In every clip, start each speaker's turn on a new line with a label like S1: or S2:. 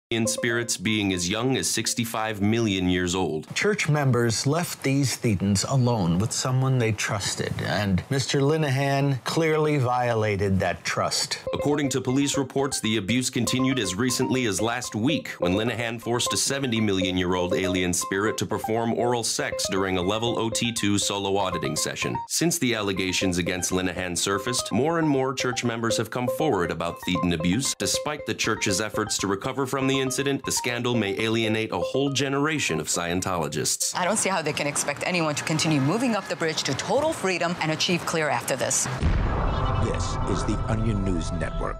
S1: In spirits being as young as 65 million years old.
S2: Church members left these Thetans alone with someone they trusted, and Mr. Linehan clearly violated that trust.
S1: According to police reports, the abuse continued as recently as last week when Linehan forced a 70-million-year-old alien spirit to perform oral sex during a level OT2 solo auditing session. Since the allegations against Linehan surfaced, more and more church members have come forward about Thetan abuse. Despite the church's efforts to recover from the incident, the scandal may alienate a whole generation of Scientologists.
S3: I don't see how they can expect anyone to continue moving up the bridge to total freedom and achieve clear after this.
S4: This is the Onion News Network.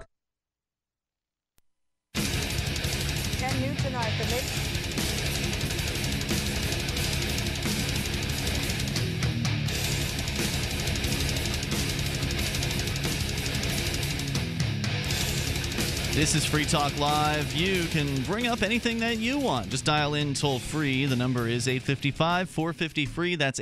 S5: 10 new tonight. The next.
S6: This is Free Talk Live. You can bring up anything that you want. Just dial in toll free. The number is 855-450-FREE. That's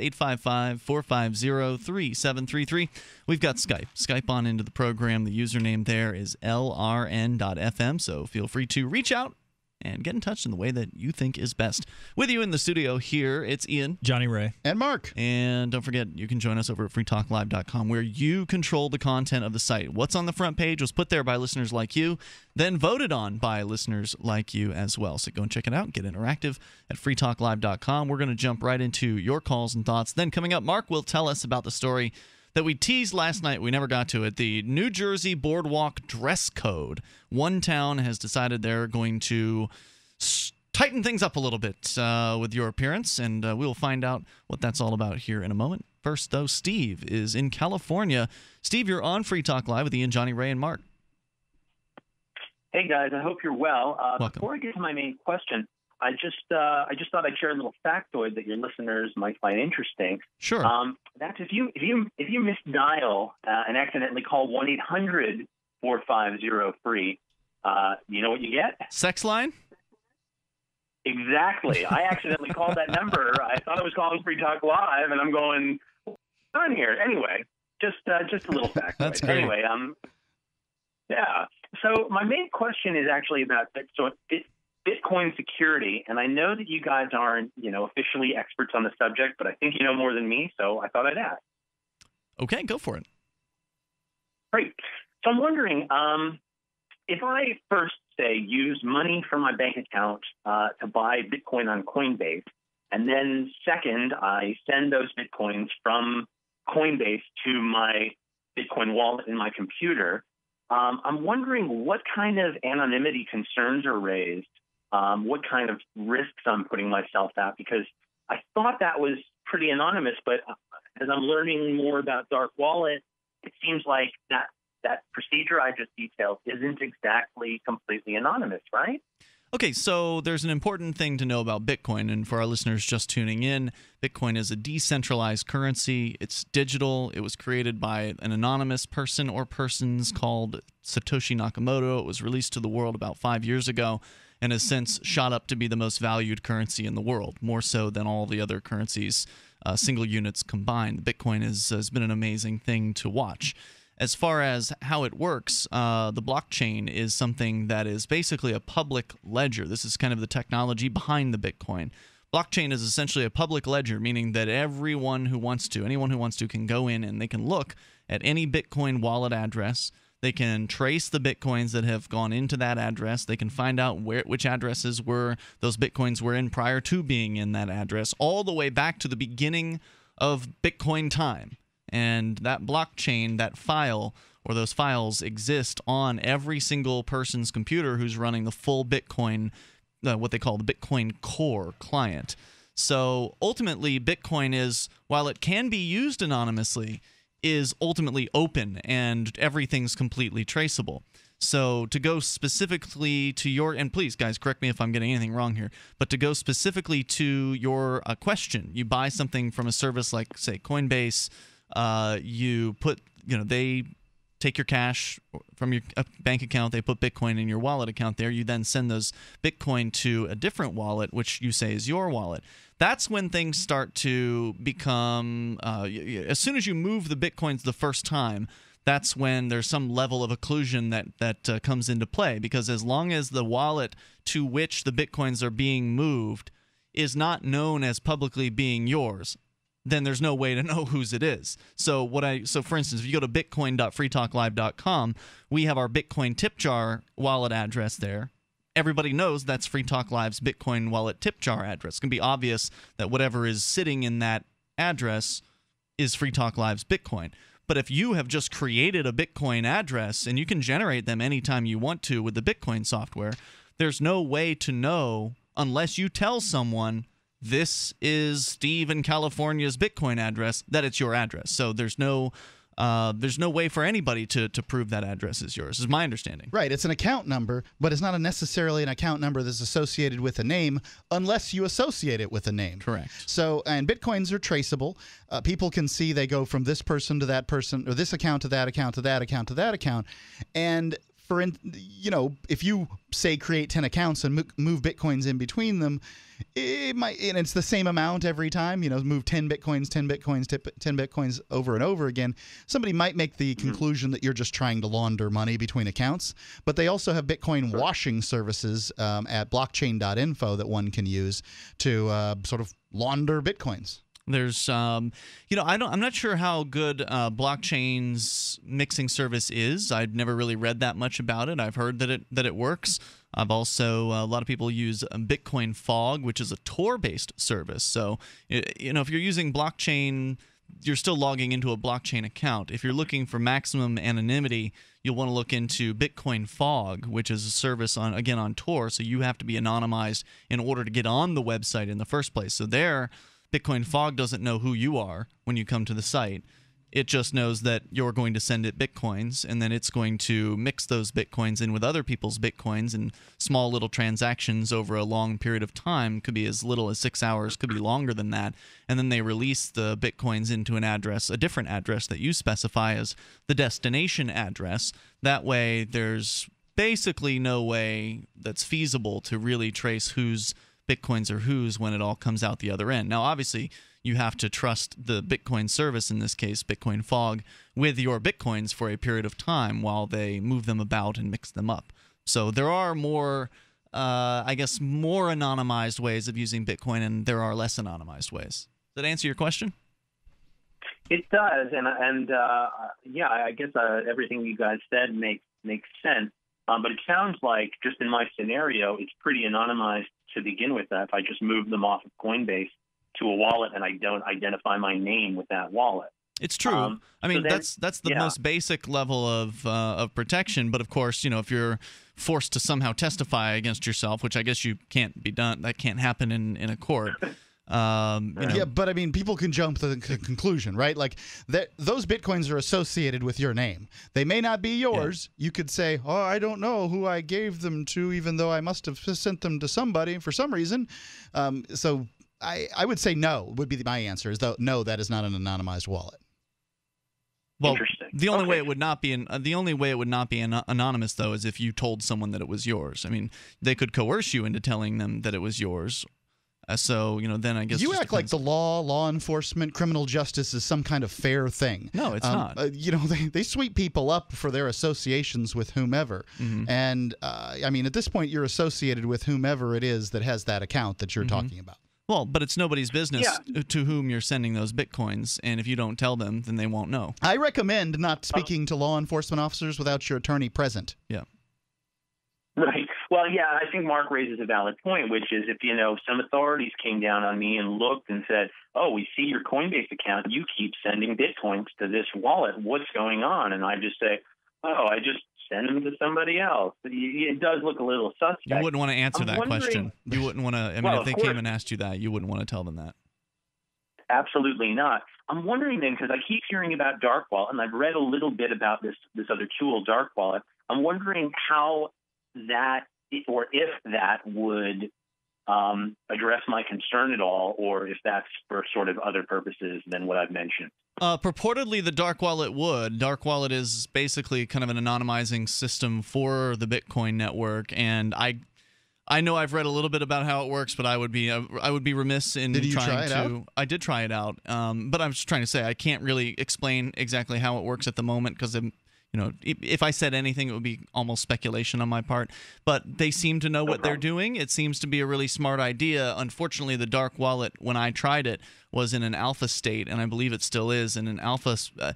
S6: 855-450-3733. We've got Skype. Skype on into the program. The username there is lrn.fm, so feel free to reach out and get in touch in the way that you think is best. With you in the studio here, it's Ian,
S7: Johnny Ray,
S8: and Mark.
S6: And don't forget, you can join us over at freetalklive.com, where you control the content of the site. What's on the front page was put there by listeners like you, then voted on by listeners like you as well. So go and check it out. Get interactive at freetalklive.com. We're going to jump right into your calls and thoughts. Then coming up, Mark will tell us about the story that we teased last night. We never got to it. The New Jersey Boardwalk dress code. One town has decided they're going to tighten things up a little bit with your appearance, and we'll find out what that's all about here in a moment. First, though, Steve is in California. Steve, you're on Free Talk Live with Ian, Johnny, Ray, and Mark.
S9: Hey, guys. I hope you're well.
S6: Welcome.
S9: Before I get to my main question, I just thought I'd share a little factoid that your listeners might find interesting.
S6: Sure.
S9: That's if you misdial and accidentally call 1-800-450-FREE, you know what you get?
S6: Sex line?
S9: Exactly. I accidentally called that number. I thought I was calling Free Talk Live, and I'm going on here. Anyway, just a little factoid.
S6: That's great.
S9: Anyway, yeah. So my main question is actually about Bitcoin security, and I know that you guys aren't, officially experts on the subject, but I think you know more than me, so I thought I'd ask.
S6: Okay, go for it.
S9: Great. So I'm wondering, if I first, say, use money from my bank account to buy Bitcoin on Coinbase, and then second, I send those Bitcoins from Coinbase to my Bitcoin wallet in my computer, I'm wondering what kind of anonymity concerns are raised, what kind of risks I'm putting myself at, because I thought that was pretty anonymous, but as I'm learning more about Dark Wallet, it seems like that procedure I just detailed isn't exactly completely anonymous, right?
S6: Okay, so there's an important thing to know about Bitcoin, and for our listeners just tuning in, Bitcoin is a decentralized currency. It's digital. It was created by an anonymous person or persons called Satoshi Nakamoto. It was released to the world about 5 years ago and has since shot up to be the most valued currency in the world, more so than all the other currencies, single units combined. Bitcoin has been an amazing thing to watch. As far as how it works, the blockchain is something that is basically a public ledger. This is kind of the technology behind the Bitcoin. Blockchain is essentially a public ledger, meaning that anyone who wants to can go in and they can look at any Bitcoin wallet address. They can trace the Bitcoins that have gone into that address. They can find out which addresses those Bitcoins were in prior to being in that address, all the way back to the beginning of Bitcoin time. And that blockchain, that file, or those files exist on every single person's computer who's running the full Bitcoin, what they call the Bitcoin Core client. So ultimately, Bitcoin is, while it can be used anonymously, is ultimately open and everything's completely traceable. So to go specifically to and please, guys, correct me if I'm getting anything wrong here, but to go specifically to your question, you buy something from a service like, say, Coinbase. They take your cash from your bank account, they put Bitcoin in your wallet account there, you then send those Bitcoin to a different wallet, which you say is your wallet. That's when things start to become, as soon as you move the Bitcoins the first time, that's when there's some level of occlusion that comes into play, because as long as the wallet to which the Bitcoins are being moved is not known as publicly being yours, then there's no way to know whose it is. So for instance, if you go to bitcoin.freetalklive.com, we have our Bitcoin tip jar wallet address there. Everybody knows that's Free Talk Live's Bitcoin wallet tip jar address. It's going to be obvious that whatever is sitting in that address is Free Talk Live's Bitcoin. But if you have just created a Bitcoin address, and you can generate them anytime you want to with the Bitcoin software, there's no way to know unless you tell someone this is Steve in California's Bitcoin address, that it's your address. So there's no way for anybody to prove that address is yours, is my understanding.
S7: Right. It's an account number, but it's not necessarily an account number that's associated with a name unless you associate it with a name.
S6: Correct.
S7: So, and Bitcoins are traceable. People can see they go from this person to that person, or this account to that account to that account to that account. And if you say create 10 accounts and move Bitcoins in between them, it might, and it's the same amount every time, move 10 Bitcoins, 10 Bitcoins, 10 Bitcoins over and over again. Somebody might make the conclusion that you're just trying to launder money between accounts, but they also have Bitcoin washing services at blockchain.info that one can use to sort of launder Bitcoins.
S6: There's, I'm not sure how good blockchain's mixing service is. I've never really read that much about it. I've heard that it works. I've also, a lot of people use Bitcoin Fog, which is a Tor-based service. So, if you're using blockchain, you're still logging into a blockchain account. If you're looking for maximum anonymity, you'll want to look into Bitcoin Fog, which is a service on Tor. So you have to be anonymized in order to get on the website in the first place. So there, Bitcoin Fog doesn't know who you are when you come to the site. It just knows that you're going to send it Bitcoins, and then it's going to mix those Bitcoins in with other people's Bitcoins in small little transactions over a long period of time. Could be as little as 6 hours, could be longer than that. And then they release the Bitcoins into an address, a different address that you specify as the destination address. That way, there's basically no way that's feasible to really trace whose Bitcoins are whose when it all comes out the other end. Now, obviously, you have to trust the Bitcoin service, in this case, Bitcoin Fog, with your Bitcoins for a period of time while they move them about and mix them up. So there are more, more anonymized ways of using Bitcoin, and there are less anonymized ways. Does that answer your question?
S9: It does, and I guess everything you guys said makes sense. But it sounds like, just in my scenario, it's pretty anonymized to begin with. If I just move them off of Coinbase to a wallet and I don't identify my name with that wallet.
S6: It's true. That's the most basic level of protection. But of course, if you're forced to somehow testify against yourself, which I guess you can't be done, that can't happen in a court.
S7: Yeah, but people can jump to the conclusion, right? Like those Bitcoins are associated with your name. They may not be yours. Yeah. You could say, "Oh, I don't know who I gave them to, even though I must have sent them to somebody for some reason." So I would say no. Would be my answer. Is though no, that is not an anonymized wallet.
S6: Well, the only way it would not be anonymous, though, is if you told someone that it was yours. They could coerce you into telling them that it was yours. Then I guess
S7: you act like the law enforcement, criminal justice is some kind of fair thing.
S6: No, it's not.
S7: They sweep people up for their associations with whomever, and at this point, you're associated with whomever it is that has that account that you're talking about.
S6: Well, but it's nobody's business to whom you're sending those Bitcoins, and if you don't tell them, then they won't know.
S7: I recommend not speaking to law enforcement officers without your attorney present.
S6: Yeah.
S9: Right. Well, yeah, I think Mark raises a valid point, which is if, some authorities came down on me and looked and said, "Oh, we see your Coinbase account. You keep sending Bitcoins to this wallet. What's going on?" And I just say, "Oh, I just send them to somebody else." It does look a little suspect.
S6: You wouldn't want to answer that question. You wouldn't want to. If they came and asked you that, you wouldn't want to tell them that.
S9: Absolutely not. I'm wondering then, because I keep hearing about Dark Wallet, and I've read a little bit about this other tool, Dark Wallet. I'm wondering how that, or if that would address my concern at all, or if that's for sort of other purposes than what I've mentioned.
S6: Purportedly, the Dark Wallet would. Dark Wallet is basically kind of an anonymizing system for the Bitcoin network, and I know I've read a little bit about how it works, but I would be remiss in
S7: trying
S6: try it
S7: to.
S6: Out? I did try it out, but I'm just trying to say I can't really explain exactly how it works at the moment because if I said anything, it would be almost speculation on my part. But they seem to know what they're doing. It seems to be a really smart idea. Unfortunately, the dark wallet, when I tried it, was in an alpha state, and I believe it still is. And an alpha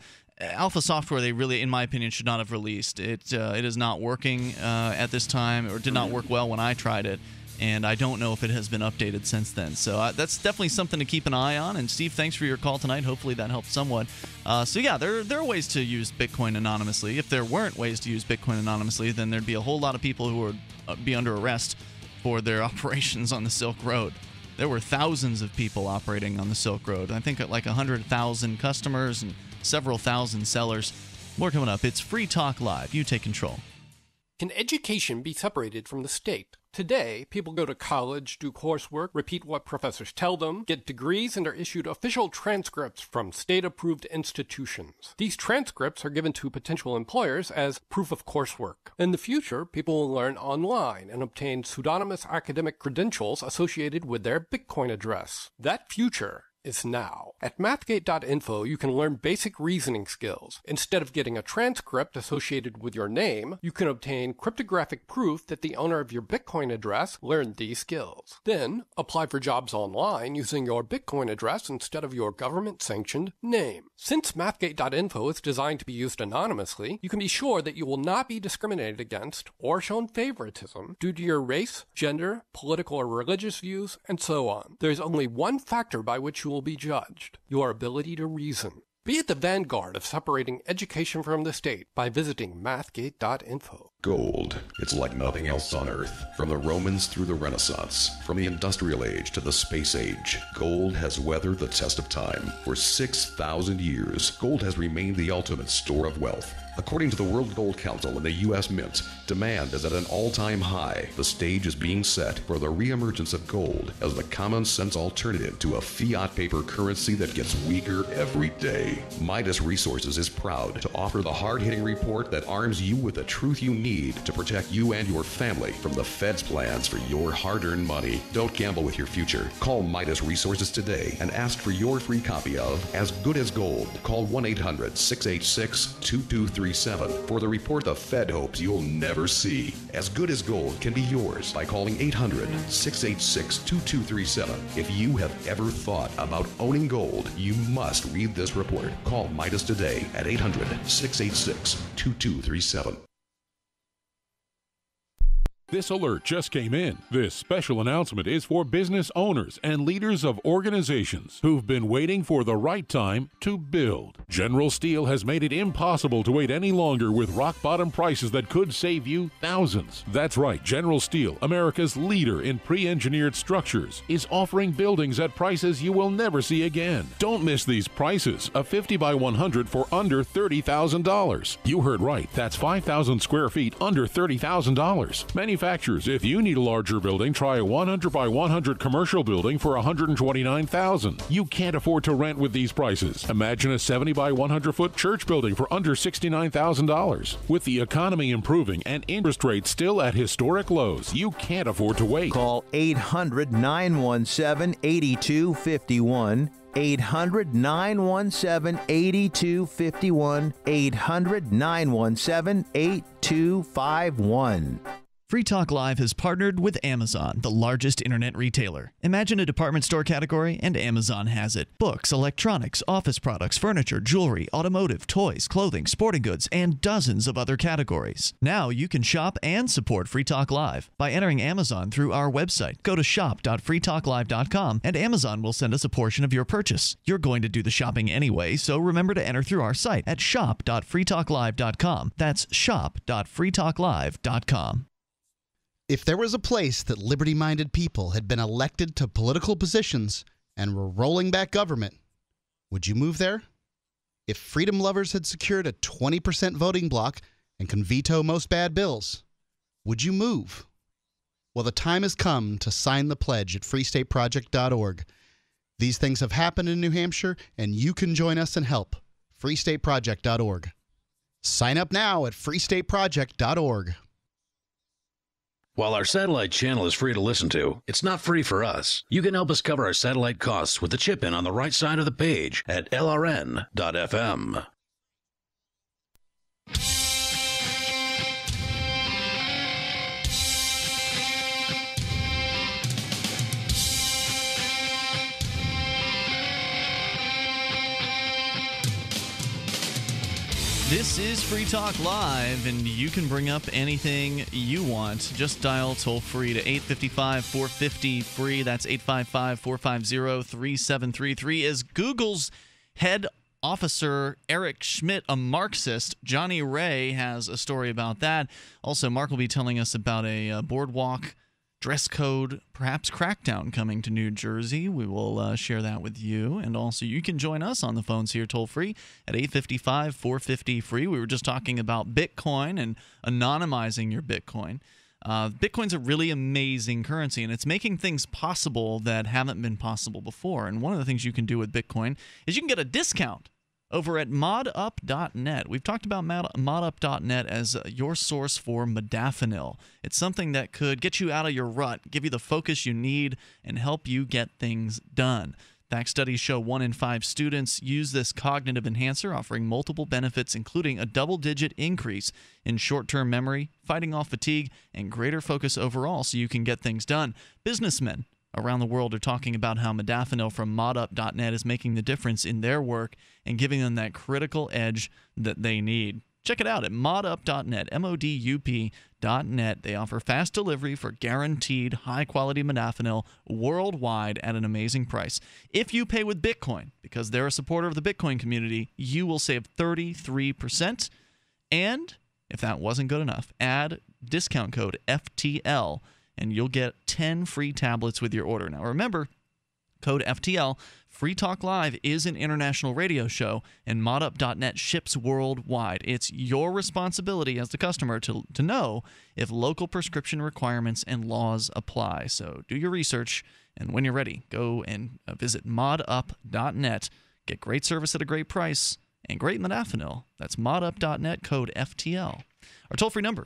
S6: software, they really, in my opinion, should not have released. It is not working at this time, or did not work well when I tried it. And I don't know if it has been updated since then. So that's definitely something to keep an eye on. And Steve, thanks for your call tonight. Hopefully that helped somewhat. So yeah, there are ways to use Bitcoin anonymously. If there weren't ways to use Bitcoin anonymously, then there'd be a whole lot of people who would be under arrest for their operations on the Silk Road. There were thousands of people operating on the Silk Road. I think like 100,000 customers and several thousand sellers. More coming up. It's Free Talk Live. You take control.
S8: Can education be separated from the state? Today, people go to college, do coursework, repeat what professors tell them, get degrees, and are issued official transcripts from state-approved institutions. These transcripts are given to potential employers as proof of coursework. In the future, people will learn online and obtain pseudonymous academic credentials associated with their Bitcoin address. That future is now. At Mathgate.info, you can learn basic reasoning skills. Instead of getting a transcript associated with your name, you can obtain cryptographic proof that the owner of your Bitcoin address learned these skills. Then, apply for jobs online using your Bitcoin address instead of your government-sanctioned name. Since Mathgate.info is designed to be used anonymously, you can be sure that you will not be discriminated against or shown favoritism due to your race, gender, political or religious views, and so on. There is only one factor by which you will be judged: your ability to reason. Be at the vanguard of separating education from the state by visiting Mathgate.info.
S10: Gold. It's like nothing else on Earth. From the Romans through the Renaissance, from the Industrial Age to the Space Age, gold has weathered the test of time. For 6,000 years, gold has remained the ultimate store of wealth. According to the World Gold Council and the U.S. Mint, demand is at an all-time high. The stage is being set for the reemergence of gold as the common-sense alternative to a fiat paper currency that gets weaker every day. Midas Resources is proud to offer the hard-hitting report that arms you with the truth you need to protect you and your family from the Fed's plans for your hard-earned money. Don't gamble with your future. Call Midas Resources today and ask for your free copy of As Good as Gold. Call 1-800-686-2237 for the report the Fed hopes you'll never see. As Good as Gold can be yours by calling 800-686-2237. If you have ever thought about owning gold, you must read this report. Call Midas today at 800-686-2237.
S11: This alert just came in. This special announcement is for business owners and leaders of organizations who've been waiting for the right time to build. General Steel has made it impossible to wait any longer with rock-bottom prices that could save you thousands. That's right, General Steel, America's leader in pre-engineered structures, is offering buildings at prices you will never see again. Don't miss these prices. A 50 by 100 for under $30,000. You heard right. That's 5,000 square feet under $30,000. Manufacturers, if you need a larger building, try a 100 by 100 commercial building for $129,000. You can't afford to rent with these prices. Imagine a 70 by 100 foot church building for under $69,000. With the economy improving and interest rates still at historic lows, you can't afford to wait.
S12: Call 800-917-8251. 800-917-8251. 800-917-8251.
S6: Free Talk Live has partnered with Amazon, the largest internet retailer. Imagine a department store category, and Amazon has it. Books, electronics, office products, furniture, jewelry, automotive, toys, clothing, sporting goods, and dozens of other categories. Now you can shop and support Free Talk Live by entering Amazon through our website. Go to shop.freetalklive.com, and Amazon will send us a portion of your purchase. You're going to do the shopping anyway, so remember to enter through our site at shop.freetalklive.com. That's shop.freetalklive.com.
S7: If there was a place that liberty-minded people had been elected to political positions and were rolling back government, would you move there? If freedom lovers had secured a 20% voting block and can veto most bad bills, would you move? Well, the time has come to sign the pledge at freestateproject.org. These things have happened in New Hampshire, and you can join us and help. freestateproject.org. Sign up now at freestateproject.org.
S13: While our satellite channel is free to listen to, it's not free for us. You can help us cover our satellite costs with the chip-in on the right side of the page at lrn.fm.
S6: This is Free Talk Live, and you can bring up anything you want. Just dial toll-free to 855-450-FREE. That's 855-450-3733. As Google's head officer Eric Schmidt, a Marxist, Johnny Ray has a story about that. Also, Mark will be telling us about a boardwalk dress code, perhaps crackdown coming to New Jersey. We will share that with you. And also, you can join us on the phones here toll-free at 855-450-FREE. We were just talking about Bitcoin and anonymizing your Bitcoin. Bitcoin's a really amazing currency, and it's making things possible that haven't been possible before. And one of the things you can do with Bitcoin is you can get a discount over at modup.net. We've talked about modup.net as your source for modafinil. It's something that could get you out of your rut, give you the focus you need, and help you get things done. In fact, studies show 1 in 5 students use this cognitive enhancer, offering multiple benefits, including a double-digit increase in short-term memory, fighting off fatigue, and greater focus overall so you can get things done. Businessmen around the world are talking about how modafinil from modup.net is making the difference in their work and giving them that critical edge that they need. Check it out at modup.net, modup.net. They offer fast delivery for guaranteed high-quality modafinil worldwide at an amazing price. If you pay with Bitcoin, because they're a supporter of the Bitcoin community, you will save 33%. And if that wasn't good enough, add discount code FTL, and you'll get 10 free tablets with your order. Now, remember, code FTL. Free Talk Live is an international radio show, and modup.net ships worldwide. It's your responsibility as the customer to know if local prescription requirements and laws apply. So do your research, and when you're ready, go and visit modup.net. Get great service at a great price and great modafinil. That's modup.net, code FTL. Our toll-free number,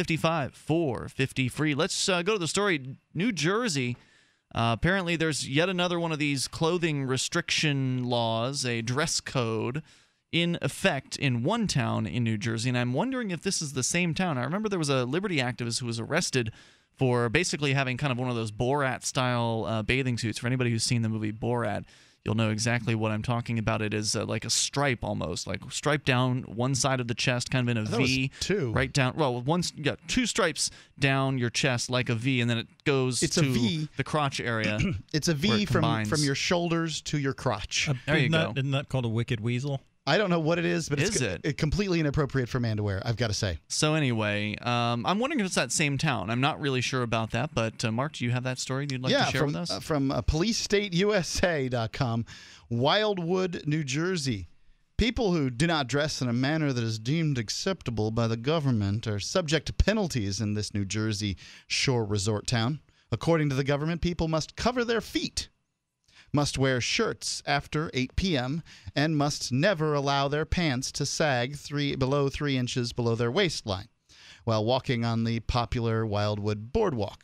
S6: 855-450-FREE. Let's go to the story. New Jersey. Apparently, there's yet another one of these clothing restriction laws, a dress code, in effect in one town in New Jersey. And I'm wondering if this is the same town. I remember there was a liberty activist who was arrested for basically having kind of one of those Borat-style bathing suits. For anybody who's seen the movie Borat, you'll know exactly what I'm talking about. It is like a stripe almost, like stripe down one side of the chest, kind of in a V.
S7: Two.
S6: Right down. Well, you got 2 stripes down your chest like a V, and then it goes to the crotch area.
S7: It's a V from your shoulders to your crotch.
S6: There you go.
S14: Isn't that called a wicked weasel?
S7: I don't know what it is, but
S6: it's
S7: completely inappropriate for a man to wear, I've got to say.
S6: So anyway, I'm wondering if it's that same town. I'm not really sure about that, but Mark, do you have that story you'd like to share with us?
S7: From policestateusa.com, Wildwood, New Jersey. People who do not dress in a manner that is deemed acceptable by the government are subject to penalties in this New Jersey shore resort town. According to the government, people must cover their feet, must wear shirts after 8 p.m., and must never allow their pants to sag below 3 inches below their waistline while walking on the popular Wildwood Boardwalk.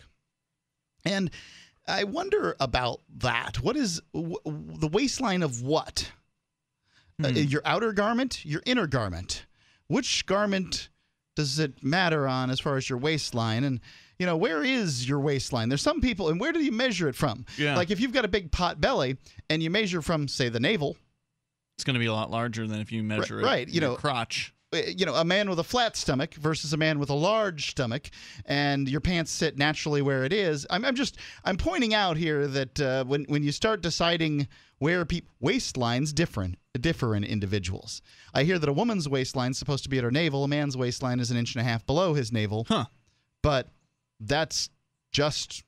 S7: And I wonder about that. What is the waistline of what? Your outer garment, your inner garment? Which garment does it matter on as far as your waistline? And where is your waistline? There's some people, and where do you measure it from?
S6: Yeah.
S7: Like if you've got a big pot belly and you measure from, say, the navel,
S6: it's going to be a lot larger than if you measure it your crotch.
S7: A man with a flat stomach versus a man with a large stomach, and your pants sit naturally where it is. I'm pointing out here that when you start deciding where waistlines differ in individuals. I hear that a woman's waistline is supposed to be at her navel. A man's waistline is 1.5 inches below his navel.
S6: Huh.
S7: But that's just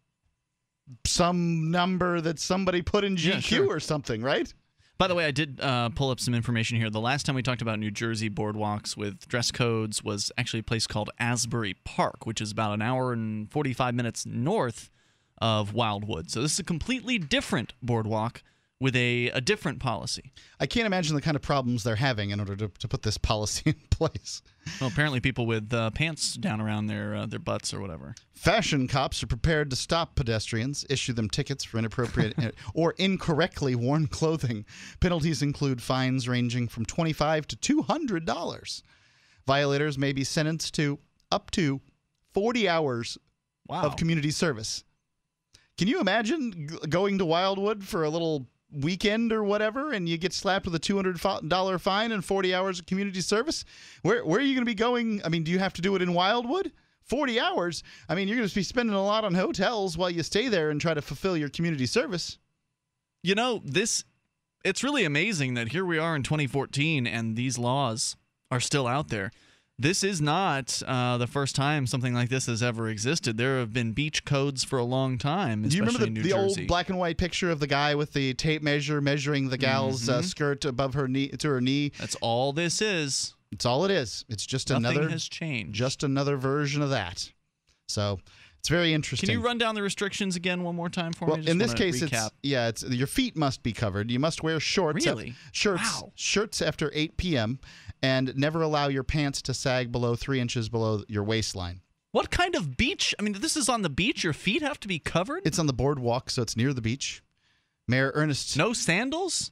S7: some number that somebody put in GQ or something, right?
S6: By the way, I did pull up some information here. The last time we talked about New Jersey boardwalks with dress codes was actually a place called Asbury Park, which is about 1 hour and 45 minutes north of Wildwood. So this is a completely different boardwalk with a different policy.
S7: I can't imagine the kind of problems they're having in order to put this policy in place.
S6: Well, apparently people with pants down around their butts or whatever.
S7: Fashion cops are prepared to stop pedestrians, issue them tickets for inappropriate or incorrectly worn clothing. Penalties include fines ranging from $25 to $200. Violators may be sentenced to up to 40 hours of community service. Can you imagine going to Wildwood for a little weekend or whatever, and you get slapped with a $200 fine and 40 hours of community service? Where are you going to be going? I mean, do you have to do it in Wildwood? 40 hours? I mean, you're going to be spending a lot on hotels while you stay there and try to fulfill your community service.
S6: You know, it's really amazing that here we are in 2014 and these laws are still out there. This is not the first time something like this has ever existed. There have been beach codes for a long time,
S7: Do you
S6: especially
S7: remember
S6: in New
S7: the
S6: Jersey.
S7: old black and white picture of the guy with the tape measure measuring the gal's skirt above her knee to her knee?
S6: That's all this is.
S7: It's all it is. It's just
S6: Nothing has changed.
S7: Just another version of that. So it's very interesting.
S6: Can you run down the restrictions again one more time for me?
S7: Well, in this case,
S6: recap.
S7: it's your feet must be covered. You must wear shorts.
S6: Really?
S7: Shirts after 8 p.m. and never allow your pants to sag below 3 inches below your waistline.
S6: What kind of beach? I mean, this is on the beach. Your feet have to be covered?
S7: It's on the boardwalk, so it's near the beach. Mayor Ernest.
S6: No sandals?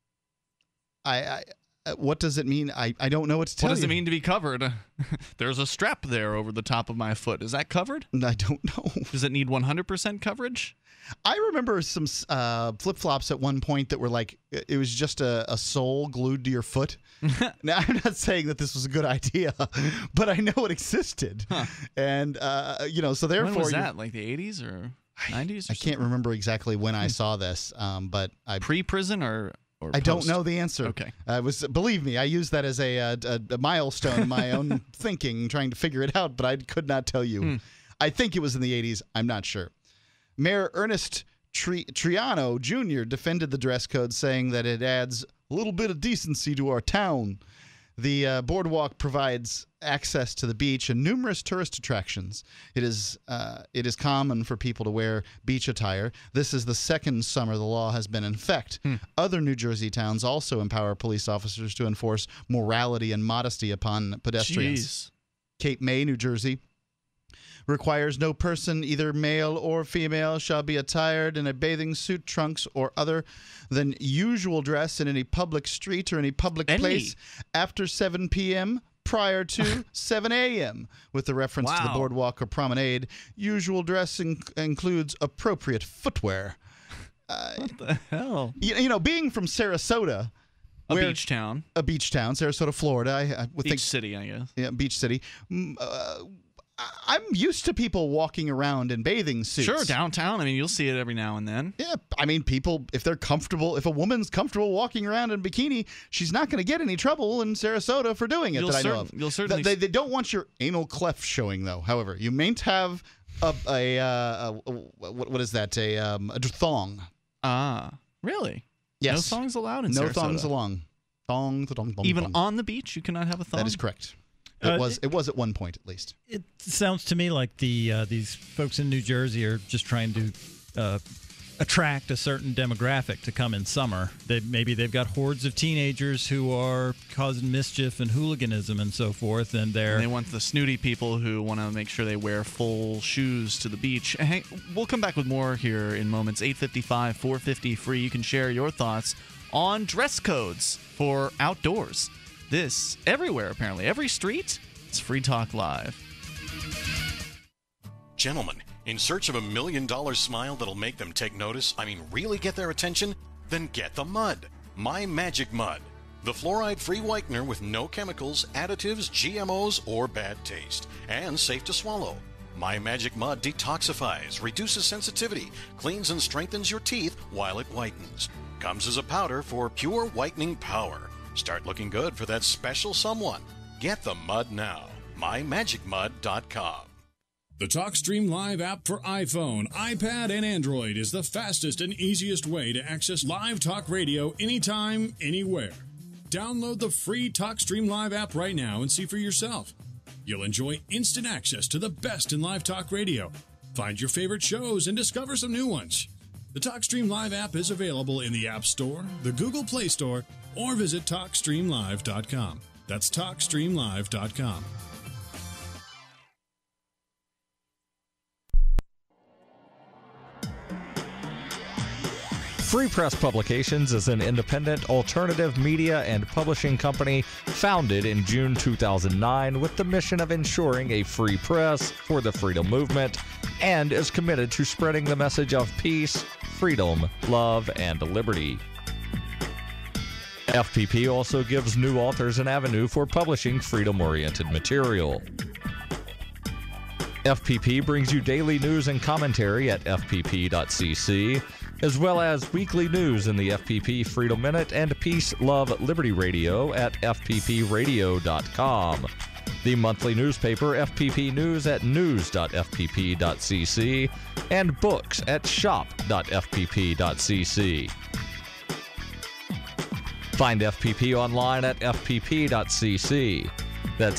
S7: What does it mean? I don't know what to tell you.
S6: What does it mean to be covered? There's a strap there over the top of my foot. Is that covered?
S7: I don't know.
S6: Does it need 100% coverage?
S7: I remember some flip-flops at one point that were like, it was just a sole glued to your foot. Now, I'm not saying that this was a good idea, but I know it existed. Huh. And, so therefore...
S6: When was that? Like the 80s or 90s?
S7: I can't remember exactly when I saw this, but I...
S6: Pre-prison or
S7: I don't know the answer.
S6: Okay.
S7: Believe me, I used that as a milestone in my own thinking, trying to figure it out, but I could not tell you. I think it was in the 80s. I'm not sure. Mayor Ernest Triano Jr. defended the dress code, saying that it adds a little bit of decency to our town. The boardwalk provides access to the beach and numerous tourist attractions. It is common for people to wear beach attire. This is the second summer the law has been in effect. Other New Jersey towns also empower police officers to enforce morality and modesty upon pedestrians.
S6: Jeez.
S7: Cape May, New Jersey, requires no person, either male or female, shall be attired in a bathing suit, trunks, or other than usual dress in any public street or any public place after 7 p.m. prior to 7 a.m. With the reference to the boardwalk or promenade. Usual dress includes appropriate footwear.
S6: What the hell?
S7: Being from Sarasota,
S6: a beach town,
S7: Sarasota, Florida. I would think
S6: city, I guess.
S7: Yeah, beach city. I'm used to people walking around in bathing suits.
S6: Sure, downtown. I mean, you'll see it every now and then.
S7: Yeah, I mean, people, if they're comfortable, if a woman's comfortable walking around in bikini, she's not going to get any trouble in Sarasota for doing it I know of.
S6: You'll certainly.
S7: They don't want your anal cleft showing, though. However, you mayn't have what is that? A thong.
S6: Ah, really?
S7: Yes.
S6: No thongs allowed in Sarasota?
S7: No thongs allowed. Thong.
S6: Even on the beach, you cannot have a thong?
S7: That is correct. It was at one point, at least.
S14: It sounds to me like these folks in New Jersey are just trying to attract a certain demographic to come in summer. Maybe they've got hordes of teenagers who are causing mischief and hooliganism and so forth, and
S6: they want the snooty people who want to make sure they wear full shoes to the beach. Hey, we'll come back with more here in moments. 855 450 free. You can share your thoughts on dress codes for outdoors. This everywhere, apparently. Every street, it's Free Talk Live.
S15: Gentlemen, in search of $1 million smile that'll make them take notice, really get their attention? Then get the mud. My Magic Mud. The fluoride-free whitener with no chemicals, additives, GMOs, or bad taste. And safe to swallow. My Magic Mud detoxifies, reduces sensitivity, cleans and strengthens your teeth while it whitens. Comes as a powder for pure whitening power. Start looking good for that special someone. Get the mud now. MyMagicMud.com.
S16: The TalkStream Live app for iPhone, iPad, and Android is the fastest and easiest way to access live talk radio anytime, anywhere. Download the free TalkStream Live app right now and see for yourself. You'll enjoy instant access to the best in live talk radio. Find your favorite shows and discover some new ones. The TalkStream Live app is available in the App Store, the Google Play Store, or visit TalkStreamLive.com. That's TalkStreamLive.com.
S17: Free Press Publications is an independent alternative media and publishing company founded in June 2009 with the mission of ensuring a free press for the freedom movement and is committed to spreading the message of peace, freedom, love, and liberty. FPP also gives new authors an avenue for publishing freedom-oriented material. FPP brings you daily news and commentary at fpp.cc, as well as weekly news in the FPP Freedom Minute and Peace, Love, Liberty Radio at fppradio.com. The monthly newspaper FPP News at news.fpp.cc and books at shop.fpp.cc. Find FPP online at fpp.cc. That's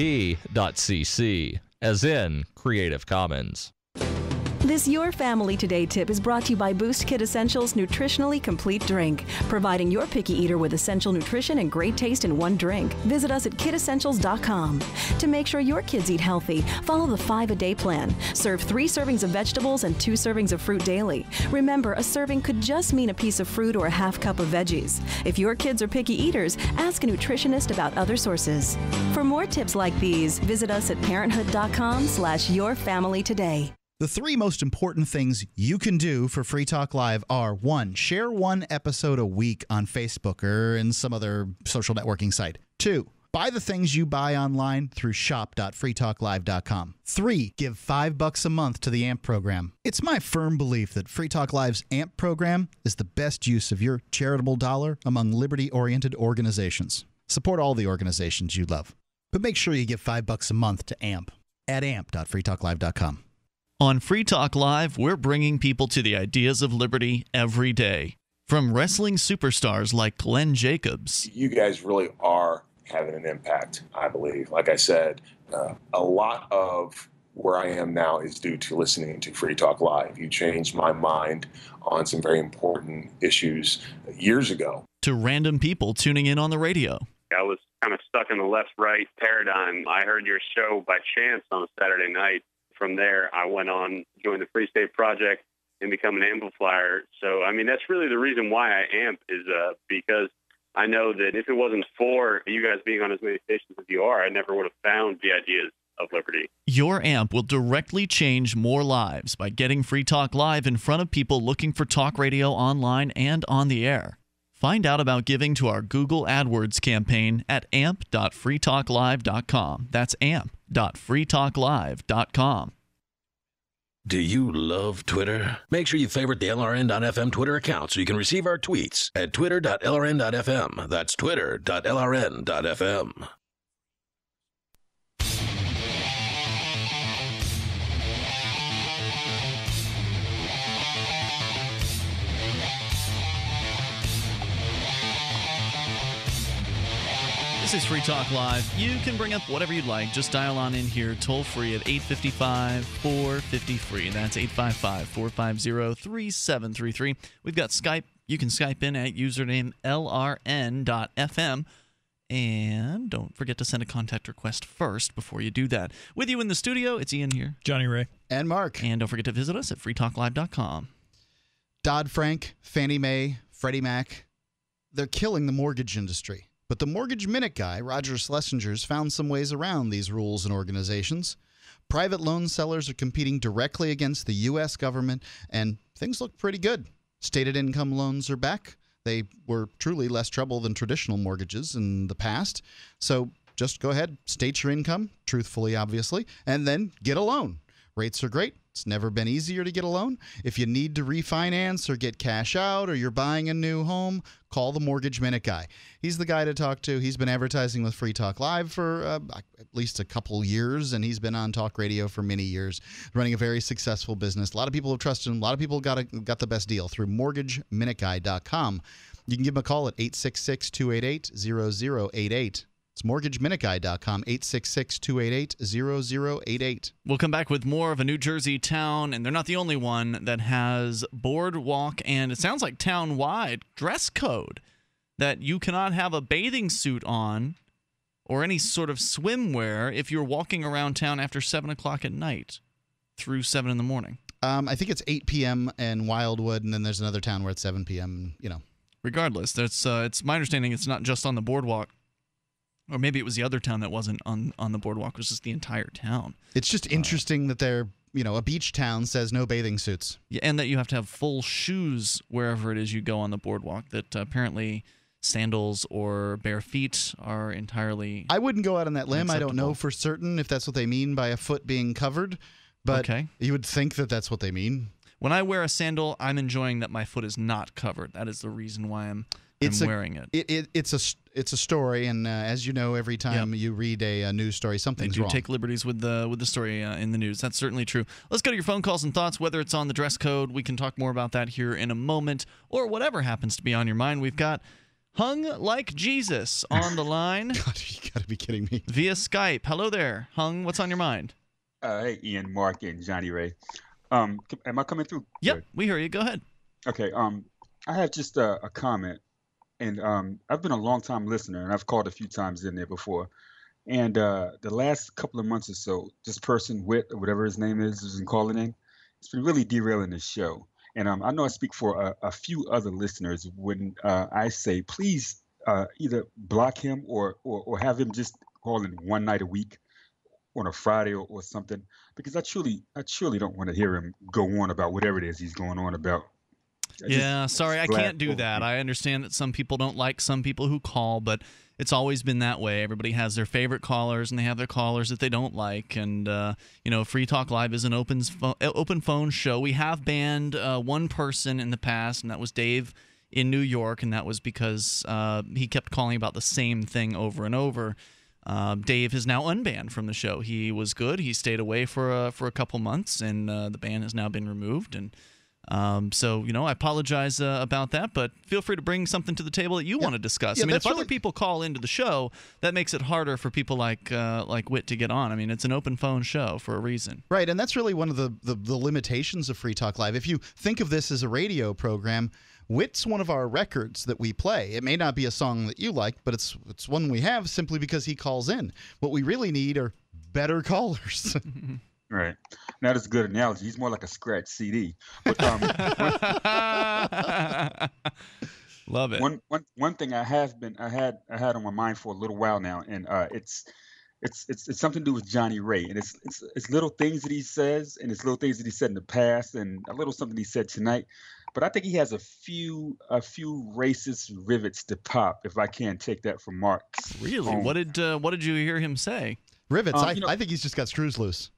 S17: fpp.cc, as in Creative Commons.
S18: This Your Family Today tip is brought to you by Boost Kid Essentials Nutritionally Complete Drink, providing your picky eater with essential nutrition and great taste in one drink. Visit us at kidessentials.com. To make sure your kids eat healthy, follow the 5-a-day plan. Serve 3 servings of vegetables and 2 servings of fruit daily. Remember, a serving could just mean a piece of fruit or a half cup of veggies. If your kids are picky eaters, ask a nutritionist about other sources. For more tips like these, visit us at parenthood.com/yourfamilytoday.
S7: The 3 most important things you can do for Free Talk Live are: 1, share 1 episode a week on Facebook or in some other social networking site. 2, buy the things you buy online through shop.freetalklive.com. 3, give $5 a month to the AMP program. It's my firm belief that Free Talk Live's AMP program is the best use of your charitable dollar among liberty-oriented organizations. Support all the organizations you love, but make sure you give $5 a month to AMP at amp.freetalklive.com.
S6: On Free Talk Live, we're bringing people to the ideas of liberty every day. From wrestling superstars like Glenn Jacobs.
S19: You guys really are having an impact, I believe. Like I said, a lot of where I am now is due to listening to Free Talk Live. You changed my mind on some very important issues years ago.
S6: To random people tuning in on the radio.
S20: I was kind of stuck in the left-right paradigm. I heard your show by chance on a Saturday night. From there, I went on, joined the Free State Project, and become an amplifier. So, I mean, that's really the reason why I amp is because I know that if it wasn't for you guys being on as many stations as you are, I never would have found the ideas of liberty.
S6: Your amp will directly change more lives by getting Free Talk Live in front of people looking for talk radio online and on the air. Find out about giving to our Google AdWords campaign at amp.freetalklive.com. That's amp.freetalklive.com.
S13: Do you love Twitter? Make sure you favorite the LRN.FM Twitter account so you can receive our tweets at twitter.lrn.fm. That's twitter.lrn.fm.
S6: This is Free Talk Live. You can bring up whatever you'd like. Just dial on in here toll free at 855-450-FREE. That's 855-450-3733. We've got Skype. You can Skype in at username LRN.FM. And don't forget to send a contact request first before you do that. With you in the studio, it's Ian here.
S14: Johnny Ray.
S7: And Mark.
S6: And don't forget to visit us at freetalklive.com.
S7: Dodd-Frank, Fannie Mae, Freddie Mac, they're killing the mortgage industry. But the Mortgage Minute guy, Roger Schlessinger's, found some ways around these rules and organizations. Private loan sellers are competing directly against the U.S. government, and things look pretty good. Stated income loans are back. They were truly less trouble than traditional mortgages in the past. So just go ahead, state your income, truthfully, obviously, and then get a loan. Rates are great. It's never been easier to get a loan. If you need to refinance or get cash out or you're buying a new home, call the Mortgage Minute guy. He's the guy to talk to. He's been advertising with Free Talk Live for at least a couple years, and he's been on talk radio for many years, running a very successful business. A lot of people have trusted him. A lot of people got the best deal through MortgageMinuteGuy.com. You can give him a call at 866-288-0088. It's MortgageMinuteGuy.com, 866-288-0088.
S6: We'll come back with more of a New Jersey town, and they're not the only one that has boardwalk and it sounds like town-wide dress code that you cannot have a bathing suit on or any sort of swimwear if you're walking around town after 7 o'clock at night through 7 in the morning.
S7: I think it's 8 p.m. in Wildwood, and then there's another town where it's 7 p.m., you know.
S6: Regardless, it's my understanding it's not just on the boardwalk. Or maybe it was the other town that wasn't on the boardwalk. It was just the entire town.
S7: It's just interesting that they're a beach town says no bathing suits.
S6: Yeah, and that you have to have full shoes wherever it is you go on the boardwalk. That apparently sandals or bare feet are entirely
S7: I wouldn't go out on that limb. I don't know
S6: unacceptable.
S7: for certain if that's what they mean by a foot being covered, but
S6: Okay.
S7: you would think that that's what they mean.
S6: When I wear a sandal, I'm enjoying that my foot is not covered. That is the reason why I'm wearing it.
S7: It's a story, and as you know, every time you read a news story,
S6: They
S7: something's
S6: do
S7: wrong.
S6: take liberties with the story in the news. That's certainly true. Let's go to your phone calls and thoughts, whether it's on the dress code. We can talk more about that here in a moment, or whatever happens to be on your mind. We've got Hung Like Jesus on the line.
S7: God, you got to be kidding me.
S6: Via Skype. Hello there. Hung, what's on your mind?
S21: Hey, Ian, Mark, and Johnny Ray. Am I coming through?
S6: Yep,
S21: Good.
S6: we hear you. Go ahead.
S21: Okay. I have just a comment, and I've been a long-time listener, and I've called a few times in there before. And the last couple of months or so, this person, Whit, or whatever his name is, has been calling in. It's been really derailing the show. And I know I speak for a few other listeners when I say, please either block him or have him just call in one night a week on a Friday or something, because I truly don't want to hear him go on about whatever it is he's going on about.
S6: Sorry, I can't do that. I understand that some people don't like some people who call, but it's always been that way. Everybody has their favorite callers, and they have their callers that they don't like. And, Free Talk Live is an open phone show. We have banned one person in the past, and that was Dave in New York, and that was because he kept calling about the same thing over and over. Dave is now unbanned from the show. He was good. He stayed away for a couple months, and the ban has now been removed. And I apologize about that, but feel free to bring something to the table that you want to discuss.
S7: Yeah,
S6: I mean, if
S7: that's
S6: other people call into the show, that makes it harder for people like Whit to get on. I mean, it's an open phone show for a reason.
S7: Right, and that's really one of the limitations of Free Talk Live. If you think of this as a radio program, Whit's one of our records that we play. It may not be a song that you like, but it's one we have simply because he calls in. What we really need are better callers.
S21: Right. Now that's a good analogy. He's more like a scratch CD. But
S6: love it.
S21: One thing I had on my mind for a little while now, and it's something to do with Johnny Ray, and it's little things that he says, and it's little things that he said in the past, and a little something he said tonight. But I think he has a few racist rivets to pop, if I can take that from Mark's.
S6: Really? What did you hear him say?
S7: Rivets. I think he's just got screws loose.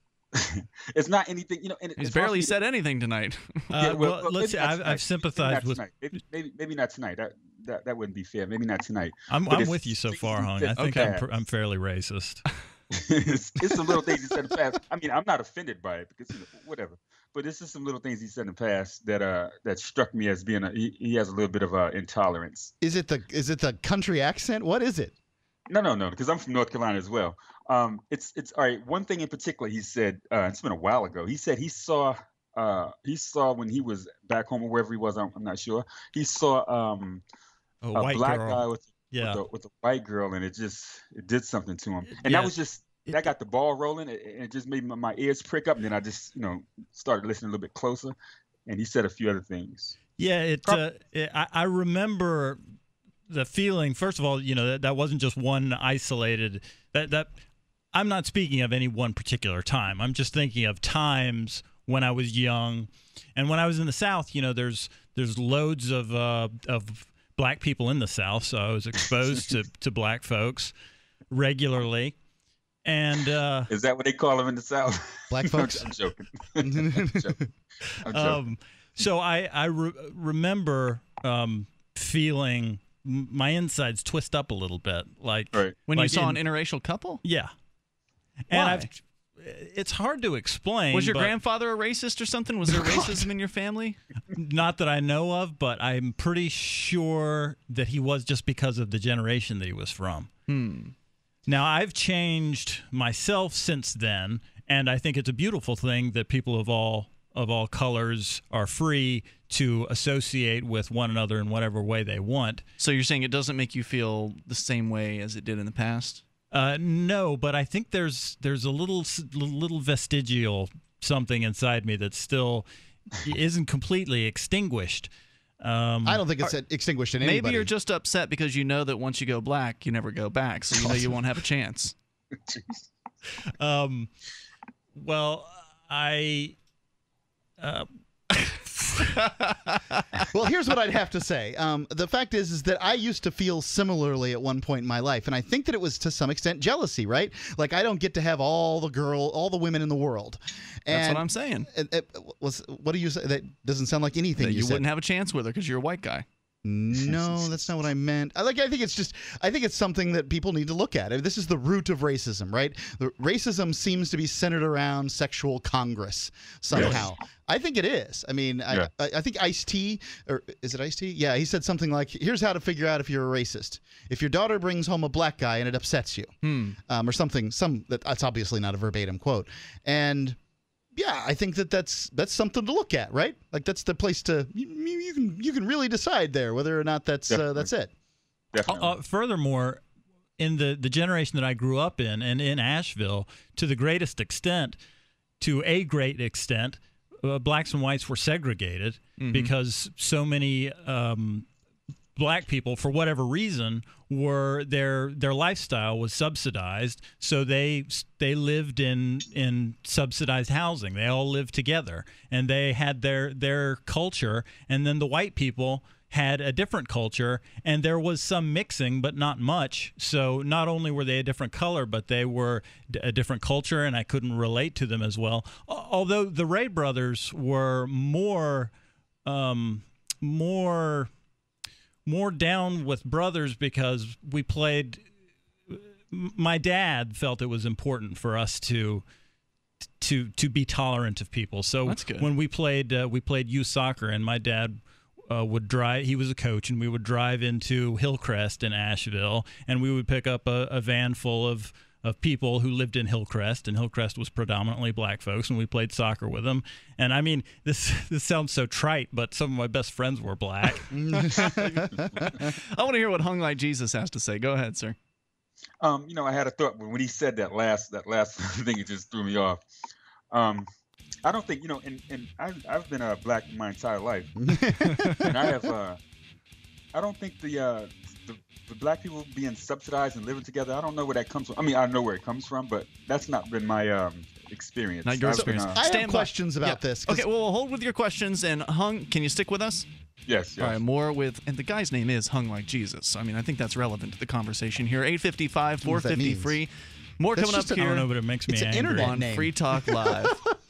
S21: It's not anything, and
S6: He's barely said anything tonight.
S14: Let's see. I've sympathized with.
S21: Maybe not tonight. That wouldn't be fair. Maybe not tonight.
S14: I'm with you so far, Hung. I think I'm fairly racist.
S21: It's some little things he said in the past. I mean, I'm not offended by it because whatever. But this is some little things he said in the past that struck me as being he has a little bit of intolerance.
S7: Is it the country accent? What is it?
S21: No, because I'm from North Carolina as well. It's all right. One thing in particular he said, it's been a while ago. He said he saw when he was back home or wherever he was. I'm not sure. He saw a black guy with a white girl, and it did something to him. And that was just that got the ball rolling. And it just made my ears prick up. And then I just started listening a little bit closer. And he said a few other things.
S14: Yeah, I remember the feeling. First of all, that wasn't just one isolated. That I'm not speaking of any one particular time. I'm just thinking of times when I was young, and when I was in the South. There's loads of black people in the South, so I was exposed to black folks regularly. And
S21: is that what they call them in the South?
S7: Black folks.
S21: I'm joking.
S14: I'm joking. So I remember feeling my insides twist up a little bit, like
S6: when you saw an interracial couple.
S14: Yeah,
S6: Why?
S14: and it's hard to explain.
S6: Was your grandfather a racist or something? Was there racism in your family?
S14: Not that I know of, but I'm pretty sure that he was, just because of the generation that he was from. Now, I've changed myself since then, and I think it's a beautiful thing that people of all colors are free to associate with one another in whatever way they want.
S6: So you're saying it doesn't make you feel the same way as it did in the past?
S14: No, but I think there's a little vestigial something inside me that still isn't completely extinguished.
S7: I don't think it's extinguished in anybody.
S6: Maybe you're just upset because you know that once you go black, you never go back, so you know you won't have a chance.
S14: Well,
S7: Well, here's what I'd have to say. The fact is that I used to feel similarly at one point in my life, and I think that it was to some extent jealousy, right? Like I don't get to have all the women in the world. And
S6: That's what I'm saying.
S7: What do you say? That doesn't sound like anything
S6: That you
S7: said.
S6: wouldn't have a chance with her because you're a white guy.
S7: No, that's not what I meant. I think it's something that people need to look at. This is the root of racism, right? Racism seems to be centered around sexual congress somehow. Yes. I think it is. I mean, yeah. I think Ice-T, or is it Ice-T? Yeah, he said something like, here's how to figure out if you're a racist. If your daughter brings home a black guy and it upsets you, or something, that's obviously not a verbatim quote. And yeah, I think that's something to look at, right? Like that's the place to you can really decide there whether or not that's it.
S21: Definitely.
S14: Furthermore, in the generation that I grew up in, and in Asheville, to a great extent, blacks and whites were segregated because so many black people, for whatever reason, were their lifestyle was subsidized, so they lived in subsidized housing. They all lived together, and they had their culture, and then the white people had a different culture, and there was some mixing, but not much. So not only were they a different color, but they were a different culture, and I couldn't relate to them as well. Although the Ray brothers were more down with brothers because we played. My dad felt it was important for us to be tolerant of people. So
S6: that's good.
S14: When we played youth soccer, and my dad would drive. He was a coach, and we would drive into Hillcrest in Asheville, and we would pick up a van full of people who lived in Hillcrest, and Hillcrest was predominantly black folks, and we played soccer with them. And I mean, this sounds so trite, but some of my best friends were black.
S6: I want to hear what Hung Like Jesus has to say. Go ahead, sir.
S21: I had a thought when he said that last thing, it just threw me off. I don't think, and I've been black my entire life, and I don't think the black people being subsidized and living together, I don't know where that comes from. I mean, I know where it comes from, but that's not been my experience.
S6: Not your experience.
S7: I have questions about this.
S6: Okay, well, hold with your questions, and Hung, can you stick with us?
S21: Yes.
S6: All right, more with, and the guy's name is Hung Like Jesus. So, I mean, I think that's relevant to the conversation here. 855, 450 free. More
S14: That's
S6: coming up here.
S14: I don't know, but it makes me angry.
S6: On Free Talk Live.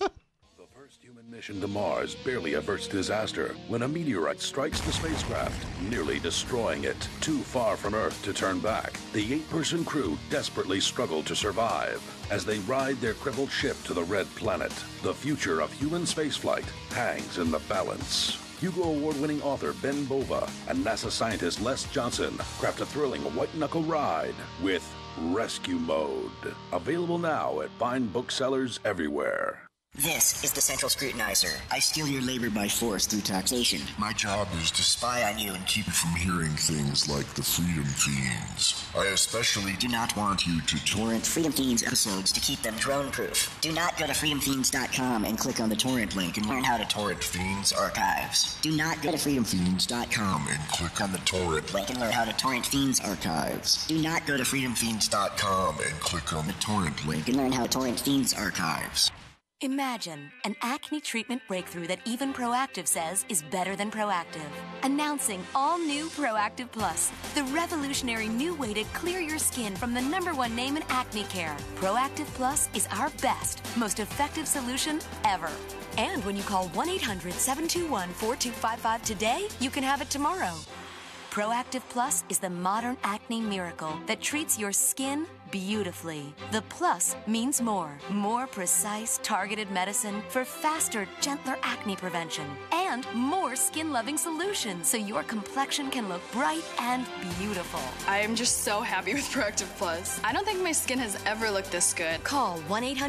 S2: Mission to Mars barely averts disaster when a meteorite strikes the spacecraft, nearly destroying it. Too far from Earth to turn back, the 8-person crew desperately struggle to survive as they ride their crippled ship to the Red Planet. The future of human spaceflight hangs in the balance. Hugo Award-winning author Ben Bova and NASA scientist Les Johnson craft a thrilling white-knuckle ride with Rescue Mode. Available now at fine booksellers everywhere.
S22: This is the Central Scrutinizer. I steal your labor by force through taxation.
S23: My job is to spy on you and keep you from hearing things like the Freedom Fiends. I especially
S22: do not want you to torrent Freedom Fiends episodes to keep them drone-proof. Do not go to freedomfiends.com and click on the torrent link and learn how to torrent Fiends archives. Do not go to freedomfiends.com
S23: and click on the torrent
S22: link and learn how to torrent Fiends archives. Do not go to freedomfiends.com
S23: and click on the torrent
S22: link and learn how to torrent Fiends archives.
S24: Imagine an acne treatment breakthrough that even Proactive says is better than Proactive. Announcing all new Proactive Plus, the revolutionary new way to clear your skin from the #1 name in acne care. Proactive Plus is our best, most effective solution ever. And when you call 1-800-721-4255 today, you can have it tomorrow. Proactive Plus is the modern acne miracle that treats your skin beautifully. The plus means more. More precise, targeted medicine for faster, gentler acne prevention. And more skin-loving solutions so your complexion can look bright and beautiful.
S25: I am just so happy with Proactive Plus. I don't think my skin has ever looked this good.
S24: Call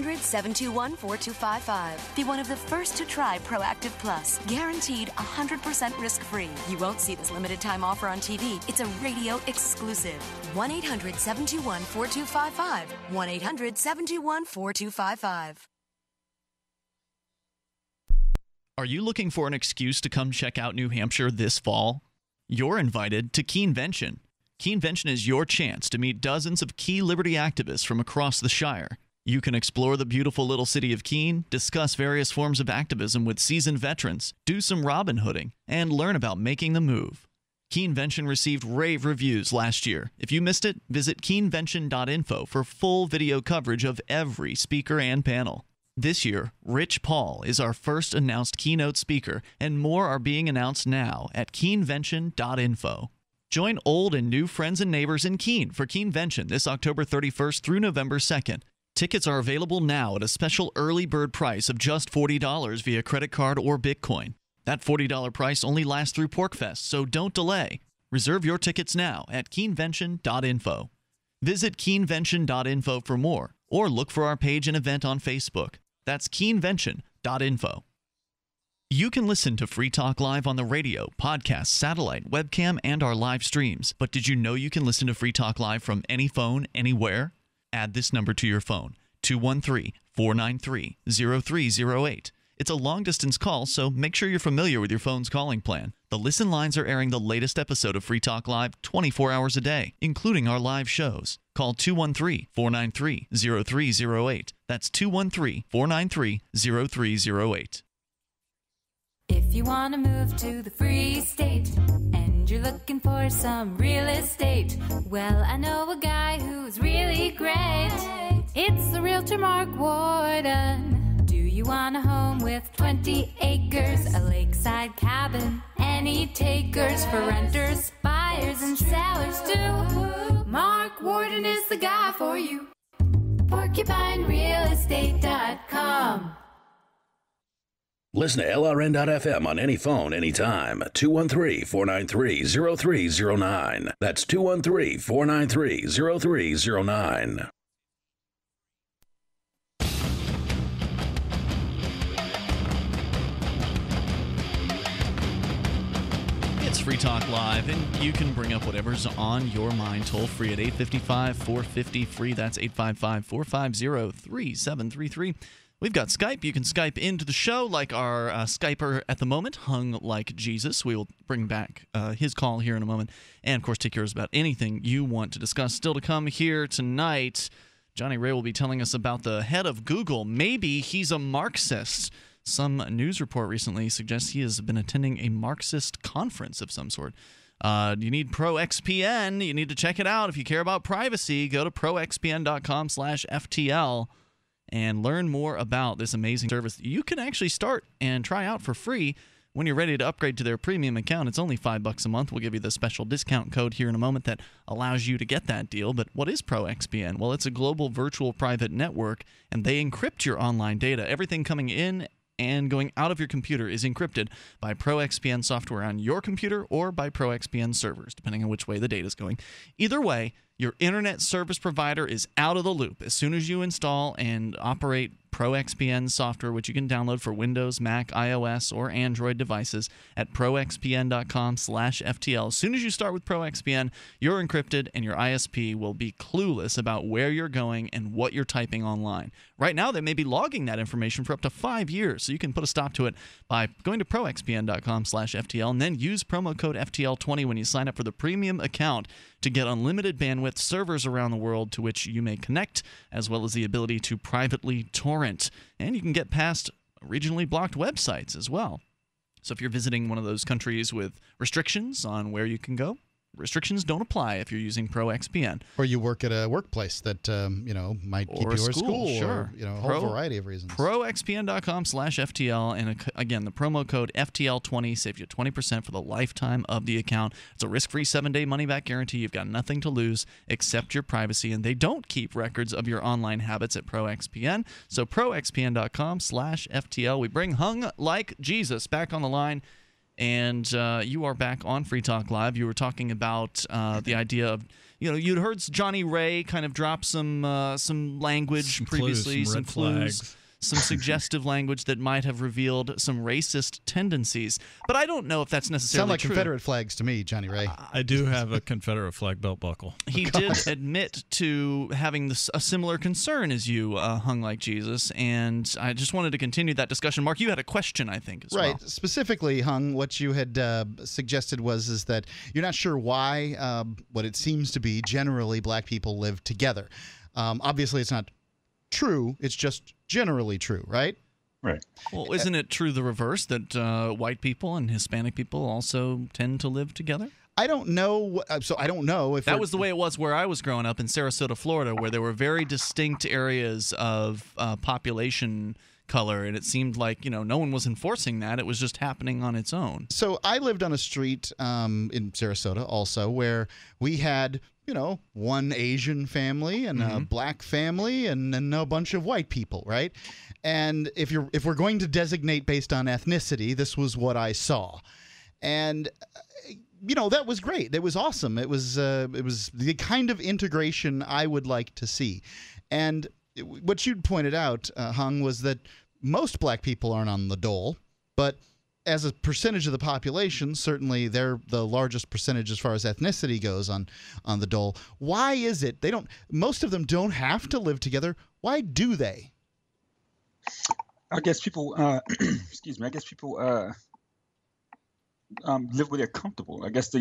S24: 1-800-721-4255. Be one of the first to try Proactive Plus. Guaranteed 100% risk-free. You won't see this limited time offer on TV. It's a radio exclusive. 1-800-721-4255. 1-800-721-4255.
S6: Are you looking for an excuse to come check out New Hampshire this fall? You're invited to Keenvention. Keenvention is your chance to meet dozens of key liberty activists from across the Shire. You can explore the beautiful little city of Keene, discuss various forms of activism with seasoned veterans, do some Robin Hooding, and learn about making the move. Keenvention received rave reviews last year. If you missed it, visit keenvention.info for full video coverage of every speaker and panel. This year, Rich Paul is our first announced keynote speaker, and more are being announced now at keenvention.info. Join old and new friends and neighbors in Keene for Keenvention this October 31st through November 2nd. Tickets are available now at a special early bird price of just $40 via credit card or Bitcoin. That $40 price only lasts through PorcFest, so don't delay. Reserve your tickets now at keenvention.info. Visit keenvention.info for more, or look for our page and event on Facebook. That's keenvention.info. You can listen to Free Talk Live on the radio, podcast, satellite, webcam, and our live streams. But did you know you can listen to Free Talk Live from any phone, anywhere? Add this number to your phone, 213-493-0308. It's a long-distance call, so make sure you're familiar with your phone's calling plan. The listen lines are airing the latest episode of Free Talk Live 24 hours a day, including our live shows. Call 213-493-0308. That's 213-493-0308.
S1: If you want to move to the Free State and you're looking for some real estate, well, I know a guy who's really great. It's the realtor Mark Warden. Do you want a home with 20 acres, a lakeside cabin, any takers for renters, buyers, and sellers too? Mark Warden is the guy for you. PorcupineRealEstate.com.
S2: Listen to LRN.FM on any phone, anytime. 213-493-0309. That's 213-493-0309.
S6: It's Free Talk Live, and you can bring up whatever's on your mind toll free at 855-450-FREE. That's 855-450-3733. We've got Skype. You can Skype into the show like our Skyper at the moment, Hung Like Jesus. We will bring back his call here in a moment. And, of course, take yours about anything you want to discuss. Still to come here tonight, Johnny Ray will be telling us about the head of Google. Maybe he's a Marxist. Some news report recently suggests he has been attending a Marxist conference of some sort. You need ProXPN. You need to check it out. If you care about privacy, go to proxpn.com/FTL. and learn more about this amazing service. You can actually start and try out for free when you're ready to upgrade to their premium account. It's only $5 a month. We'll give you the special discount code here in a moment that allows you to get that deal. But what is ProXPN? Well, it's a global virtual private network, and they encrypt your online data. Everything coming in and going out of your computer is encrypted by ProXPN software on your computer or by ProXPN servers, depending on which way the data is going. Either way, your internet service provider is out of the loop as soon as you install and operate ProXPN software, which you can download for Windows, Mac, iOS, or Android devices at proxpn.com/FTL. As soon as you start with ProXPN, you're encrypted and your ISP will be clueless about where you're going and what you're typing online. Right now, they may be logging that information for up to 5 years, so you can put a stop to it by going to proxpn.com/FTL and then use promo code FTL20 when you sign up for the premium account to get unlimited bandwidth, servers around the world to which you may connect, as well as the ability to privately torrent. And you can get past regionally blocked websites as well. So if you're visiting one of those countries with restrictions on where you can go, restrictions don't apply if you're using ProXPN.
S7: Or you work at a workplace that might keep you, or a school,
S6: sure.
S7: Or a whole variety of reasons.
S6: ProXPN.com/FTL, and again, the promo code FTL20 saves you 20% for the lifetime of the account. It's a risk-free 7-day money-back guarantee. You've got nothing to lose except your privacy, and they don't keep records of your online habits at ProXPN. So ProXPN.com/FTL. We bring Hung Like Jesus back on the line. And you are back on Free Talk Live. You were talking about the idea of, you'd heard Johnny Ray kind of drop some language previously, some clues, some suggestive language that might have revealed some racist tendencies. But I don't know if that's necessarily
S7: Sound like
S6: true.
S7: Confederate flags to me, Johnny Ray.
S14: I do have a Confederate flag belt buckle.
S6: He did admit to having a similar concern as you, Hung Like Jesus, and I just wanted to continue that discussion. Mark, you had a question, I think, as well.
S7: Right. Specifically, Hung, what you had suggested is that you're not sure why what it seems to be generally black people live together. Obviously, it's not true. It's just generally true, right?
S21: Right.
S6: Well, isn't it true the reverse, that white people and Hispanic people also tend to live together?
S7: I don't know. So I don't know if
S6: that was the way it was where I was growing up in Sarasota, Florida, where there were very distinct areas of population color, and it seemed like no one was enforcing that. It was just happening on its own.
S7: So I lived on a street in Sarasota also where we had one Asian family and a black family and then a bunch of white people, right? And if we're going to designate based on ethnicity, this was what I saw. And that was great. It was awesome. It was the kind of integration I would like to see. And what you pointed out, Hung, was that most black people aren't on the dole, but as a percentage of the population, certainly they're the largest percentage as far as ethnicity goes on the dole. Why is it most of them don't have to live together? Why do they?
S21: I guess people, excuse me, I guess people live where they're comfortable. I guess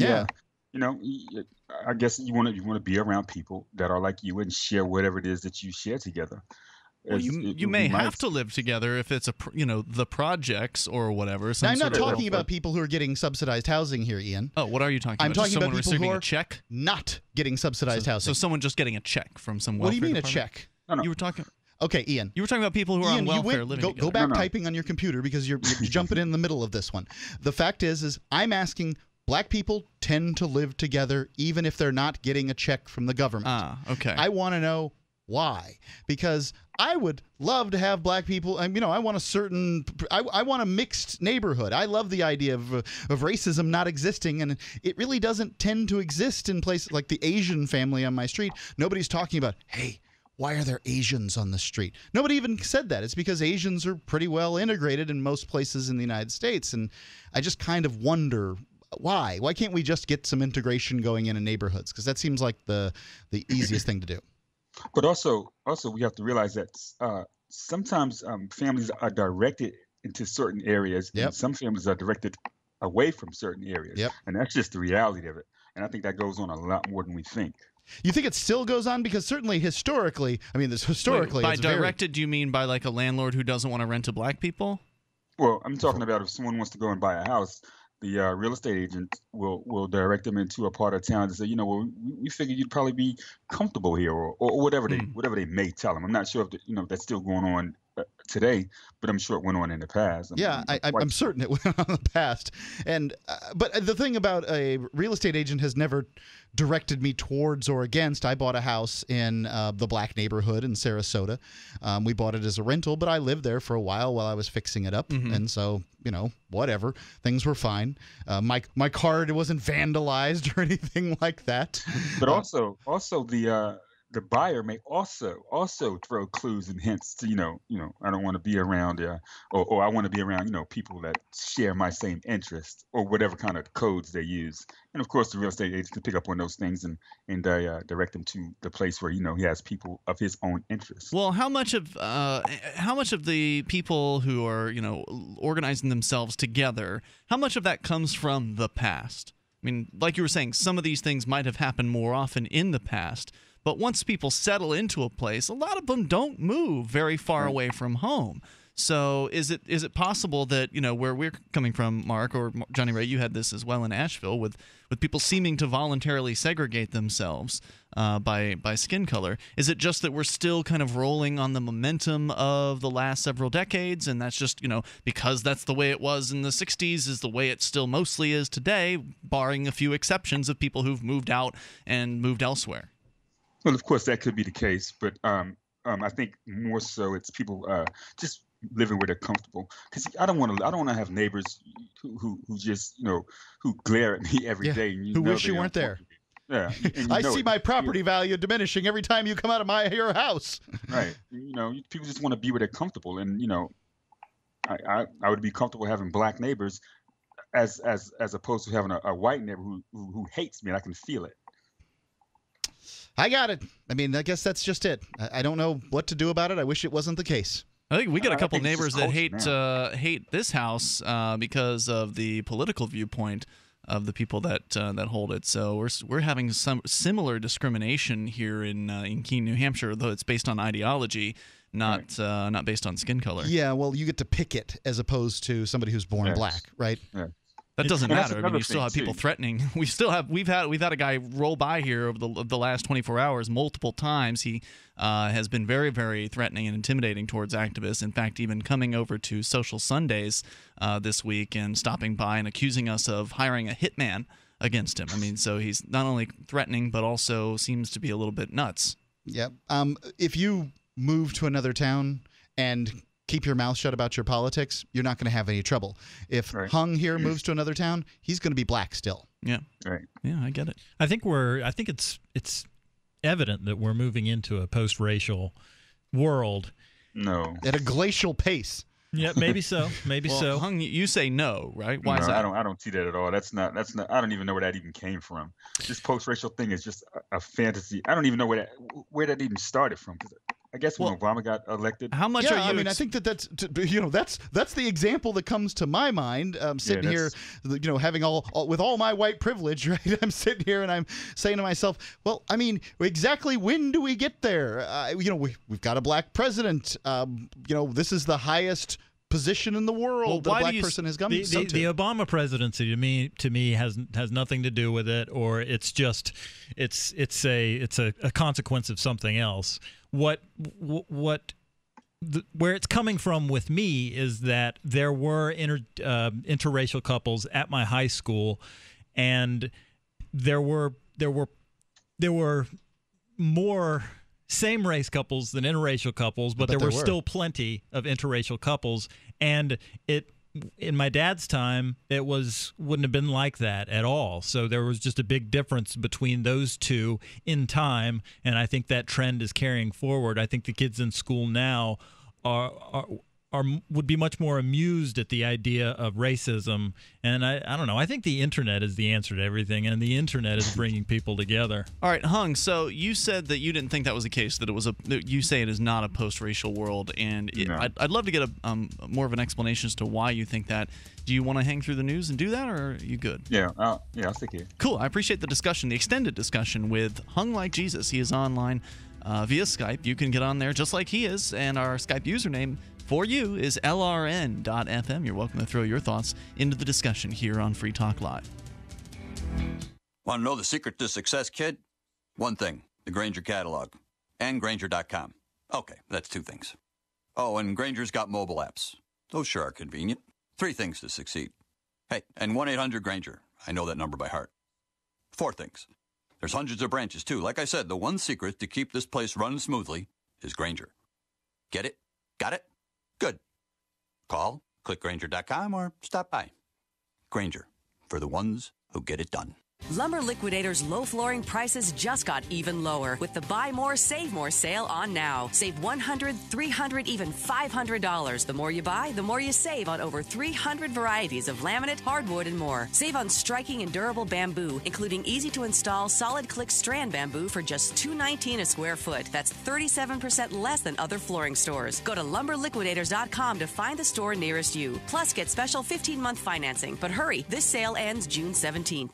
S21: I guess you want to be around people that are like you and share whatever it is that you share together.
S6: Well, you may have to live together if it's the projects or whatever.
S7: Now, I'm not talking about people who are getting subsidized housing here, Ian.
S6: Oh, what are you talking about?
S7: I'm talking about people who are
S6: a check?
S7: Not getting subsidized housing.
S6: So someone just getting a check from some welfare
S7: What do you mean
S6: department?
S7: a check?
S21: No.
S6: You were talking.
S7: Okay, Ian.
S6: You were talking about people who are on welfare living together.
S7: Go back typing on your computer because you're jumping in the middle of this one. The fact is I'm asking, black people tend to live together even if they're not getting a check from the government.
S6: Ah, okay.
S7: I want to know why. Because I would love to have black people. I want I want a mixed neighborhood. I love the idea of racism not existing, and it really doesn't tend to exist in places like the Asian family on my street. Nobody's talking about, hey, why are there Asians on the street? Nobody even said that. It's because Asians are pretty well integrated in most places in the United States. And I just kind of wonder why. Why can't we just get some integration going in neighborhoods? Because that seems like the easiest thing to do.
S21: But also we have to realize that sometimes families are directed into certain areas, and some families are directed away from certain areas. And that's just the reality of it. And I think that goes on a lot more than we think.
S7: You think it still goes on? Because certainly historically,
S6: Wait, by directed, do you mean by like a landlord who doesn't want to rent to black people?
S21: Well, I'm talking about if someone wants to go and buy a house, the real estate agent will direct them into a part of town and say, we figured you'd probably be comfortable here, or whatever they may tell them. I'm not sure if that's still going on today, but I'm sure it went on in the past.
S7: I'm certain it went on in the past. And but the thing about a real estate agent has never directed me towards or against. I bought a house in the black neighborhood in Sarasota. We bought it as a rental, but I lived there for a while I was fixing it up. And so, whatever. Things were fine. My card wasn't vandalized or anything like that.
S21: But also the buyer may also throw clues and hints to, I don't want to be around, or I want to be around, people that share my same interest, or whatever kind of codes they use. And of course, the real estate agent can pick up on those things and direct them to the place where, he has people of his own interest.
S6: Well, how much of the people who are, organizing themselves together, how much of that comes from the past? I mean, like you were saying, some of these things might have happened more often in the past. But once people settle into a place, a lot of them don't move very far away from home. So is it possible that, where we're coming from, Mark, or Johnny Ray, you had this as well in Asheville, with people seeming to voluntarily segregate themselves by skin color? Is it just that we're still kind of rolling on the momentum of the last several decades, and that's just, because that's the way it was in the 60s is the way it still mostly is today, barring a few exceptions of people who've moved out and moved elsewhere?
S21: Well, of course, that could be the case, but I think more so it's people just living where they're comfortable. Because I don't want to have neighbors who just who glare at me every day. And
S7: who wish you weren't there.
S21: Yeah,
S7: I see my property value diminishing every time you come out of your house.
S21: Right. People just want to be where they're comfortable, and I would be comfortable having black neighbors as opposed to having a white neighbor who hates me, and I can feel it.
S7: I got it. I mean, I guess that's just it. I don't know what to do about it. I wish it wasn't the case.
S6: I think we got a couple neighbors that hate this house because of the political viewpoint of the people that hold it. So we're having some similar discrimination here in Keene, New Hampshire, though it's based on ideology. not based on skin color.
S7: Yeah, well, you get to pick it as opposed to somebody who's born black, right?
S21: Yeah.
S6: That doesn't
S21: And that's
S6: matter. I mean,
S21: another
S6: you still have
S21: thing,
S6: people
S21: too.
S6: threatening. We've had a guy roll by here over the last 24 hours multiple times. He has been very, very threatening and intimidating towards activists. In fact, even coming over to Social Sundays this week and stopping by and accusing us of hiring a hitman against him. I mean, so he's not only threatening but also seems to be a little bit nuts.
S7: Yep. If you move to another town and keep your mouth shut about your politics, you're not going to have any trouble. If Hung here moves to another town, he's going to be black still.
S6: Yeah.
S21: Right.
S6: Yeah, I get it.
S14: I think it's evident that we're moving into a post-racial world.
S21: No.
S7: At a glacial pace.
S14: Yeah, maybe so. Maybe
S6: Well,
S14: so.
S6: Hung, you say no, right? Why is that?
S21: I don't see that at all. That's not. I don't even know where that even came from. This post-racial thing is just a fantasy. I don't even know where that even started from. 'Cause I guess when Obama got elected.
S6: How much
S7: Yeah,
S6: are you?
S7: I mean, I think that's the example that comes to my mind. Sitting here, having with all my white privilege, right? I'm sitting here and I'm saying to myself, well, I mean, exactly when do we get there? We've got a black president. This is the highest position in the world that a black person has come
S14: the
S7: to.
S14: The Obama presidency to me has nothing to do with it, or it's just it's a consequence of something else. Where it's coming from with me is that there were interracial couples at my high school, and there were more same-race couples than interracial couples, but there were still plenty of interracial couples, and in my dad's time, it wouldn't have been like that at all. So there was just a big difference between those two in time, and I think that trend is carrying forward. I think the kids in school now would be much more amused at the idea of racism, and I don't know. I think the internet is the answer to everything, and the internet is bringing people together.
S6: All right, Hung. So you said that you didn't think that was the case. That you say it is not a post-racial world, and I'd love to get more of an explanation as to why you think that. Do you want to hang through the news and do that, or are you good?
S21: Yeah, I'll stick here.
S6: Cool. I appreciate the discussion, the extended discussion with Hung Like Jesus. He is online via Skype. You can get on there just like he is, and our Skype username for you is LRN.FM. You're welcome to throw your thoughts into the discussion here on Free Talk Live.
S3: Want to know the secret to success, kid? One thing, the Grainger catalog and Grainger.com. Okay, that's two things. Oh, and Grainger's got mobile apps. Those sure are convenient. Three things to succeed. Hey, and 1-800-GRAINGER. I know that number by heart. Four things. There's hundreds of branches, too. Like I said, the one secret to keep this place running smoothly is Grainger. Get it? Got it? Good. Call, click Grainger.com, or stop by. Grainger, for the ones who get it done.
S4: Lumber Liquidators low flooring prices just got even lower with the Buy More, Save More sale on now. Save $100, $300, even $500. The more you buy, the more you save on over 300 varieties of laminate, hardwood, and more. Save on striking and durable bamboo, including easy-to-install solid click strand bamboo for just $2.19 a square foot. That's 37% less than other flooring stores. Go to lumberliquidators.com to find the store nearest you. Plus, get special 15-month financing. But hurry, this sale ends June 17th.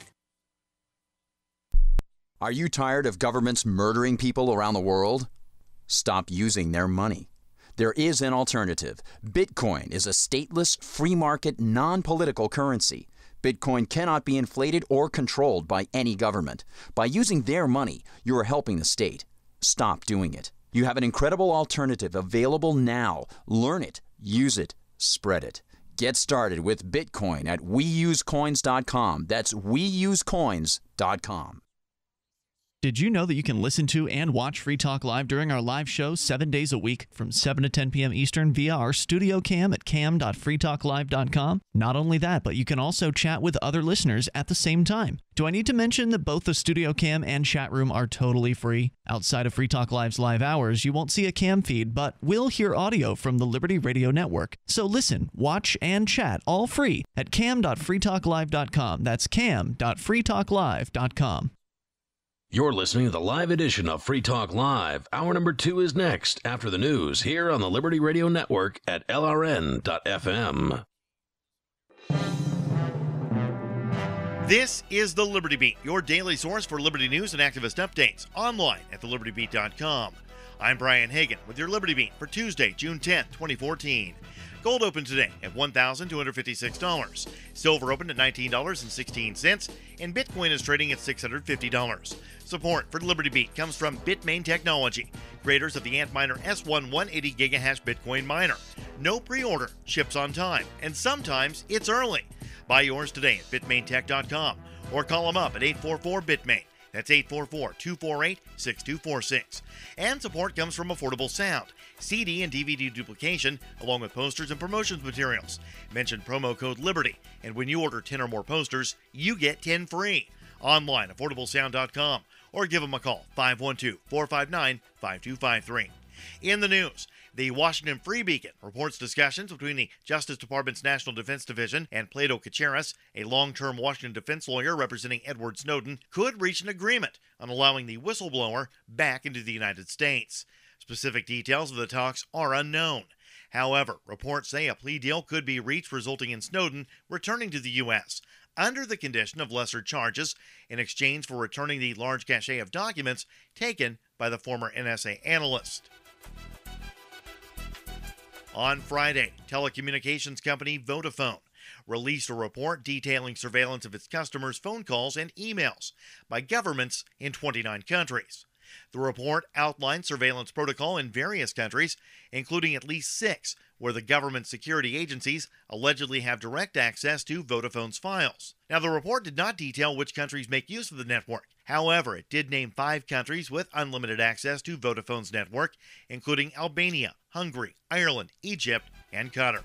S5: Are you tired of governments murdering people around the world? Stop using their money. There is an alternative. Bitcoin is a stateless, free market, non-political currency. Bitcoin cannot be inflated or controlled by any government. By using their money, you are helping the state. Stop doing it. You have an incredible alternative available now. Learn it, use it, spread it. Get started with Bitcoin at WeUseCoins.com. That's WeUseCoins.com.
S6: Did you know that you can listen to and watch Free Talk Live during our live show 7 days a week from 7 to 10 p.m. Eastern via our studio cam at cam.freetalklive.com? Not only that, but you can also chat with other listeners at the same time. Do I need to mention that both the studio cam and chat room are totally free? Outside of Free Talk Live's live hours, you won't see a cam feed, but will hear audio from the Liberty Radio Network. So listen, watch, and chat all free at cam.freetalklive.com. That's cam.freetalklive.com.
S13: You're listening to the live edition of Free Talk Live. Hour number 2 is next after the news here on the Liberty Radio Network at LRN.FM.
S8: This is the Liberty Beat, your daily source for Liberty news and activist updates, online at thelibertybeat.com. I'm Brian Hagan with your Liberty Beat for Tuesday, June 10th, 2014. Gold opened today at $1,256. Silver opened at $19.16, and Bitcoin is trading at $650. Support for Liberty Beat comes from Bitmain Technology, creators of the Antminer S1 180 gigahash Bitcoin miner. No pre-order, ships on time, and sometimes it's early. Buy yours today at bitmaintech.com or call them up at 844-BITMAIN. That's 844-248-6246. And support comes from Affordable Sound, CD and DVD duplication, along with posters and promotions materials. Mention promo code LIBERTY, and when you order 10 or more posters, you get 10 free. Online, affordablesound.com, or give them a call, 512-459-5253. In the news, the Washington Free Beacon reports discussions between the Justice Department's National Defense Division and Plato Kacharis, a long-term Washington defense lawyer representing Edward Snowden, could reach an agreement on allowing the whistleblower back into the United States. Specific details of the talks are unknown. However, reports say a plea deal could be reached, resulting in Snowden returning to the U.S. under the condition of lesser charges in exchange for returning the large cache of documents taken by the former NSA analyst. On Friday, telecommunications company Vodafone released a report detailing surveillance of its customers' phone calls and emails by governments in 29 countries. The report outlined surveillance protocol in various countries, including at least 6, where the government security agencies allegedly have direct access to Vodafone's files. Now, the report did not detail which countries make use of the network. However, it did name 5 countries with unlimited access to Vodafone's network, including Albania, Hungary, Ireland, Egypt, and Qatar.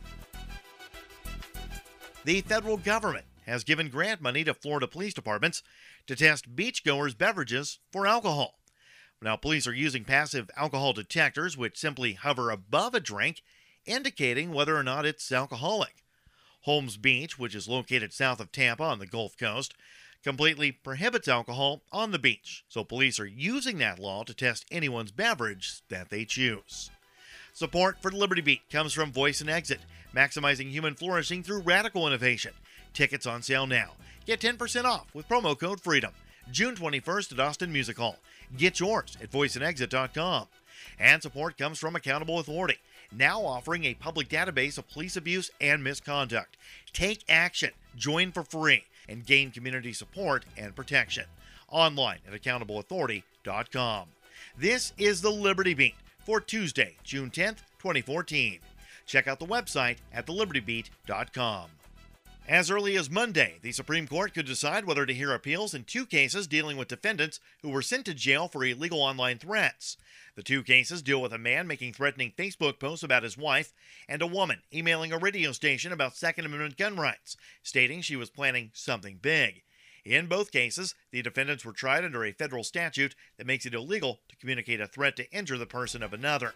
S8: The federal government has given grant money to Florida police departments to test beachgoers' beverages for alcohol. Now, police are using passive alcohol detectors, which simply hover above a drink, indicating whether or not it's alcoholic. Holmes Beach, which is located south of Tampa on the Gulf Coast, completely prohibits alcohol on the beach, so police are using that law to test anyone's beverage that they choose. Support for Liberty Beat comes from Voice and Exit, maximizing human flourishing through radical innovation. Tickets on sale now. Get 10% off with promo code FREEDOM. June 21st at Austin Music Hall. Get yours at voiceandexit.com. And support comes from Accountable Authority, now offering a public database of police abuse and misconduct. Take action, join for free, and gain community support and protection. Online at accountableauthority.com. This is the Liberty Beat for Tuesday, June 10th, 2014. Check out the website at thelibertybeat.com. As early as Monday, the Supreme Court could decide whether to hear appeals in 2 cases dealing with defendants who were sent to jail for illegal online threats. The 2 cases deal with a man making threatening Facebook posts about his wife and a woman emailing a radio station about Second Amendment gun rights, stating she was planning something big. In both cases, the defendants were tried under a federal statute that makes it illegal to communicate a threat to injure the person of another.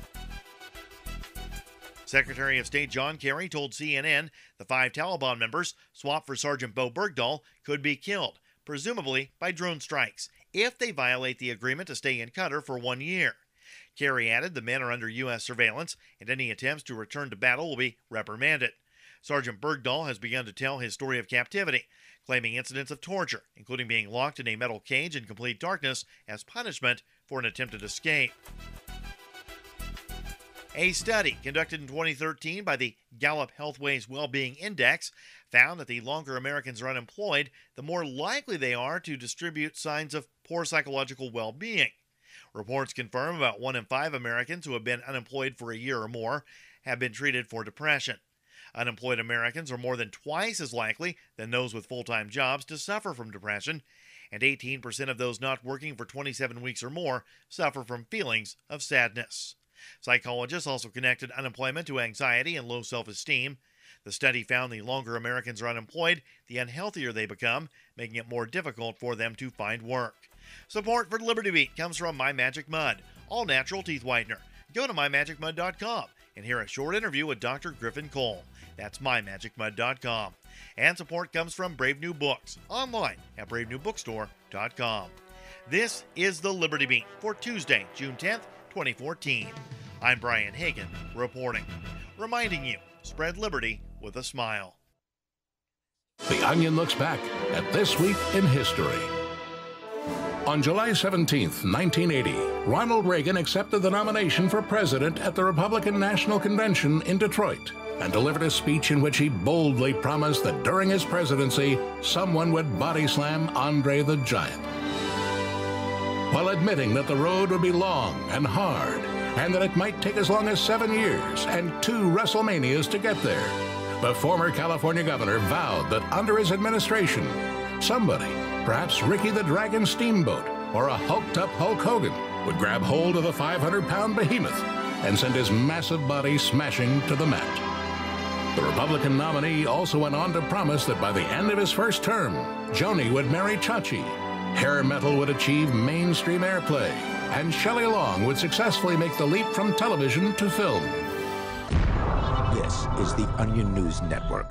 S8: Secretary of State John Kerry told CNN the 5 Taliban members swapped for Sergeant Bo Bergdahl could be killed, presumably by drone strikes, if they violate the agreement to stay in Qatar for 1 year. Kerry added the men are under U.S. surveillance, and any attempts to return to battle will be reprimanded. Sergeant Bergdahl has begun to tell his story of captivity, claiming incidents of torture, including being locked in a metal cage in complete darkness as punishment for an attempted escape. A study conducted in 2013 by the Gallup Healthways Wellbeing Index found that the longer Americans are unemployed, the more likely they are to distribute signs of poor psychological well-being. Reports confirm about 1 in 5 Americans who have been unemployed for a year or more have been treated for depression. Unemployed Americans are more than twice as likely than those with full-time jobs to suffer from depression, and 18% of those not working for 27 weeks or more suffer from feelings of sadness. Psychologists also connected unemployment to anxiety and low self-esteem. The study found the longer Americans are unemployed, the unhealthier they become, making it more difficult for them to find work. Support for Liberty Beat comes from My Magic Mud, all-natural teeth whitener. Go to mymagicmud.com and hear a short interview with Dr. Griffin Cole. That's mymagicmud.com. And support comes from Brave New Books, online at bravenewbookstore.com. This is the Liberty Beat for Tuesday, June 10th, 2014. I'm Brian Hagan reporting, reminding you, spread liberty with a smile.
S13: The Onion looks back at This Week in History.
S9: On July 17, 1980, Ronald Reagan accepted the nomination for president at the Republican National Convention in Detroit and delivered a speech in which he boldly promised that during his presidency, someone would body slam Andre the Giant. While admitting that the road would be long and hard and that it might take as long as 7 years and 2 WrestleManias to get there, the former California governor vowed that under his administration, somebody, perhaps Ricky the Dragon Steamboat or a hulked-up Hulk Hogan, would grab hold of the 500-pound behemoth and send his massive body smashing to the mat. The Republican nominee also went on to promise that by the end of his first term, Joni would marry Chachi, hair metal would achieve mainstream airplay, and Shelley Long would successfully make the leap from television to film.
S10: This is the Onion News Network.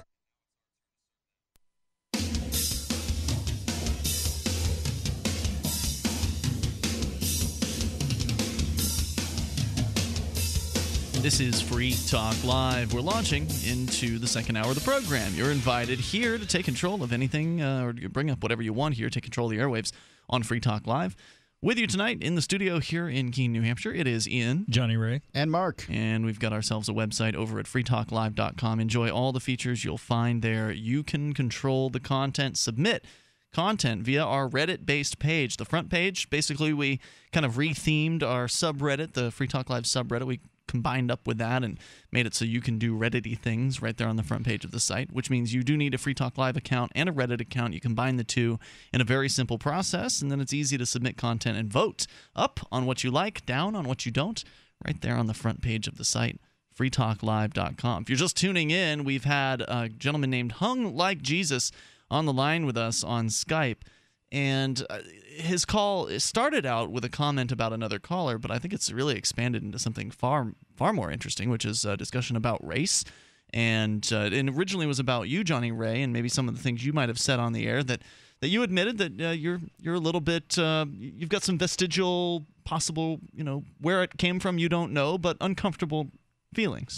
S6: This is Free Talk Live. We're launching into the second hour of the program. You're invited here to take control of anything or bring up whatever you want here. Take control of the airwaves on Free Talk Live. With you tonight in the studio here in Keene, New Hampshire, it is Ian,
S14: Johnny Ray,
S7: and Mark.
S6: And we've got ourselves a website over at freetalklive.com. Enjoy all the features you'll find there. You can control the content, submit content via our Reddit-based page. The front page, basically, we kind of rethemed our subreddit, the Free Talk Live subreddit. We combined up with that and made it so you can do Reddit-y things right there on the front page of the site, which means you do need a Free Talk Live account and a Reddit account. You combine the two in a very simple process, and then it's easy to submit content and vote up on what you like, down on what you don't, right there on the front page of the site, freetalklive.com. If you're just tuning in, we've had a gentleman named Hung Like Jesus on the line with us on Skype. And his call started out with a comment about another caller, but I think it's really expanded into something far more interesting, which is a discussion about race. And it originally was about you, Johnny Ray, and maybe some of the things you might have said on the air that you admitted that you're a little bit you've got some vestigial, possible, where it came from you don't know, but uncomfortable feelings.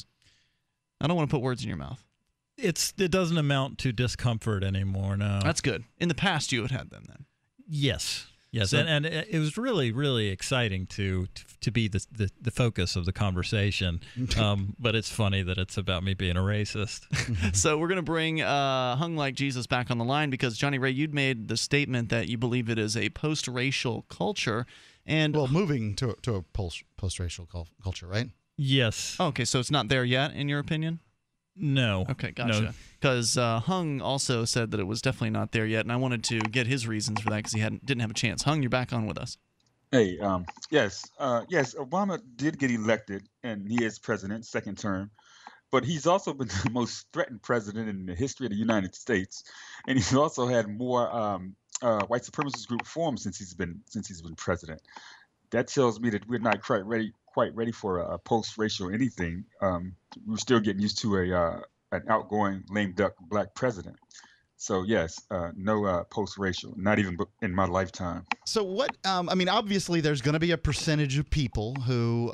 S6: I don't want to put words in your mouth.
S14: It doesn't amount to discomfort anymore, no.
S6: That's good. In the past, you had them then.
S14: Yes.
S6: So,
S14: and it was really, really exciting to be the focus of the conversation. But it's funny that it's about me being a racist.
S6: So we're going to bring Hung Like Jesus back on the line because, Johnny Ray, you'd made the statement that you believe it is a post-racial culture. And
S7: moving to a post-racial culture, right?
S14: Yes.
S6: Okay, so it's not there yet, in your opinion?
S14: No.
S6: Okay, gotcha. Because Hung also said that it was definitely not there yet, and I wanted to get his reasons for that because he didn't have a chance. Hung, you're back on with us.
S21: Hey, yes, Obama did get elected, and he is president, second term, but he's also been the most threatened president in the history of the United States, and he's also had more white supremacist group formed since he's been president. That tells me that we're not quite ready for a post-racial anything. We're still getting used to an outgoing lame duck black president. So yes, no post-racial, not even in my lifetime.
S7: So what? Obviously, there's going to be a percentage of people who,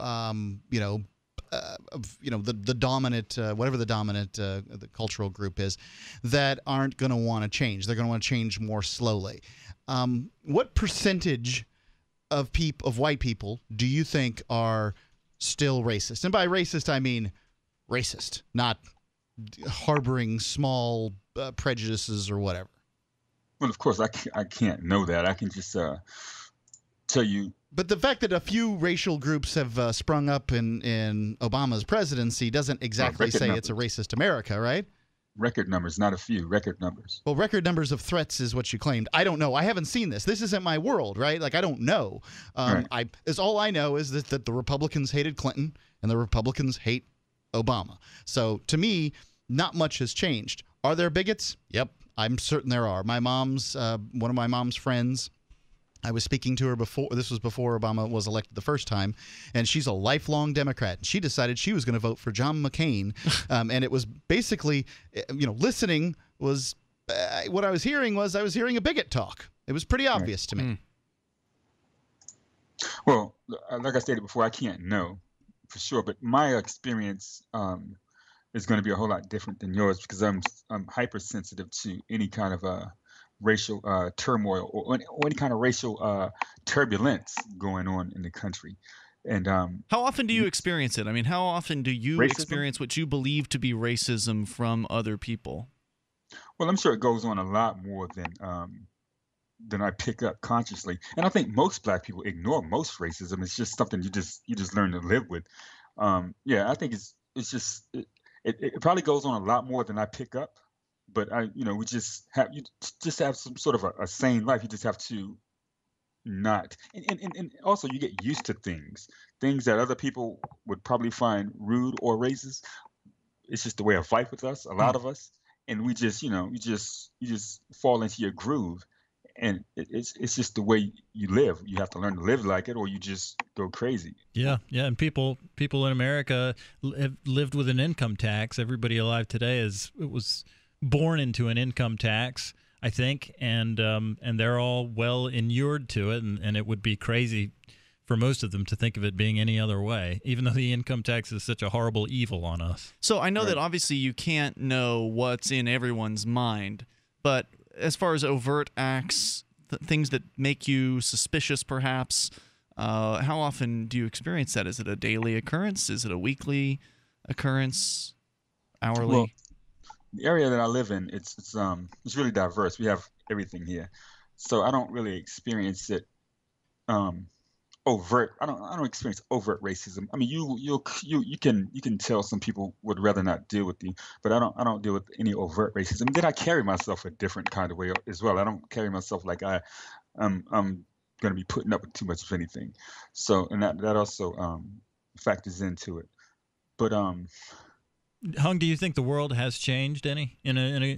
S7: the dominant, whatever the dominant the cultural group is, that aren't going to want to change. They're going to want to change more slowly. What percentage of white people do you think are still racist? And by racist, I mean racist, not harboring small prejudices or whatever.
S21: Well, of course, I can't know that. I can just tell you.
S7: But the fact that a few racial groups have sprung up in Obama's presidency doesn't exactly say it's a racist America, right?
S21: Record numbers, not a few. Record numbers.
S7: Well, record numbers of threats is what you claimed. I don't know. I haven't seen this. This isn't my world, right? Like, I don't know.
S21: Right.
S7: All I know is that the Republicans hated Clinton and the Republicans hate Obama. So, to me, not much has changed. Are there bigots? Yep, I'm certain there are. My mom's, one of my mom's friends, I was speaking to her before. This was before Obama was elected the first time, and she's a lifelong Democrat. She decided she was going to vote for John McCain, and it was basically, listening was what I was hearing a bigot talk. It was pretty obvious to me.
S21: Well, like I stated before, I can't know for sure, but my experience is going to be a whole lot different than yours because I'm hypersensitive to any kind of racial turmoil or any kind of racial turbulence going on in the country. And
S6: how often do you experience it? I mean, how often do you
S21: racism?
S6: experience what you believe to be racism from other people?
S21: Well, I'm sure it goes on a lot more than I pick up consciously. And I think most Black people ignore most racism. It's just something you just learn to live with. Yeah, I think it probably goes on a lot more than I pick up. But we just have some sort of a sane life. You just have to not, and also you get used to things that other people would probably find rude or racist. It's just the way of life with us, a lot of us, and we just, you just fall into your groove, and it's just the way you live. You have to learn to live like it, or you just go crazy.
S14: Yeah, and people in America have lived with an income tax. Everybody alive today was born into an income tax, I think, and they're all well inured to it, and it would be crazy for most of them to think of it being any other way, even though the income tax is such a horrible evil on us.
S6: So I know that obviously you can't know what's in everyone's mind, but as far as overt acts, things that make you suspicious perhaps, how often do you experience that? Is it a daily occurrence? Is it a weekly occurrence? Hourly?
S21: Well, the area that I live in, it's really diverse. We have everything here, so I don't really experience it overt. I don't experience overt racism. I mean, you can tell some people would rather not deal with you, but I don't deal with any overt racism. And then I carry myself a different kind of way as well. I don't carry myself like I'm going to be putting up with too much of anything. So, and that also factors into it. But
S14: Hung, do you think the world has changed any in a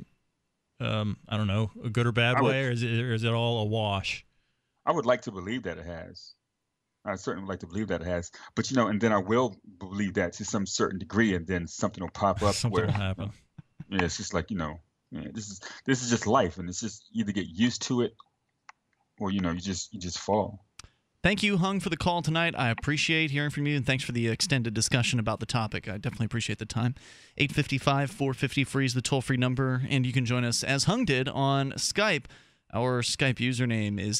S14: I don't know, a good or bad way, or is it all a wash?
S21: I would like to believe that it has. I certainly would like to believe that it has. But and then I will believe that to some certain degree, and then something will pop up
S14: something will happen.
S21: Yeah, it's just like this is just life, and it's just either get used to it, or you just fall.
S6: Thank you, Hung, for the call tonight. I appreciate hearing from you, and thanks for the extended discussion about the topic. I definitely appreciate the time. 855-450-FREE is the toll-free number, and you can join us, as Hung did, on Skype. Our Skype username is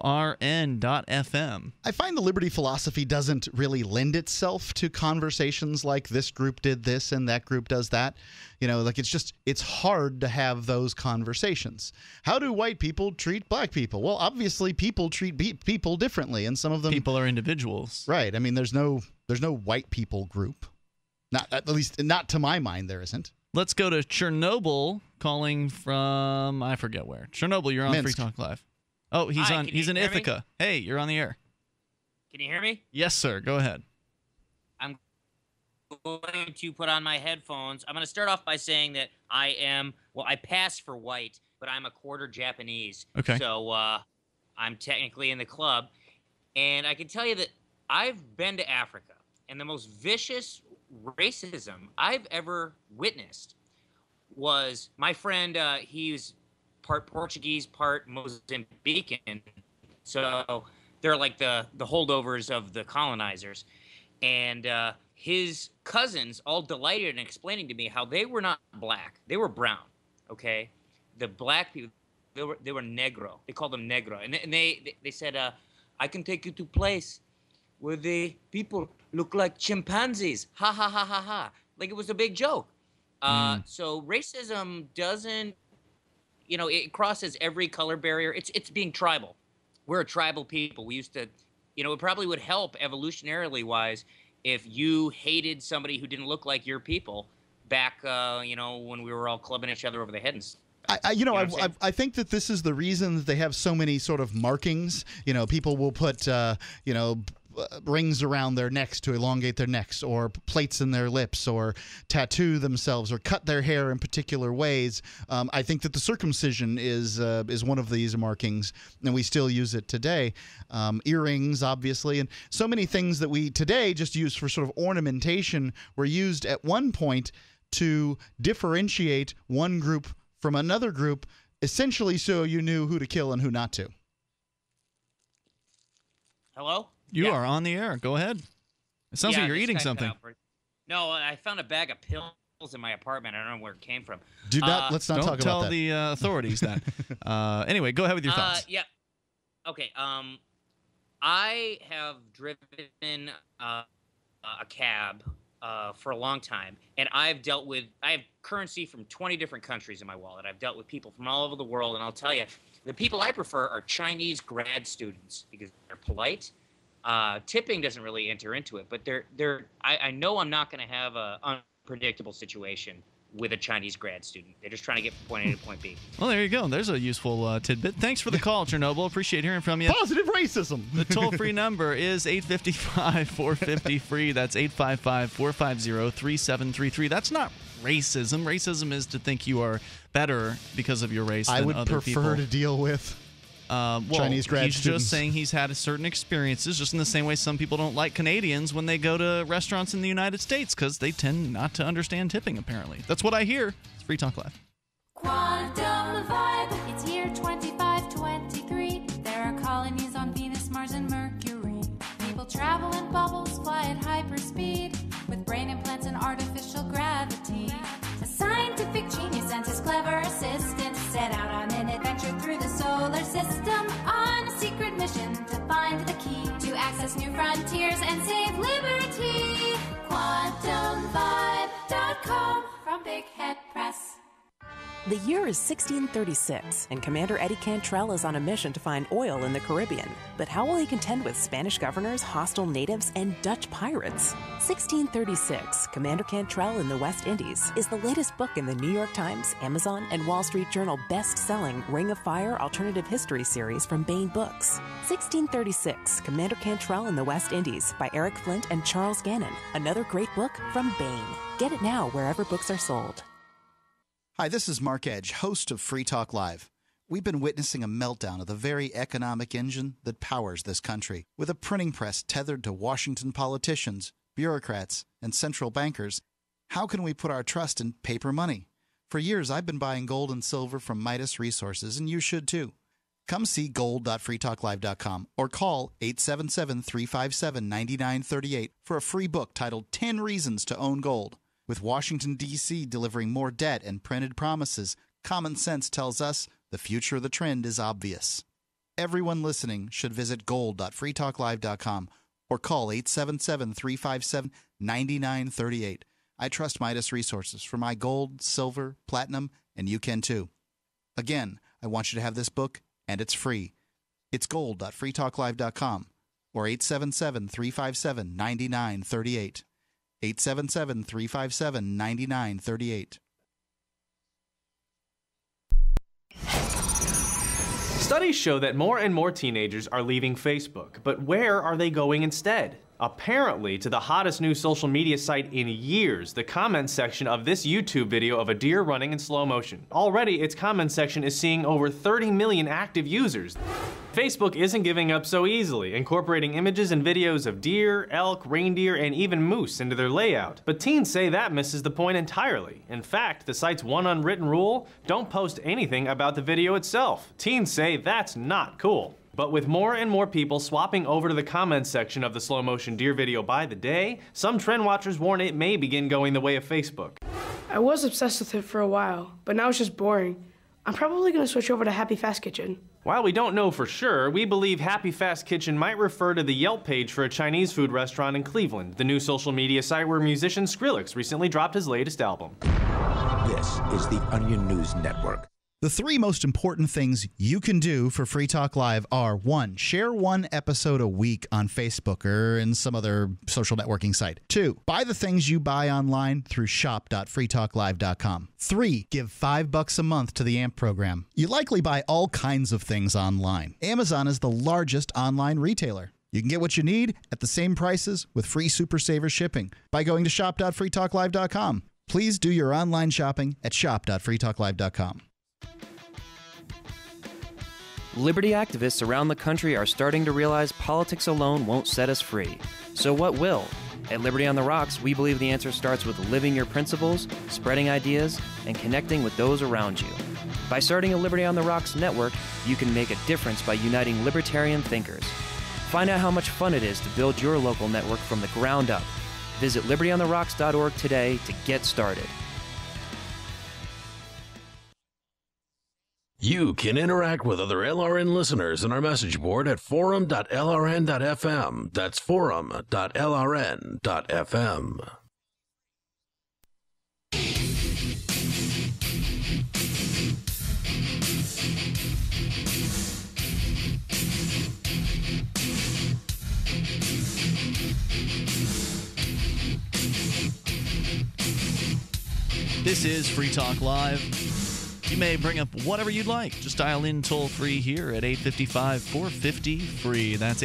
S6: LRN.FM.
S7: I find the liberty philosophy doesn't really lend itself to conversations like this group did this and that group does that. It's hard to have those conversations. How do white people treat black people? Well, obviously people treat people differently, and some of them...
S6: People are individuals.
S7: Right. I mean, there's no white people group. At least not to my mind there isn't.
S6: Let's go to Chernobyl, calling from I forget where. Chernobyl, you're on
S7: Minsk.
S6: Free Talk Live. Oh, he's in Ithaca. Hey, you're on the air.
S11: Can you hear me?
S6: Yes, sir. Go ahead.
S11: I'm going to put on my headphones. I'm going to start off by saying that I pass for white, but I'm a quarter Japanese.
S6: Okay.
S11: So I'm technically in the club. And I can tell you that I've been to Africa, and the most vicious racism I've ever witnessed was my friend. He's part Portuguese, part Mozambican, so they're like the holdovers of the colonizers. And his cousins all delighted in explaining to me how they were not black, they were brown. Okay, the black people, they were negro. They called them negro, and they said, I can take you to place where the people look like chimpanzees. Ha, ha, ha, ha, ha. Like it was a big joke. So racism doesn't, it crosses every color barrier. It's being tribal. We're a tribal people. We used to, it probably would help evolutionarily wise if you hated somebody who didn't look like your people back, when we were all clubbing each other over the head and stuff.
S7: I think that this is the reason that they have so many sort of markings. People will put, rings around their necks to elongate their necks, or plates in their lips, or tattoo themselves, or cut their hair in particular ways. I think that the circumcision is one of these markings, and we still use it today. Earrings, obviously, and so many things that we today just use for sort of ornamentation were used at one point to differentiate one group from another group, essentially so you knew who to kill and who not to.
S11: Hello?
S6: You are on the air. Go ahead. It sounds like you're eating something.
S11: No, I found a bag of pills in my apartment. I don't know where it came from.
S7: Let's not talk about that.
S6: Don't tell the authorities that. Anyway, go ahead with your thoughts.
S11: Yeah. Okay. I have driven a cab for a long time, and I have currency from 20 different countries in my wallet. I've dealt with people from all over the world, and I'll tell you, the people I prefer are Chinese grad students because they're polite. Tipping doesn't really enter into it, but I know I'm not going to have an unpredictable situation with a Chinese grad student. They're just trying to get from point A to point B.
S6: Well, there you go. There's a useful tidbit. Thanks for the call, Chernobyl. Appreciate hearing from you.
S7: Positive racism.
S6: The toll-free number is 855-450-FREE. That's 855-450-3733. That's not racism. Racism is to think you are better because of your race than other people.
S7: I would prefer to deal with Chinese grad
S6: he's
S7: students.
S6: just saying he's had certain experiences, just in the same way some people don't like Canadians when they go to restaurants in the United States because they tend not to understand tipping, apparently. That's what I hear. It's Free Talk Live.
S1: Quantum Vibe, it's year 2523. There are colonies on Venus, Mars, and Mercury. People travel in bubbles, fly at hyperspeed, with brain implants and artificial gravity. A scientific genius and his clever assistant set out on an adventure through the solar system on a secret mission to find the key to access new frontiers and save liberty. QuantumVibe.com from Big Head Press.
S12: The year is 1636, and Commander Eddie Cantrell is on a mission to find oil in the Caribbean. But how will he contend with Spanish governors, hostile natives, and Dutch pirates? 1636, Commander Cantrell in the West Indies is the latest book in the New York Times, Amazon, and Wall Street Journal best-selling Ring of Fire Alternative History series from Baen Books. 1636, Commander Cantrell in the West Indies by Eric Flint and Charles Gannon. Another great book from Baen. Get it now wherever books are sold.
S7: Hi, this is Mark Edge, host of Free Talk Live. We've been witnessing a meltdown of the very economic engine that powers this country. With a printing press tethered to Washington politicians, bureaucrats, and central bankers, how can we put our trust in paper money? For years, I've been buying gold and silver from Midas Resources, and you should too. Come see gold.freetalklive.com or call 877-357-9938 for a free book titled 10 Reasons to Own Gold. With Washington, D.C. delivering more debt and printed promises, common sense tells us the future of the trend is obvious. Everyone listening should visit gold.freetalklive.com or call 877-357-9938. I trust Midas Resources for my gold, silver, platinum, and you can too. Again, I want you to have this book, and it's free. It's gold.freetalklive.com or 877-357-9938. 877-357-9938.
S15: Studies show that more and more teenagers are leaving Facebook, but where are they going instead? Apparently, to the hottest new social media site in years, the comments section of this YouTube video of a deer running in slow motion. Already, its comment section is seeing over 30 million active users. Facebook isn't giving up so easily, incorporating images and videos of deer, elk, reindeer, and even moose into their layout. But teens say that misses the point entirely. In fact, the site's one unwritten rule: don't post anything about the video itself. Teens say that's not cool. But with more and more people swapping over to the comments section of the slow motion deer video by the day, some trend watchers warn it may begin going the way of Facebook.
S16: I was obsessed with it for a while, but now it's just boring. I'm probably going to switch over to Happy Fast Kitchen.
S15: While we don't know for sure, we believe Happy Fast Kitchen might refer to the Yelp page for a Chinese food restaurant in Cleveland, the new social media site where musician Skrillex recently dropped his latest album.
S10: This is the Onion News Network.
S7: The three most important things you can do for Free Talk Live are: 1. Share one episode a week on Facebook or in some other social networking site. 2. Buy the things you buy online through shop.freetalklive.com. 3. Give $5 a month to the AMP program. You likely buy all kinds of things online. Amazon is the largest online retailer. You can get what you need at the same prices with free Super Saver shipping by going to shop.freetalklive.com. Please do your online shopping at shop.freetalklive.com.
S17: Liberty activists around the country are starting to realize politics alone won't set us free. So what will? At Liberty on the Rocks, we believe the answer starts with living your principles, spreading ideas, and connecting with those around you. By starting a Liberty on the Rocks network, you can make a difference by uniting libertarian thinkers. Find out how much fun it is to build your local network from the ground up. Visit libertyontherocks.org today to get started.
S13: You can interact with other LRN listeners in our message board at forum.lrn.fm. That's forum.lrn.fm.
S6: This is Free Talk Live. You may bring up whatever you'd like. Just dial in toll-free here at 855-450-FREE. That's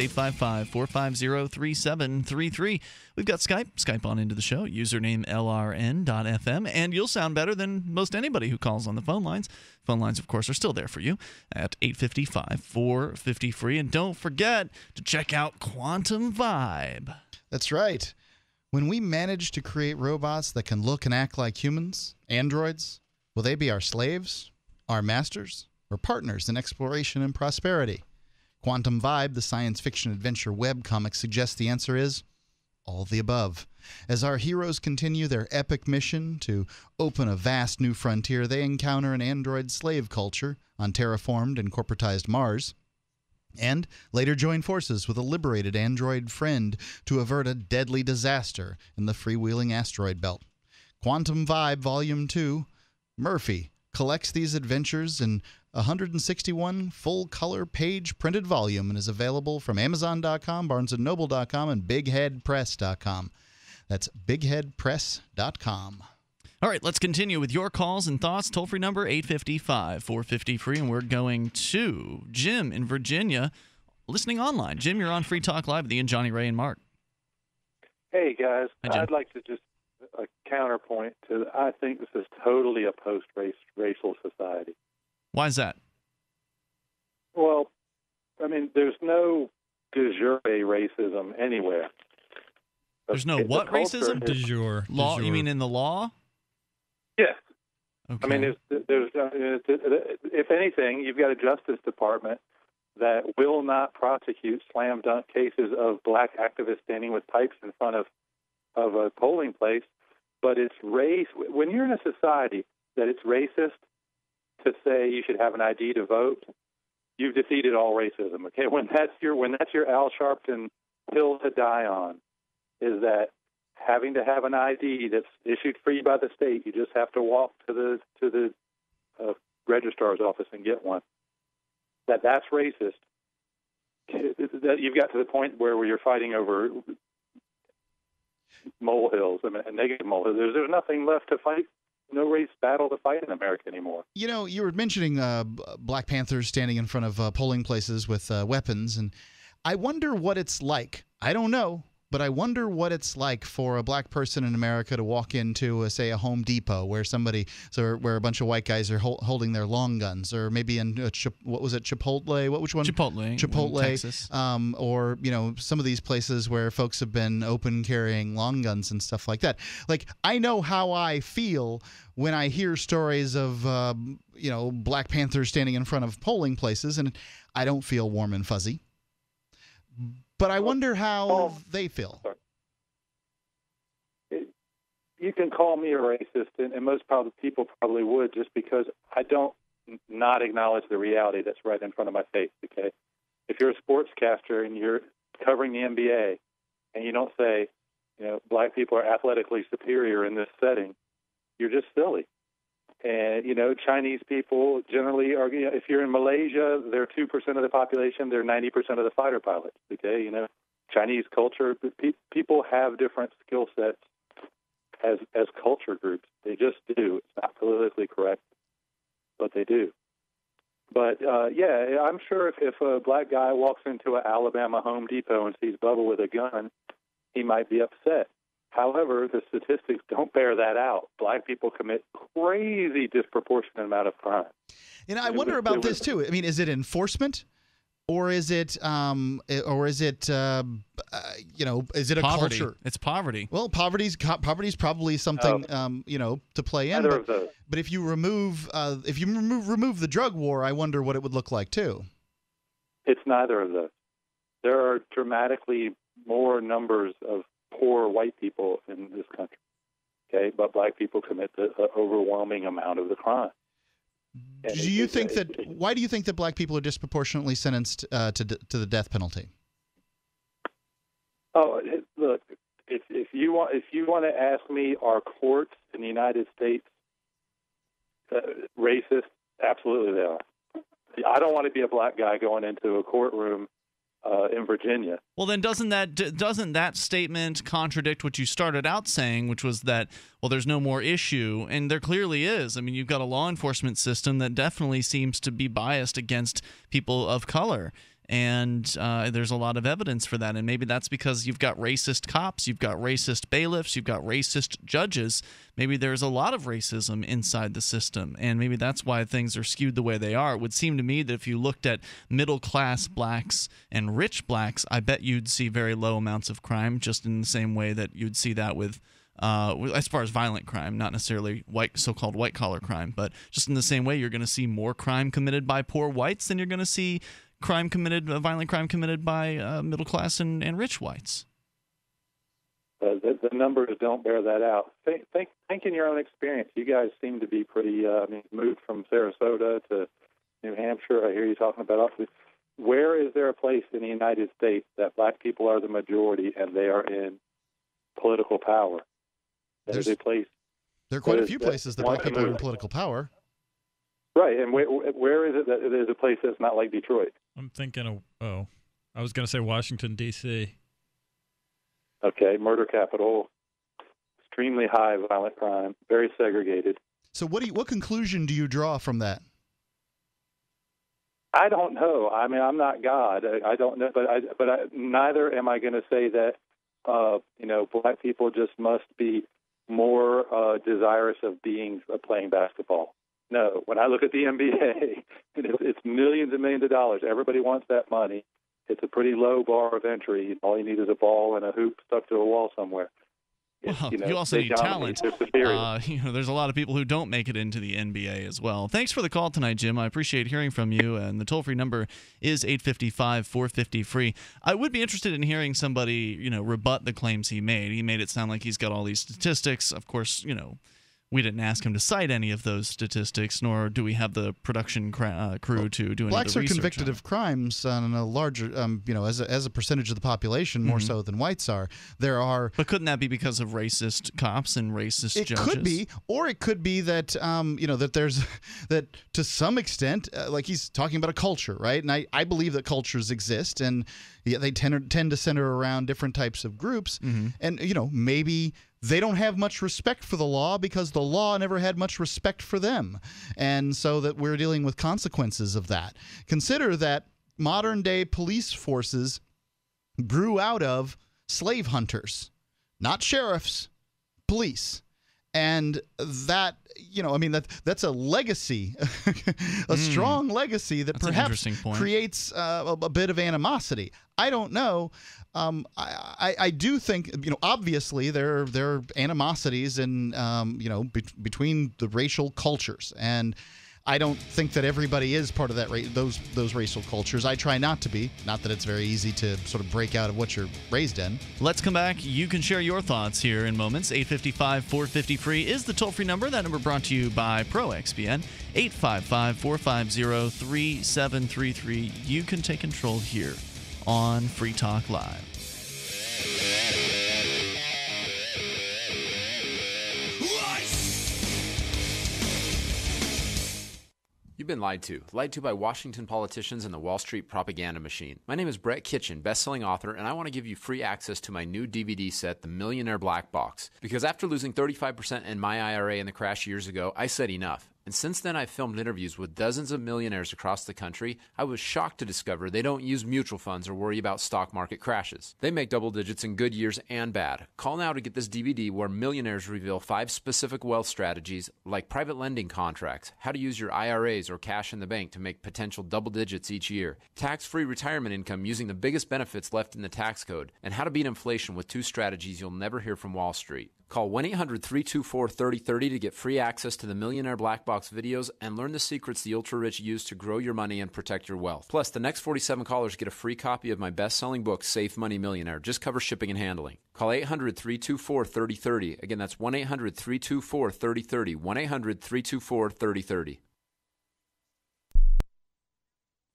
S6: 855-450-3733. We've got Skype. Skype on into the show. Username LRN.FM. And you'll sound better than most anybody who calls on the phone lines. Phone lines, of course, are still there for you at 855-450-FREE. And don't forget to check out Quantum Vibe.
S7: That's right. When we manage to create robots that can look and act like humans, androids, will they be our slaves, our masters, or partners in exploration and prosperity? Quantum Vibe, the science fiction adventure webcomic, suggests the answer is all of the above. As our heroes continue their epic mission to open a vast new frontier, they encounter an android slave culture on terraformed and corporatized Mars, and later join forces with a liberated android friend to avert a deadly disaster in the freewheeling asteroid belt. Quantum Vibe Volume 2, Murphy, collects these adventures in a 161 full-color page printed volume and is available from Amazon.com, BarnesandNoble.com, and BigHeadPress.com. That's BigHeadPress.com.
S6: All right, let's continue with your calls and thoughts. Toll-free number 855-450-FREE, and we're going to Jim in Virginia, listening online. Jim, you're on Free Talk Live with Ian, Johnny, Ray, and Mark.
S18: Hey, guys.
S6: Hi, Jim.
S18: I'd like to just a counterpoint to I think this is totally a post-racial society.
S6: Why is that?
S18: Well, I mean, there's no de jure racism anywhere.
S6: There's no what racism?
S14: De jure.
S6: Law? You mean in the law?
S18: Yes.
S6: Okay.
S18: I mean, if anything, you've got a Justice Department that will not prosecute slam dunk cases of black activists standing with pipes in front of a polling place, but it's race. When you're in a society that it's racist to say you should have an ID to vote, you've defeated all racism. Okay, when that's your Al Sharpton hill to die on, is that having to have an ID that's issued free by the state, you just have to walk to the registrar's office and get one. That's racist. That you've got to the point where you're fighting over molehills, I mean, negative molehills. There's nothing left to fight. No race battle to fight in America anymore.
S7: You know, you were mentioning Black Panthers standing in front of polling places with weapons, and I wonder what it's like. I don't know, but I wonder what it's like for a black person in America to walk into, say, a Home Depot where where a bunch of white guys are holding their long guns, or maybe in what was it, Chipotle? Which one?
S6: Chipotle, Texas.
S7: Or some of these places where folks have been open carrying long guns and stuff like that. Like, I know how I feel when I hear stories of Black Panthers standing in front of polling places, and I don't feel warm and fuzzy. But I wonder how they feel.
S18: You can call me a racist, and most people probably would, just because I don't not acknowledge the reality that's right in front of my face, okay? If you're a sportscaster and you're covering the NBA and you don't say, black people are athletically superior in this setting, you're just silly. And, Chinese people generally are, if you're in Malaysia, they're 2% of the population, they're 90% of the fighter pilots, okay? Chinese culture, people have different skill sets as culture groups. They just do. It's not politically correct, but they do. But, I'm sure if a black guy walks into an Alabama Home Depot and sees Bubba with a gun, he might be upset. However, the statistics don't bear that out. Black people commit crazy disproportionate amount of crime.
S7: I wonder about this too. I mean, is it enforcement, or is it is it a
S6: poverty.
S7: culture?
S6: It's poverty.
S7: Well, poverty's probably something to play in.
S18: Neither of those.
S7: But if you remove the drug war, I wonder what it would look like too.
S18: It's neither of those. There are dramatically more numbers of poor white people in this country, okay? But black people commit the overwhelming amount of the crime.
S7: Do you think that? Why do you think that black people are disproportionately sentenced to the death penalty?
S18: Oh, look, if you want to ask me, are courts in the United States racist? Absolutely, they are. I don't want to be a black guy going into a courtroom in Virginia.
S6: Well, then doesn't that statement contradict what you started out saying, which was that, well, there's no more issue, and there clearly is. I mean, you've got a law enforcement system that definitely seems to be biased against people of color. And there's a lot of evidence for that. And maybe that's because you've got racist cops, you've got racist bailiffs, you've got racist judges. Maybe there's a lot of racism inside the system. And maybe that's why things are skewed the way they are. It would seem to me that if you looked at middle-class blacks and rich blacks, I bet you'd see very low amounts of crime, just in the same way that you'd see that with as far as violent crime, not necessarily so-called white-collar crime, but just in the same way you're going to see more crime committed by poor whites than you're going to see violent crime committed by middle class and rich whites.
S18: The numbers don't bear that out. Think in your own experience. You guys seem to be pretty moved from Sarasota to New Hampshire. I hear you talking about us. Where is there a place in the United States that black people are the majority and they are in political power? There's a place.
S7: There are quite a few places that black people are in political power.
S18: Right, and where is it that there's a place that's not like Detroit?
S14: I'm thinking I was going to say Washington, D.C.
S18: Okay, murder capital, extremely high violent crime, very segregated.
S7: So what conclusion do you draw from that?
S18: I don't know. I mean, I'm not God. I don't know, but neither am I going to say that black people just must be more desirous of playing basketball. No, when I look at the NBA, it's millions and millions of dollars. Everybody wants that money. It's a pretty low bar of entry. All you need is a ball and a hoop stuck to a wall somewhere.
S6: Well, you also need talent. There's a lot of people who don't make it into the NBA as well. Thanks for the call tonight, Jim. I appreciate hearing from you. And the toll-free number is 855-450-FREE. I would be interested in hearing somebody, rebut the claims he made. He made it sound like he's got all these statistics. Of course, we didn't ask him to cite any of those statistics, nor do we have the production crew to do any
S7: Blacks
S6: of the research.
S7: Blacks are convicted of crimes on a larger, as a percentage of the population, more so than whites are. There are.
S6: But couldn't that be because of racist cops and racist judges?
S7: It could be, or it could be that that there's that to some extent, like he's talking about a culture, right? And I believe that cultures exist, and they tend to center around different types of groups, and maybe they don't have much respect for the law because the law never had much respect for them. And so that we're dealing with consequences of that. Consider that modern-day police forces grew out of slave hunters, not sheriffs, police. And that, that's a legacy, a strong legacy that perhaps creates a bit of animosity. I don't know. I do think, obviously there are animosities in, between the racial cultures. And I don't think that everybody is part of that those racial cultures. I try not to be. Not that it's very easy to sort of break out of what you're raised in.
S6: Let's come back. You can share your thoughts here in moments. 855-450-FREE is the toll-free number. That number brought to you by ProXPN. 855-450-3733. You can take control here on Free Talk Live.
S19: You've been lied to by Washington politicians and the Wall Street propaganda machine. My name is Brett Kitchen, best-selling author, and I want to give you free access to my new DVD set, The Millionaire Black Box. Because after losing 35% in my IRA in the crash years ago, I said enough. And since then, I've filmed interviews with dozens of millionaires across the country. I was shocked to discover they don't use mutual funds or worry about stock market crashes. They make double digits in good years and bad. Call now to get this DVD where millionaires reveal 5 specific wealth strategies like private lending contracts, how to use your IRAs or cash in the bank to make potential double digits each year, tax-free retirement income using the biggest benefits left in the tax code, and how to beat inflation with 2 strategies you'll never hear from Wall Street. Call 1-800-324-3030 to get free access to the Millionaire Black Box videos and learn the secrets the ultra-rich use to grow your money and protect your wealth. Plus, the next 47 callers get a free copy of my best-selling book, Safe Money Millionaire. Just cover shipping and handling. Call 800-324-3030. Again, that's 1-800-324-3030. 1-800-324-3030.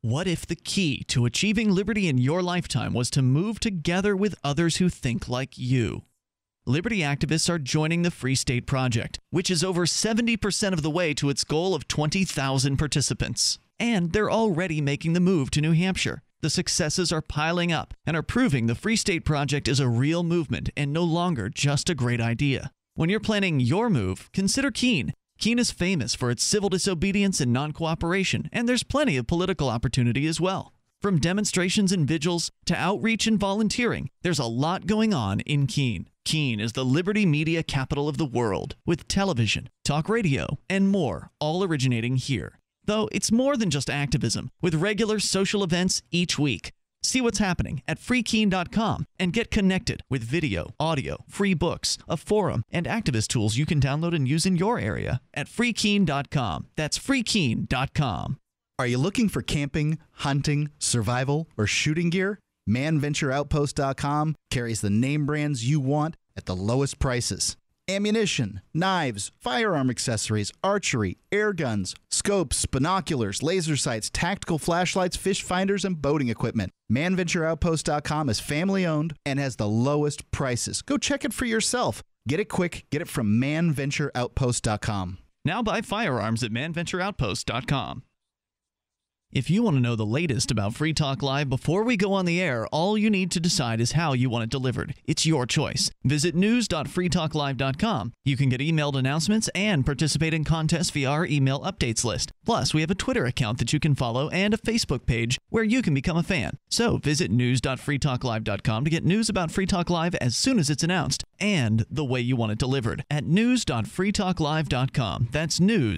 S6: What if the key to achieving liberty in your lifetime was to move together with others who think like you? Liberty activists are joining the Free State Project, which is over 70% of the way to its goal of 20,000 participants. And they're already making the move to New Hampshire. The successes are piling up and are proving the Free State Project is a real movement and no longer just a great idea. When you're planning your move, consider Keene. Keene is famous for its civil disobedience and non-cooperation, and there's plenty of political opportunity as well. From demonstrations and vigils to outreach and volunteering, there's a lot going on in Keene. Keene is the liberty media capital of the world, with television, talk radio, and more, all originating here. Though it's more than just activism, with regular social events each week. See what's happening at freekeene.com and get connected with video, audio, free books, a forum, and activist tools you can download and use in your area at freekeene.com. That's freekeene.com.
S7: Are you looking for camping, hunting, survival, or shooting gear? ManVentureOutpost.com carries the name brands you want at the lowest prices. Ammunition, knives, firearm accessories, archery, air guns, scopes, binoculars, laser sights, tactical flashlights, fish finders, and boating equipment. ManVentureOutpost.com is family-owned and has the lowest prices. Go check it for yourself. Get it quick. Get it from ManVentureOutpost.com.
S6: Now buy firearms at ManVentureOutpost.com. If you want to know the latest about Free Talk Live before we go on the air, all you need to decide is how you want it delivered. It's your choice. Visit news.freetalklive.com. You can get emailed announcements and participate in contests via our email updates list. Plus, we have a Twitter account that you can follow and a Facebook page where you can become a fan. So visit news.freetalklive.com to get news about Free Talk Live as soon as it's announced and the way you want it delivered at news.freetalklive.com. That's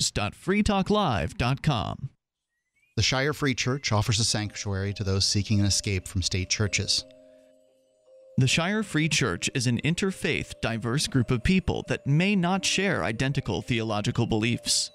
S6: news.freetalklive.com.
S7: The Shire Free Church offers a sanctuary to those seeking an escape from state churches.
S6: The Shire Free Church is an interfaith, diverse group of people that may not share identical theological beliefs.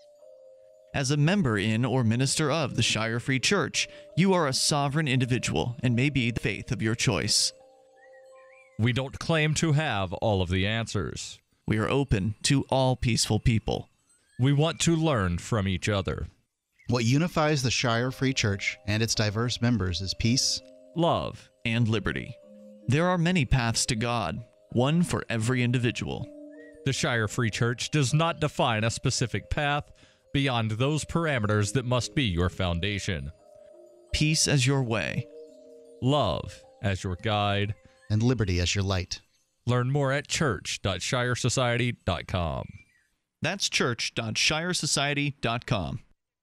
S6: As a member in or minister of the Shire Free Church, you are a sovereign individual and may be the faith of your choice.
S20: We don't claim to have all of the answers.
S6: We are open to all peaceful people.
S20: We want to learn from each other.
S7: What unifies the Shire Free Church and its diverse members is peace,
S6: love, and liberty. There are many paths to God, one for every individual.
S20: The Shire Free Church does not define a specific path beyond those parameters that must be your foundation.
S6: Peace as your way,
S20: love as your guide,
S7: and liberty as your light.
S20: Learn more at church.shiresociety.com.
S6: That's church.shiresociety.com.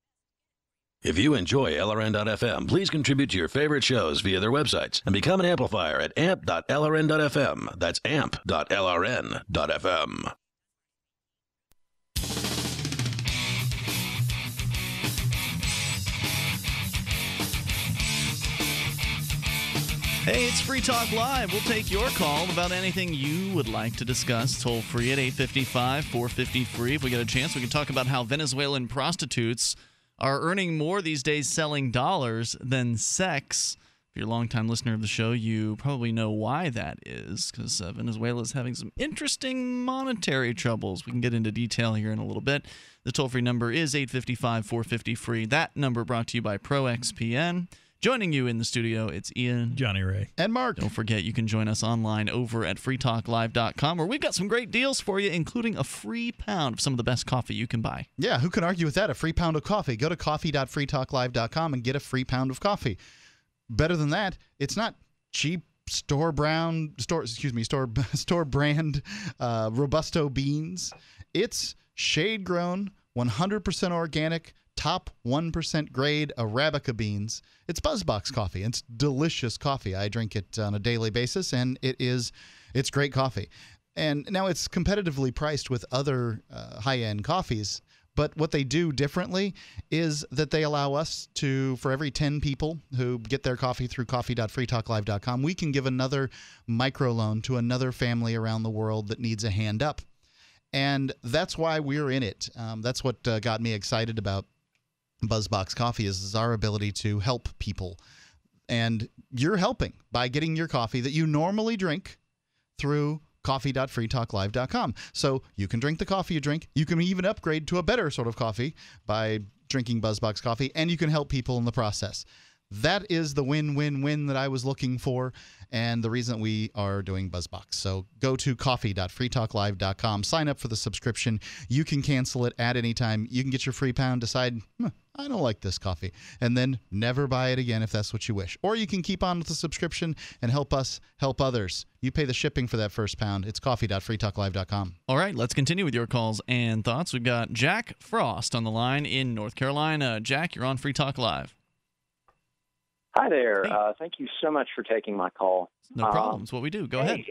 S13: If you enjoy LRN.FM, please contribute to your favorite shows via their websites and become an amplifier at amp.lrn.fm. That's amp.lrn.fm.
S6: Hey, it's Free Talk Live. We'll take your call about anything you would like to discuss. Toll free at 855-450-FREE. If we get a chance, we can talk about how Venezuelan prostitutes are earning more these days selling dollars than sex. If you're a longtime listener of the show, you probably know why that is, because Venezuela is having some interesting monetary troubles. We can get into detail here in a little bit. The toll-free number is 855-450-FREE. That number brought to you by ProXPN. Joining you in the studio, it's Ian,
S14: Johnny Ray,
S7: and Mark.
S6: Don't forget, you can join us online over at freetalklive.com, where we've got some great deals for you, including a free pound of some of the best coffee you can buy.
S7: Yeah, who can argue with that? A free pound of coffee. Go to coffee.freetalklive.com and get a free pound of coffee. Better than that, it's not cheap store brand Robusto beans. It's shade grown, 100% organic, top 1% grade Arabica beans. It's BuzzBox coffee. It's delicious coffee. I drink it on a daily basis, and it's great coffee. And now it's competitively priced with other high-end coffees. But what they do differently is that they allow us to, for every 10 people who get their coffee through coffee.freetalklive.com, we can give another microloan to another family around the world that needs a hand up. And that's why we're in it. That's what got me excited about BuzzBox Coffee is our ability to help people. And you're helping by getting your coffee that you normally drink through coffee.freetalklive.com. So you can drink the coffee you drink. You can even upgrade to a better sort of coffee by drinking BuzzBox coffee, and you can help people in the process. That is the win-win-win that I was looking for, and the reason we are doing BuzzBox. So go to coffee.freetalklive.com, sign up for the subscription. You can cancel it at any time. You can get your free pound, decide, I don't like this coffee, and then never buy it again if that's what you wish. Or you can keep on with the subscription and help us help others. You pay the shipping for that first pound. It's coffee.freetalklive.com.
S6: All right, let's continue with your calls and thoughts. We've got Jack Frost on the line in North Carolina. Jack, you're on Free Talk Live.
S2: Hi there. Thank you so much for taking my call.
S6: No problem. It's what we do. Go ahead.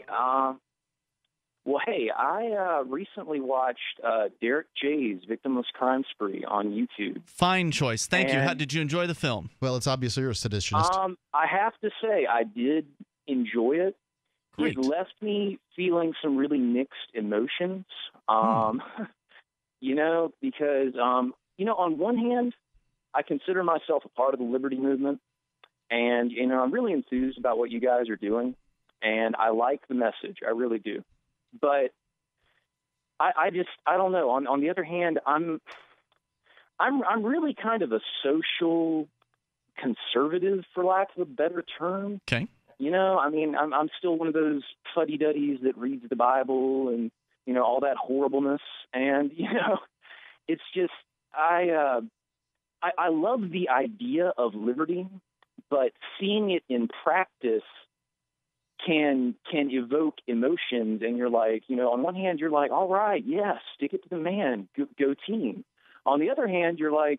S2: I recently watched Derek J's Victimless Crime Spree on YouTube.
S6: Fine choice. Thank you. How did you enjoy the film?
S7: Well, it's obvious you're a seditionist.
S2: I have to say, I did enjoy it.
S6: Great.
S2: It left me feeling some really mixed emotions. Because, on one hand, I consider myself a part of the Liberty Movement. And, I'm really enthused about what you guys are doing, and I like the message. I really do. But I don't know. On the other hand, I'm really kind of a social conservative, for lack of a better term.
S6: Okay.
S2: I'm still one of those fuddy-duddies that reads the Bible and, all that horribleness. And, it's just, I love the idea of liberty, but seeing it in practice can evoke emotions. And you're like, on one hand, you're like, all right, yeah, stick it to the man, go team. On the other hand, you're like,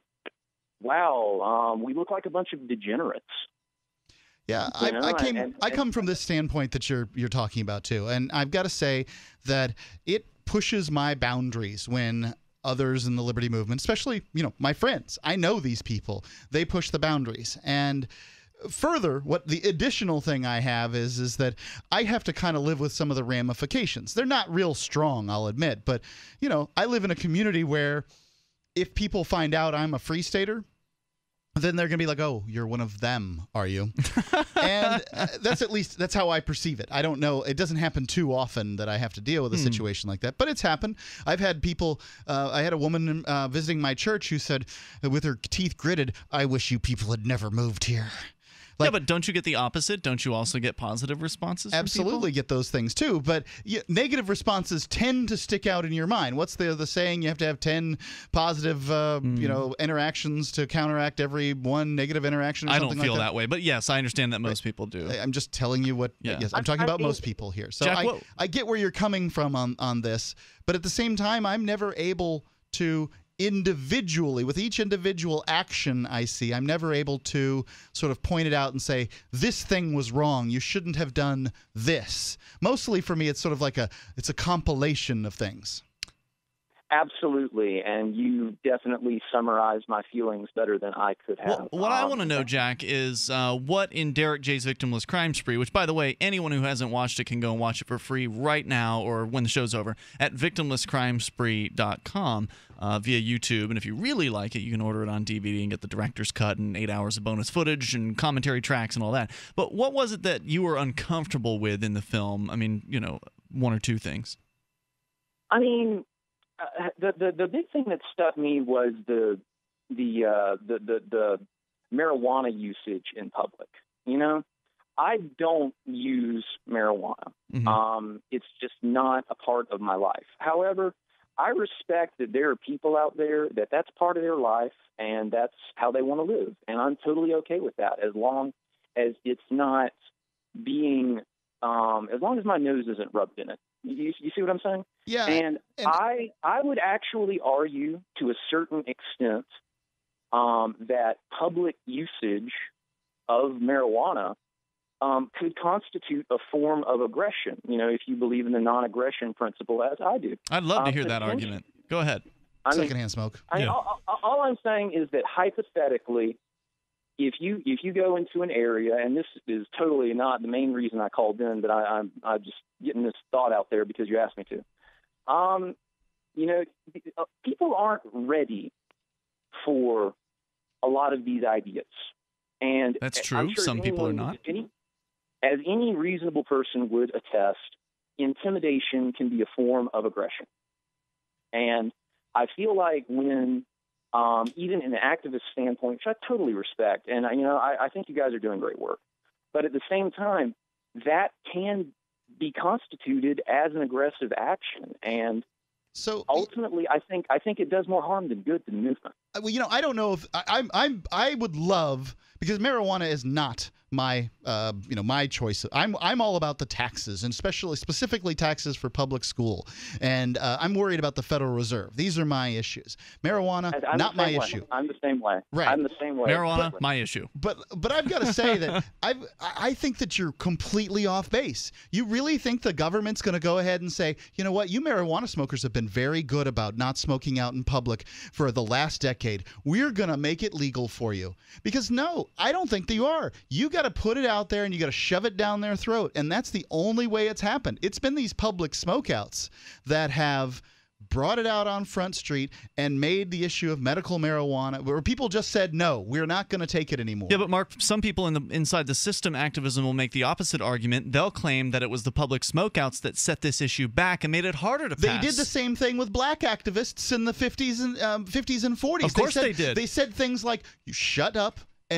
S2: wow, we look like a bunch of degenerates.
S7: Yeah, I come from this standpoint that you're talking about too, and I've got to say that it pushes my boundaries when others in the Liberty Movement, especially my friends, I know these people, they push the boundaries. And further, what the additional thing I have is that I have to kind of live with some of the ramifications. They're not real strong, I'll admit, but I live in a community where if people find out I'm a Free Stater, then they're going to be like, oh, you're one of them, are you? And that's how I perceive it. I don't know. It doesn't happen too often that I have to deal with a situation like that, but it's happened. I've had people, I had a woman visiting my church who said, with her teeth gritted, I wish you people had never moved here.
S6: Yeah, but don't you get the opposite? Don't you also get positive responses?
S7: Absolutely get those things too, but negative responses tend to stick out in your mind. What's the saying? You have to have 10 positive interactions to counteract every one negative interaction. Or
S6: I
S7: something
S6: don't feel
S7: like
S6: that way, but yes, I understand that most people do.
S7: I'm just telling you what. Yeah. Yes, I'm talking about most people here. So
S6: Jack,
S7: I get where you're coming from on this, but at the same time, I'm never able to individually, with each individual action I see, I'm never able to sort of point it out and say, this thing was wrong, you shouldn't have done this. Mostly for me, it's sort of like it's a compilation of things.
S2: Absolutely, and you definitely summarized my feelings better than I could have.
S6: Well, what I want to know, Jack, is what in Derek J's Victimless Crime Spree, which, by the way, anyone who hasn't watched it can go and watch it for free right now or when the show's over at victimlesscrimespree.com via YouTube. And if you really like it, you can order it on DVD and get the director's cut and 8 hours of bonus footage and commentary tracks and all that. But what was it that you were uncomfortable with in the film? I mean, one or two things.
S2: I mean, the big thing that stuck me was the marijuana usage in public. I don't use marijuana.
S6: Mm-hmm.
S2: It's just not a part of my life. However, I respect that there are people out there that's part of their life and that's how they want to live, and I'm totally okay with that as long as it's not being as long as my nose isn't rubbed in it. You see what I'm saying?
S7: Yeah.
S2: And I would actually argue to a certain extent that public usage of marijuana could constitute a form of aggression, if you believe in the non-aggression principle, as I do.
S6: I'd love to hear that argument. Go ahead.
S7: Secondhand smoke.
S2: All I'm saying is that hypothetically, if you go into an area, and this is totally not the main reason I called in, but I'm just getting this thought out there because you asked me to. People aren't ready for a lot of these ideas, and
S6: that's true.
S2: Sure
S6: some people are not.
S2: As any reasonable person would attest, intimidation can be a form of aggression, and I feel like when even in an activist standpoint, which I totally respect. And, I think you guys are doing great work. But at the same time, that can be constituted as an aggressive action. And
S7: so
S2: ultimately, I think it does more harm than good to the movement.
S7: Well, I don't know if I would love, because marijuana is not my my choice. I'm all about the taxes, and specifically taxes for public school, and I'm worried about the Federal Reserve. These are my issues. Marijuana, not my issue.
S2: I'm the same way.
S7: Right.
S2: I'm the same way.
S6: Marijuana, my issue.
S7: But I've got to say that I think that you're completely off base. You really think the government's going to go ahead and say, you know what, you marijuana smokers have been very good about not smoking out in public for the last decade. We're going to make it legal for you. Because no, I don't think that you are. You got to put it out there and you got to shove it down their throat. And that's the only way it's happened. It's been these public smokeouts that have brought it out on Front Street and made the issue of medical marijuana, where people just said, no, we're not going to take it anymore.
S6: Yeah, but Mark, some people inside the system activism will make the opposite argument. They'll claim that it was the public smokeouts that set this issue back and made it harder to pass.
S7: They did the same thing with black activists in the 50s and 40s.
S6: Of course they did.
S7: They said things like, you shut up,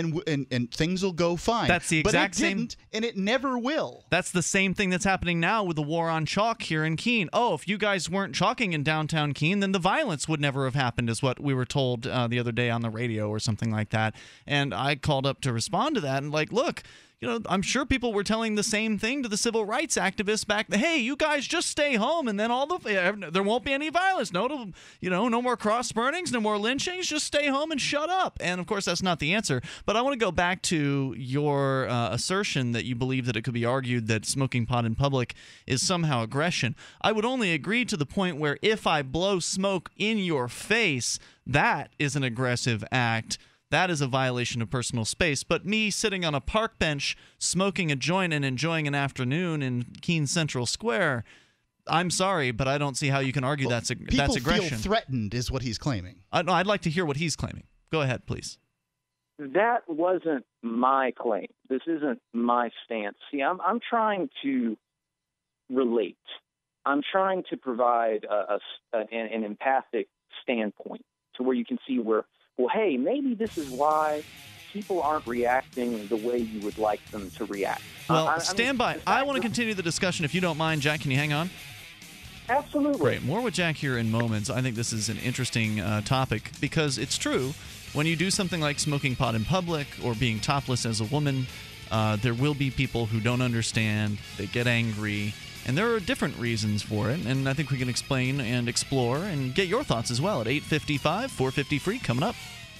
S7: and things will go fine.
S6: That's the exact same,
S7: didn't, and it never will.
S6: That's the same thing that's happening now with the war on chalk here in Keene. Oh, if you guys weren't chalking in downtown Keene, then the violence would never have happened, is what we were told the other day on the radio or something like that. And I called up to respond to that and look, I'm sure people were telling the same thing to the civil rights activists back then. Hey, you guys just stay home, and then there won't be any violence. No more cross burnings, no more lynchings. Just stay home and shut up. And of course, that's not the answer. But I want to go back to your assertion that you believe that it could be argued that smoking pot in public is somehow aggression. I would only agree to the point where if I blow smoke in your face, that is an aggressive act. That is a violation of personal space. But me sitting on a park bench, smoking a joint and enjoying an afternoon in Keene Central Square, I'm sorry, but I don't see how you can argue that's aggression.
S7: People feel threatened is what he's claiming.
S6: I'd like to hear what he's claiming. Go ahead, please.
S2: That wasn't my claim. This isn't my stance. See, I'm trying to relate. I'm trying to provide an empathic standpoint to where you can see where, well, hey, maybe this is why people aren't reacting the way you would like them to react.
S6: Well, stand by. I want to continue the discussion. If you don't mind, Jack, can you hang on?
S2: Absolutely.
S6: Great. More with Jack here in moments. I think this is an interesting topic because it's true. When you do something like smoking pot in public or being topless as a woman, there will be people who don't understand. They get angry. And there are different reasons for it, and I think we can explain and explore and get your thoughts as well at 855-450-FREE coming up.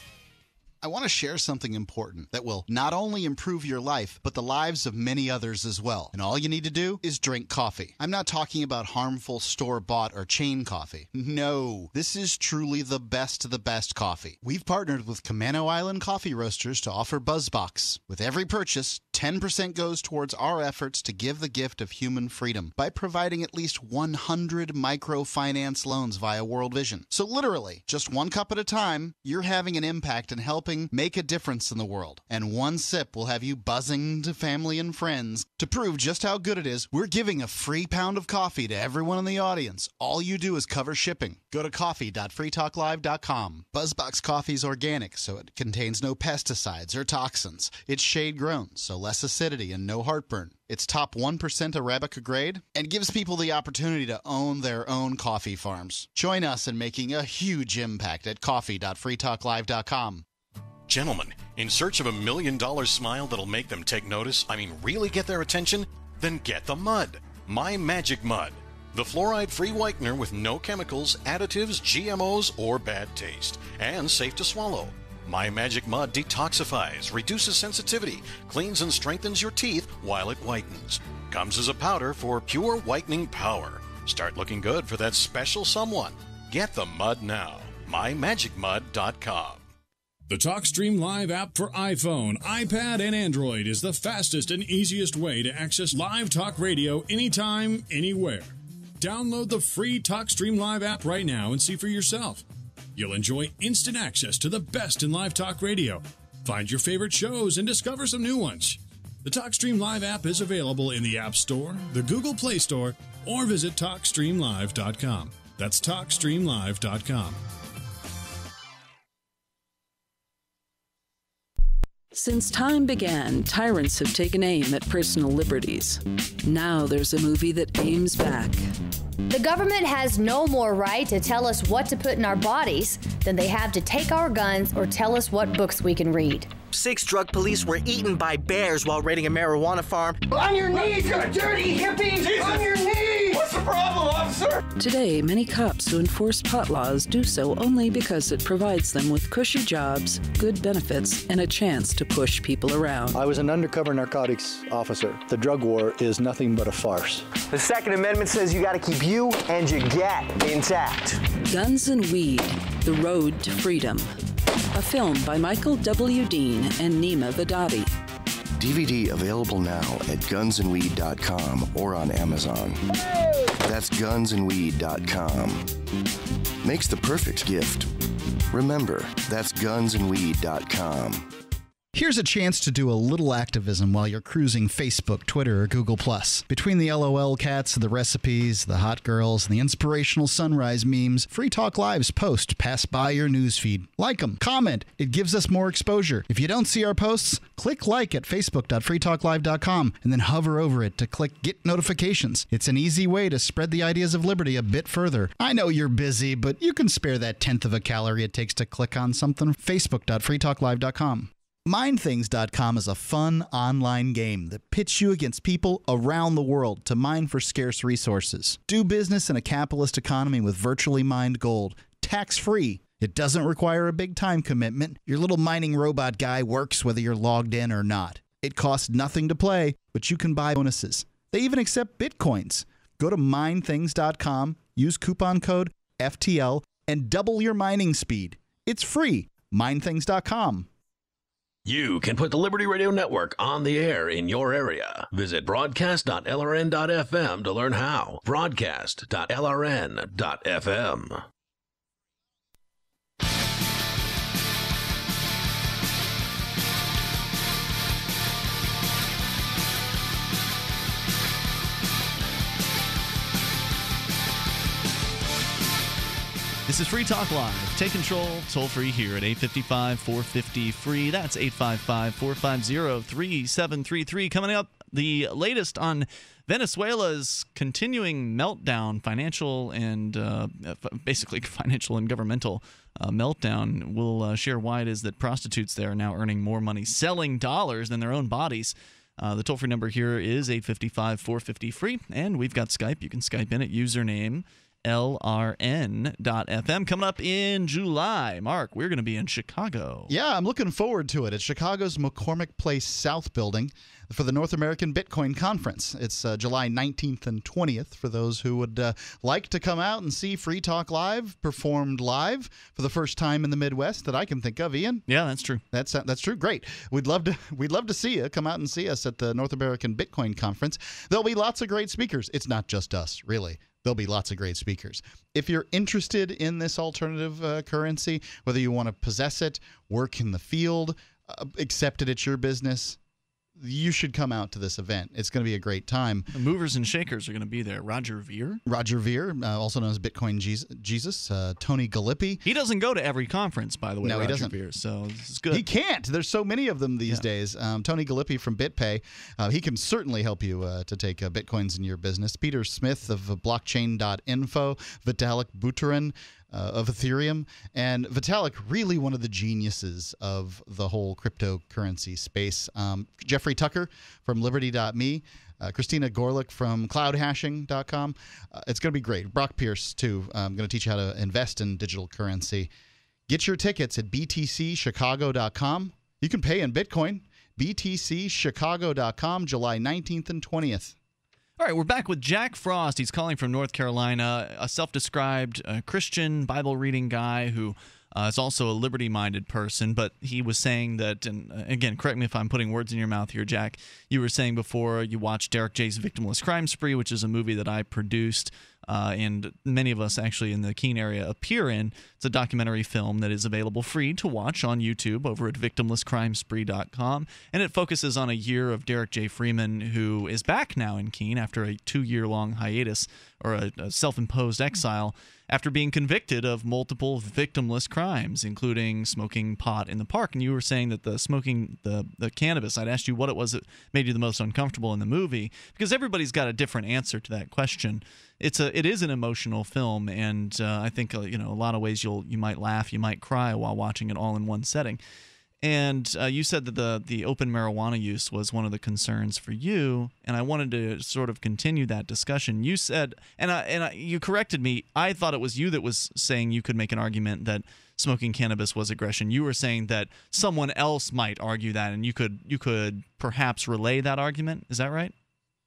S7: I want to share something important that will not only improve your life, but the lives of many others as well. And all you need to do is drink coffee. I'm not talking about harmful store-bought or chain coffee. No, this is truly the best coffee. We've partnered with Camano Island Coffee Roasters to offer BuzzBox. With every purchase, 10% goes towards our efforts to give the gift of human freedom by providing at least 100 microfinance loans via World Vision. So literally, just one cup at a time, you're having an impact and helping make a difference in the world. And one sip will have you buzzing to family and friends. To prove just how good it is, we're giving a free pound of coffee to everyone in the audience. All you do is cover shipping. Go to coffee.freetalklive.com. BuzzBox coffee is organic, so it contains no pesticides or toxins. It's shade-grown, so less acidity and no heartburn. It's top 1% Arabica grade and gives people the opportunity to own their own coffee farms. Join us in making a huge impact at coffee.freetalklive.com.
S3: Gentlemen, in search of $1 million smile that'll make them take notice, really get their attention? Then get the mud. My Magic Mud. The fluoride-free whitener with no chemicals, additives, GMOs, or bad taste. And safe to swallow. My Magic Mud detoxifies, reduces sensitivity, cleans and strengthens your teeth while it whitens. Comes as a powder for pure whitening power. Start looking good for that special someone. Get the mud now. MyMagicMud.com.
S22: The TalkStream Live app for iPhone, iPad, and Android is the fastest and easiest way to access live talk radio anytime, anywhere. Download the free TalkStream Live app right now and see for yourself. You'll enjoy instant access to the best in live talk radio. Find your favorite shows and discover some new ones. The TalkStream Live app is available in the App Store, the Google Play Store, or visit TalkStreamLive.com. That's TalkStreamLive.com.
S4: Since time began, tyrants have taken aim at personal liberties. Now there's a movie that aims back.
S5: The government has no more right to tell us what to put in our bodies than they have to take our guns or tell us what books we can read.
S23: 6 drug police were eaten by bears while raiding a marijuana farm.
S24: On your knees, you dirty hippie! Jesus. On your knees! What's the problem, officer?
S4: Today, many cops who enforce pot laws do so only because it provides them with cushy jobs, good benefits, and a chance to push people around.
S25: I was an undercover narcotics officer. The drug war is nothing but a farce.
S23: The Second Amendment says you gotta keep you and your gat intact.
S4: Guns and Weed, The Road to Freedom. A film by Michael W. Dean and Nima Vadadi.
S26: DVD available now at gunsandweed.com or on Amazon. That's gunsandweed.com. Makes the perfect gift. Remember, that's gunsandweed.com.
S7: Here's a chance to do a little activism while you're cruising Facebook, Twitter, or Google+. Between the LOL cats, the recipes, the hot girls, and the inspirational sunrise memes, Free Talk Live's posts pass by your newsfeed. Like them, comment. It gives us more exposure. If you don't see our posts, click like at facebook.freetalklive.com and then hover over it to click Get Notifications. It's an easy way to spread the ideas of liberty a bit further. I know you're busy, but you can spare that 1/10 of a calorie it takes to click on something. facebook.freetalklive.com. MineThings.com is a fun online game that pits you against people around the world to mine for scarce resources. Do business in a capitalist economy with virtually mined gold, tax-free. It doesn't require a big time commitment. Your little mining robot guy works whether you're logged in or not. It costs nothing to play, but you can buy bonuses. They even accept bitcoins. Go to MineThings.com, use coupon code FTL, and double your mining speed. It's free. MineThings.com.
S13: You can put the Liberty Radio Network on the air in your area. Visit broadcast.lrn.fm to learn how. Broadcast.lrn.fm.
S6: This is Free Talk Live. Take control, toll free here at 855-450-FREE. That's 855-450-3733. Coming up, the latest on Venezuela's continuing meltdown, financial and basically financial and governmental meltdown. We'll share why it is that prostitutes there are now earning more money selling dollars than their own bodies. The toll-free number here is 855-450-FREE, and we've got Skype. You can Skype in at username LRN.FM. Coming up in July, Mark, we're going to be in Chicago.
S7: Yeah, I'm looking forward to it. It's Chicago's McCormick Place South building for the North American Bitcoin Conference. It's July 19th and 20th for those who would like to come out and see Free Talk Live performed live for the first time in the Midwest that I can think of. Ian?
S6: Yeah, that's true.
S7: That's true. Great. We'd love to see you. Come out and see us at the North American Bitcoin Conference. There'll be lots of great speakers. It's not just us, really. There'll be lots of great speakers. If you're interested in this alternative currency, whether you want to possess it, work in the field, accept it at your business, you should come out to this event. It's going to be a great time.
S6: The movers and shakers are going to be there. Roger Ver,
S7: also known as Bitcoin Jesus, Tony Galippi.
S6: He doesn't go to every conference, by the way.
S7: No,
S6: Roger
S7: he doesn't.
S6: Ver, so this is good.
S7: He can't. There's so many of them these days. Tony Galippi from BitPay, he can certainly help you to take Bitcoins in your business. Peter Smith of blockchain.info, Vitalik Buterin of Ethereum, and Vitalik, really one of the geniuses of the whole cryptocurrency space. Jeffrey Tucker from Liberty.me, Christina Gorlick from CloudHashing.com. It's going to be great. Brock Pierce, too. I'm going to teach you how to invest in digital currency. Get your tickets at btcchicago.com. You can pay in Bitcoin. btcchicago.com, July 19th and 20th.
S6: All right, we're back with Jack Frost. He's calling from North Carolina, a self-described Christian Bible-reading guy who is also a liberty-minded person. But he was saying that, and again, correct me if I'm putting words in your mouth here, Jack, you were saying before you watched Derek J's Victimless Crime Spree, which is a movie that I produced. and many of us actually in the Keene area appear in. It's a documentary film that is available free to watch on YouTube over at victimlesscrimespree.com, and it focuses on a year of Derek J. Freeman, who is back now in Keene after a 2-year-long hiatus, or a self-imposed exile, after being convicted of multiple victimless crimes, including smoking pot in the park. And you were saying that the smoking the cannabis, I'd asked you what it was that made you the most uncomfortable in the movie, because everybody's got a different answer to that question. It is an emotional film, and I think a lot of ways you might laugh, you might cry while watching it all in one setting. And you said that the open marijuana use was one of the concerns for you, and I wanted to sort of continue that discussion. You said, you corrected me, I thought it was you that was saying you could make an argument that smoking cannabis was aggression. You were saying that someone else might argue that, and you could perhaps relay that argument. Is that right?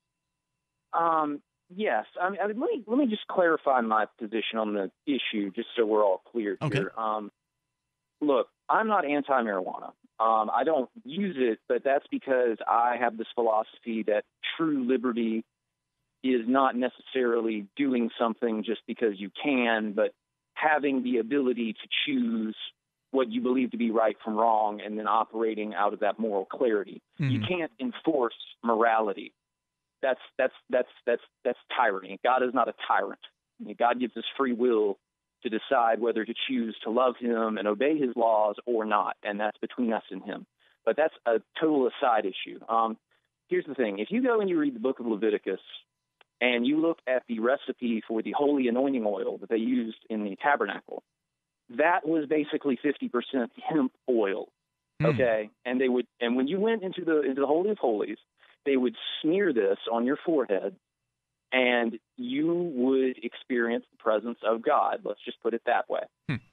S2: Yes. I mean, let me just clarify my position on the issue, just so we're all clear here. Look, I'm not anti-marijuana. I don't use it, but that's because I have this philosophy that true liberty is not necessarily doing something just because you can, but having the ability to choose what you believe to be right from wrong and then operating out of that moral clarity. Mm-hmm. You can't enforce morality. That's tyranny. God is not a tyrant. I mean, God gives us free will to decide whether to choose to love him and obey his laws or not, and that's between us and him. But that's a total aside issue. Here's the thing. If you go and you read the book of Leviticus and you look at the recipe for the holy anointing oil that they used in the tabernacle, that was basically 50% hemp oil, okay? And when you went into the Holy of Holies, they would smear this on your forehead, and you would experience the presence of God. Let's just put it that way.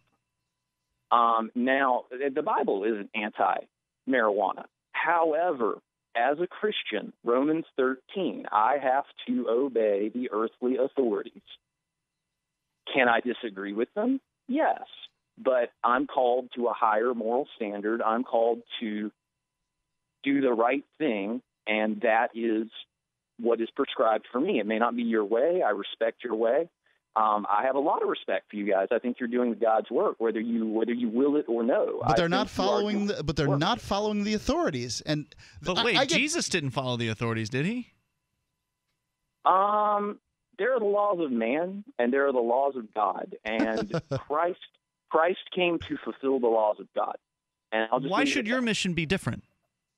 S2: Now, the Bible isn't anti-marijuana. However, as a Christian, Romans 13, I have to obey the earthly authorities. Can I disagree with them? Yes. But I'm called to a higher moral standard. I'm called to do the right thing, and that is what is prescribed for me. It may not be your way. I respect your way. I have a lot of respect for you guys. I think you're doing God's work, whether you will it or no.
S7: But they're not following. Not following the authorities.
S6: But wait, Jesus didn't follow the authorities, did he?
S2: There are the laws of man, and there are the laws of God, and Christ came to fulfill the laws of God. And
S6: why should your mission be different?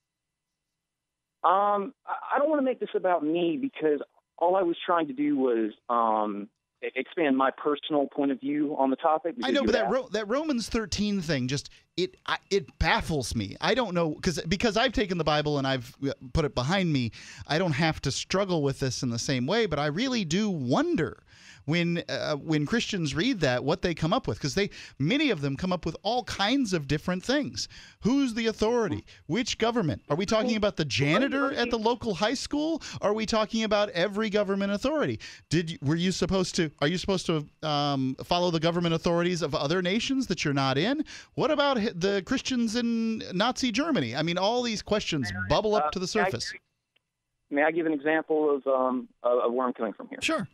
S2: I don't want to make this about me, because all I was trying to do was expand my personal point of view on the topic.
S7: I know, but that Romans 13 thing it baffles me. I don't know, because I've taken the Bible and I've put it behind me. I don't have to struggle with this in the same way, but I really do wonder when Christians read that, what they come up with, because many of them come up with all kinds of different things. Who's the authority? Which government? Are we talking about the janitor at the local high school? Are we talking about every government authority? Are you supposed to follow the government authorities of other nations that you're not in? What about the Christians in Nazi Germany? I mean, all these questions bubble up to the surface.
S2: May I give an example of where I'm coming from here?
S6: Sure.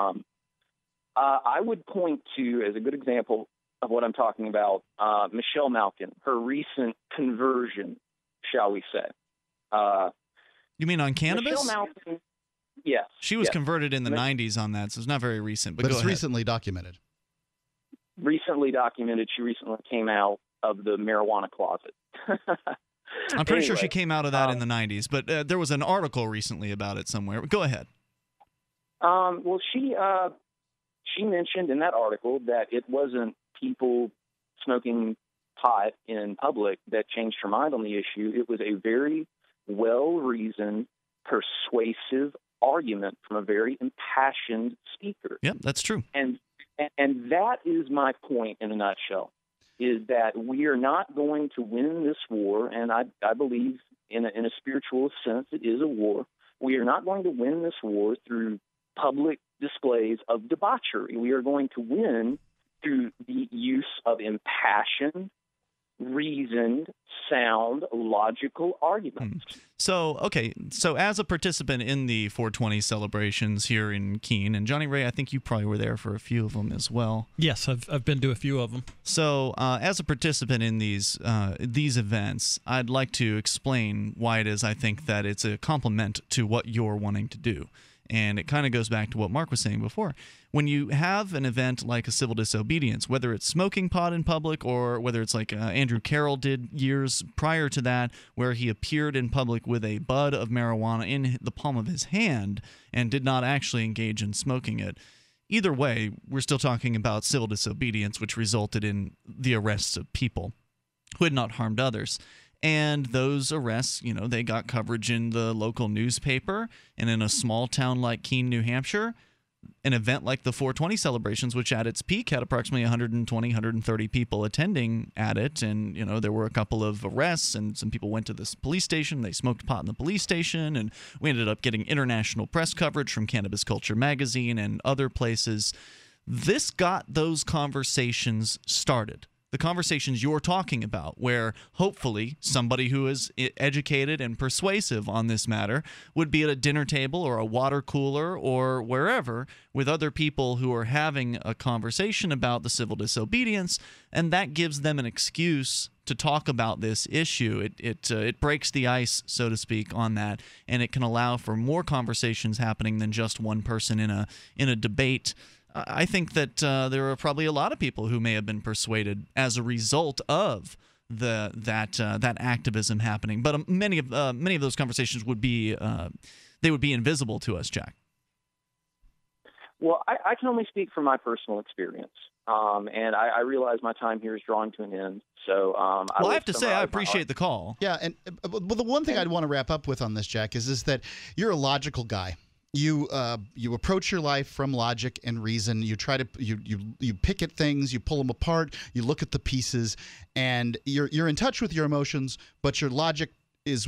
S2: I would point to, as a good example of what I'm talking about, Michelle Malkin, her recent conversion, shall we say.
S6: You mean on cannabis?
S2: Michelle Malkin, yes.
S6: She was converted in the 90s on that, so it's not very recent. But
S7: it's recently documented.
S2: Recently documented. She recently came out of the marijuana closet.
S6: I'm pretty sure she came out of that in the 90s, but there was an article recently about it somewhere. Go ahead.
S2: Well, she mentioned in that article that it wasn't people smoking pot in public that changed her mind on the issue. It was a very well-reasoned, persuasive argument from a very impassioned speaker.
S6: Yep, that's true.
S2: And that is my point in a nutshell, is that we are not going to win this war, and I believe in a spiritual sense it is a war. We are not going to win this war through public displays of debauchery. We are going to win through the use of impassioned, reasoned, sound, logical arguments.
S6: So as a participant in the 420 celebrations here in Keene, and Johnny Ray, I think you probably were there for a few of them as well.
S14: Yes, I've been to a few of them.
S6: So as a participant in these events, I'd like to explain why it is I think that it's a complement to what you're wanting to do. And it kind of goes back to what Mark was saying before. When you have an event like a civil disobedience, whether it's smoking pot in public or whether it's like Andrew Carroll did years prior to that, where he appeared in public with a bud of marijuana in the palm of his hand and did not actually engage in smoking it. Either way, we're still talking about civil disobedience, which resulted in the arrests of people who had not harmed others. And those arrests, they got coverage in the local newspaper, and in a small town like Keene, New Hampshire, an event like the 420 celebrations, which at its peak had approximately 120, 130 people attending at it, and there were a couple of arrests, and some people went to this police station. They smoked pot in the police station, and we ended up getting international press coverage from Cannabis Culture magazine and other places. This got those conversations started. The conversations you're talking about, where hopefully somebody who is educated and persuasive on this matter would be at a dinner table or a water cooler or wherever with other people who are having a conversation about the civil disobedience, and that gives them an excuse to talk about this issue. It breaks the ice, so to speak, on that, and it can allow for more conversations happening than just one person in a debate. I think that there are probably a lot of people who may have been persuaded as a result of that activism happening. But many of those conversations would be invisible to us, Jack.
S2: Well, I can only speak from my personal experience, and I realize my time here is drawing to an end. So,
S6: I have to say I appreciate the call.
S7: Yeah, and the one thing I'd want to wrap up with on this, Jack, is that you're a logical guy. You approach your life from logic and reason. You try to you pick at things, you pull them apart, you look at the pieces, and you're in touch with your emotions. But your logic is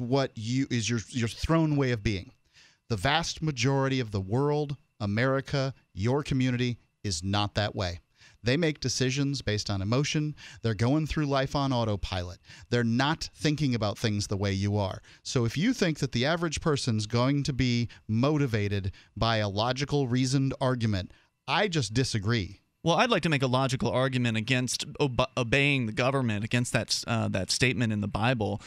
S7: your thrown way of being. The vast majority of the world, America, your community is not that way. They make decisions based on emotion. They're going through life on autopilot. They're not thinking about things the way you are. So if you think that the average person's going to be motivated by a logical, reasoned argument, I just disagree.
S6: Well, I'd like to make a logical argument against obeying the government, against that statement in the Bible.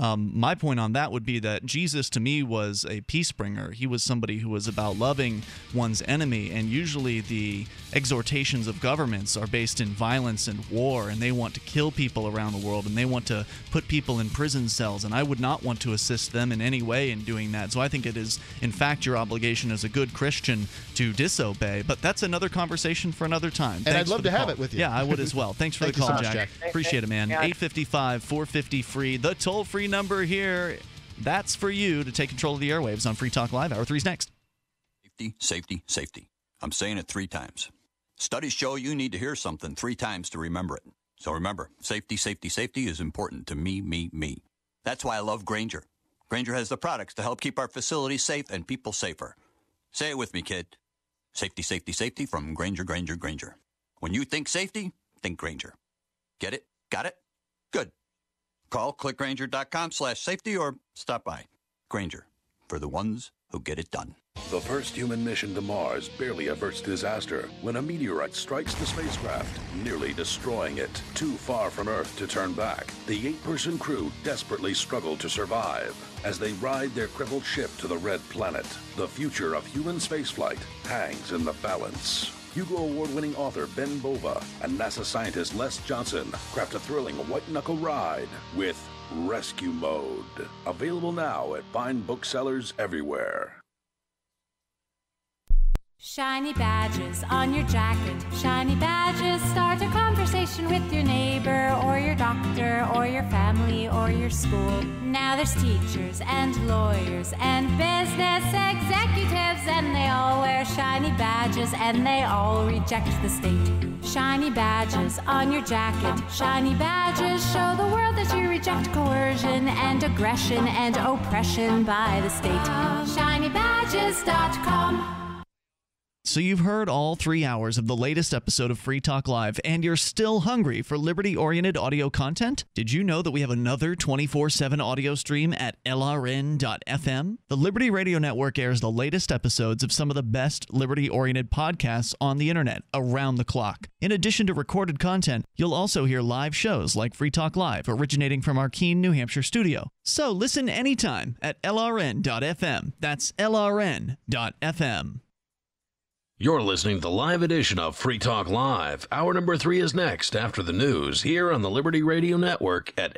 S6: My point on that would be that Jesus, to me, was a peace bringer. He was somebody who was about loving one's enemy, and usually the exhortations of governments are based in violence and war, and they want to kill people around the world, and they want to put people in prison cells, and I would not want to assist them in any way in doing that. So I think it is, in fact, your obligation as a good Christian to disobey, but that's another conversation for another time.
S7: And I'd love to have it with you.
S6: Yeah, I would as well. Thanks for the call, Jack. Appreciate it, man. 855-450-FREE, the toll-free number here. That's for you to take control of the airwaves on Free Talk Live. Hour 3's next.
S1: Safety, safety, safety. I'm saying it 3 times. Studies show you need to hear something 3 times to remember it. So remember, safety, safety, safety is important to me, me, me. That's why I love Grainger. Grainger has the products to help keep our facilities safe and people safer. Say it with me, kid. Safety, safety, safety from Grainger, Grainger, Grainger. When you think safety, think Grainger. Get it? Got it? Good. Call clickgrainger.com/safety or stop by. Grainger, for the ones who get it done.
S8: The first human mission to Mars barely averts disaster when a meteorite strikes the spacecraft, nearly destroying it. Too far from Earth to turn back, the 8-person crew desperately struggle to survive as they ride their crippled ship to the Red Planet. The future of human spaceflight hangs in the balance. Hugo Award-winning author Ben Bova and NASA scientist Les Johnson craft a thrilling white-knuckle ride with Rescue Mode. Available now at fine booksellers everywhere.
S9: Shiny badges on your jacket. Shiny badges start a conversation with your neighbor or your doctor or your family or your school. Now there's teachers and lawyers and business executives, and they all wear shiny badges and they all reject the state. Shiny badges on your jacket. Shiny badges show the world that you reject coercion and aggression and oppression by the state. ShinyBadges.com.
S6: So you've heard all 3 hours of the latest episode of Free Talk Live, and you're still hungry for liberty-oriented audio content? Did you know that we have another 24/7 audio stream at LRN.FM? The Liberty Radio Network airs the latest episodes of some of the best liberty-oriented podcasts on the internet around the clock. In addition to recorded content, you'll also hear live shows like Free Talk Live, originating from our Keene, New Hampshire studio. So listen anytime at LRN.FM. That's LRN.FM.
S13: You're listening to the live edition of Free Talk Live. Hour number 3 is next after the news here on the Liberty Radio Network at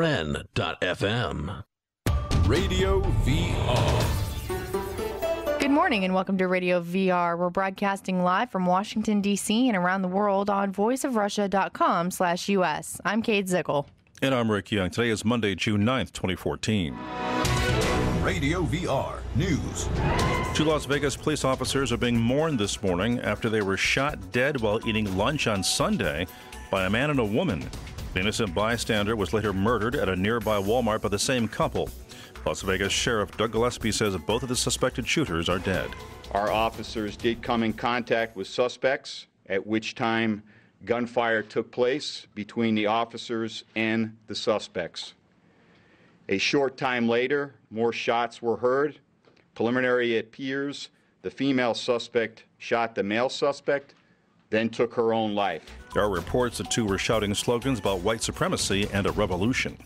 S13: LRN.FM.
S10: Radio VR.
S11: Good morning and welcome to Radio VR. We're broadcasting live from Washington, D.C. and around the world on voiceofrussia.com/US. I'm Kate Zickel.
S12: And I'm Rick Young. Today is Monday, June 9th, 2014.
S10: Radio VR News.
S12: 2 Las Vegas police officers are being mourned this morning after they were shot dead while eating lunch on Sunday by a man and a woman. The innocent bystander was later murdered at a nearby Walmart by the same couple. Las Vegas Sheriff Doug Gillespie says both of the suspected shooters are dead.
S15: Our officers did come in contact with suspects, at which time gunfire took place between the officers and the suspects. A short time later, more shots were heard. Preliminary, it appears the female suspect shot the male suspect, then took her own life.
S12: There are reports the two were shouting slogans about white supremacy and a revolution.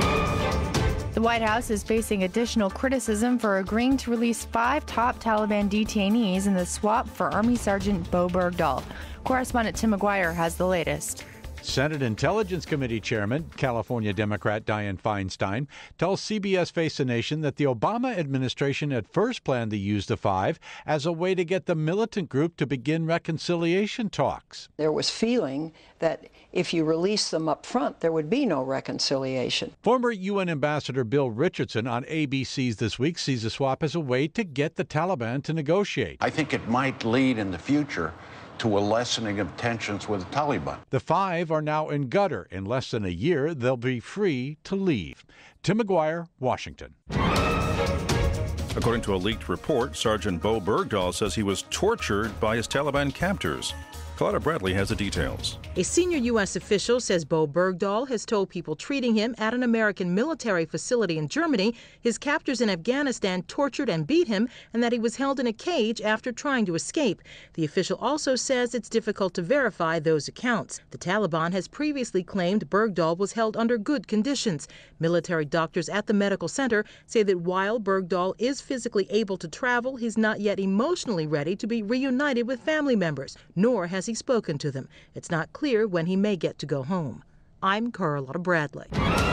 S11: The White House is facing additional criticism for agreeing to release 5 top Taliban detainees in the swap for Army Sergeant Bo Bergdahl. Correspondent Tim McGuire has the latest.
S16: Senate Intelligence Committee Chairman, California Democrat Dianne Feinstein, tells CBS Face the Nation that the Obama administration at first planned to use the 5 as a way to get the militant group to begin reconciliation talks.
S21: There was feeling that if you release them up front, there would be no reconciliation.
S16: Former UN Ambassador Bill Richardson on ABC's This Week sees the swap as a way to get the Taliban to negotiate.
S27: I think it might lead in the future to a lessening of tensions with the Taliban.
S16: The 5 are now in Qatar. In less than a year, they'll be free to leave. Tim McGuire, Washington.
S12: According to a leaked report, Sergeant Bo Bergdahl says he was tortured by his Taliban captors. Claudia Bradley has the details.
S28: A senior U.S. official says Bo Bergdahl has told people treating him at an American military facility in Germany his captors in Afghanistan tortured and beat him and that he was held in a cage after trying to escape. The official also says it's difficult to verify those accounts. The Taliban has previously claimed Bergdahl was held under good conditions. Military doctors at the medical center say that while Bergdahl is physically able to travel, he's not yet emotionally ready to be reunited with family members, nor has he spoken to them. It's not clear when he may get to go home. I'm Carlotta Bradley.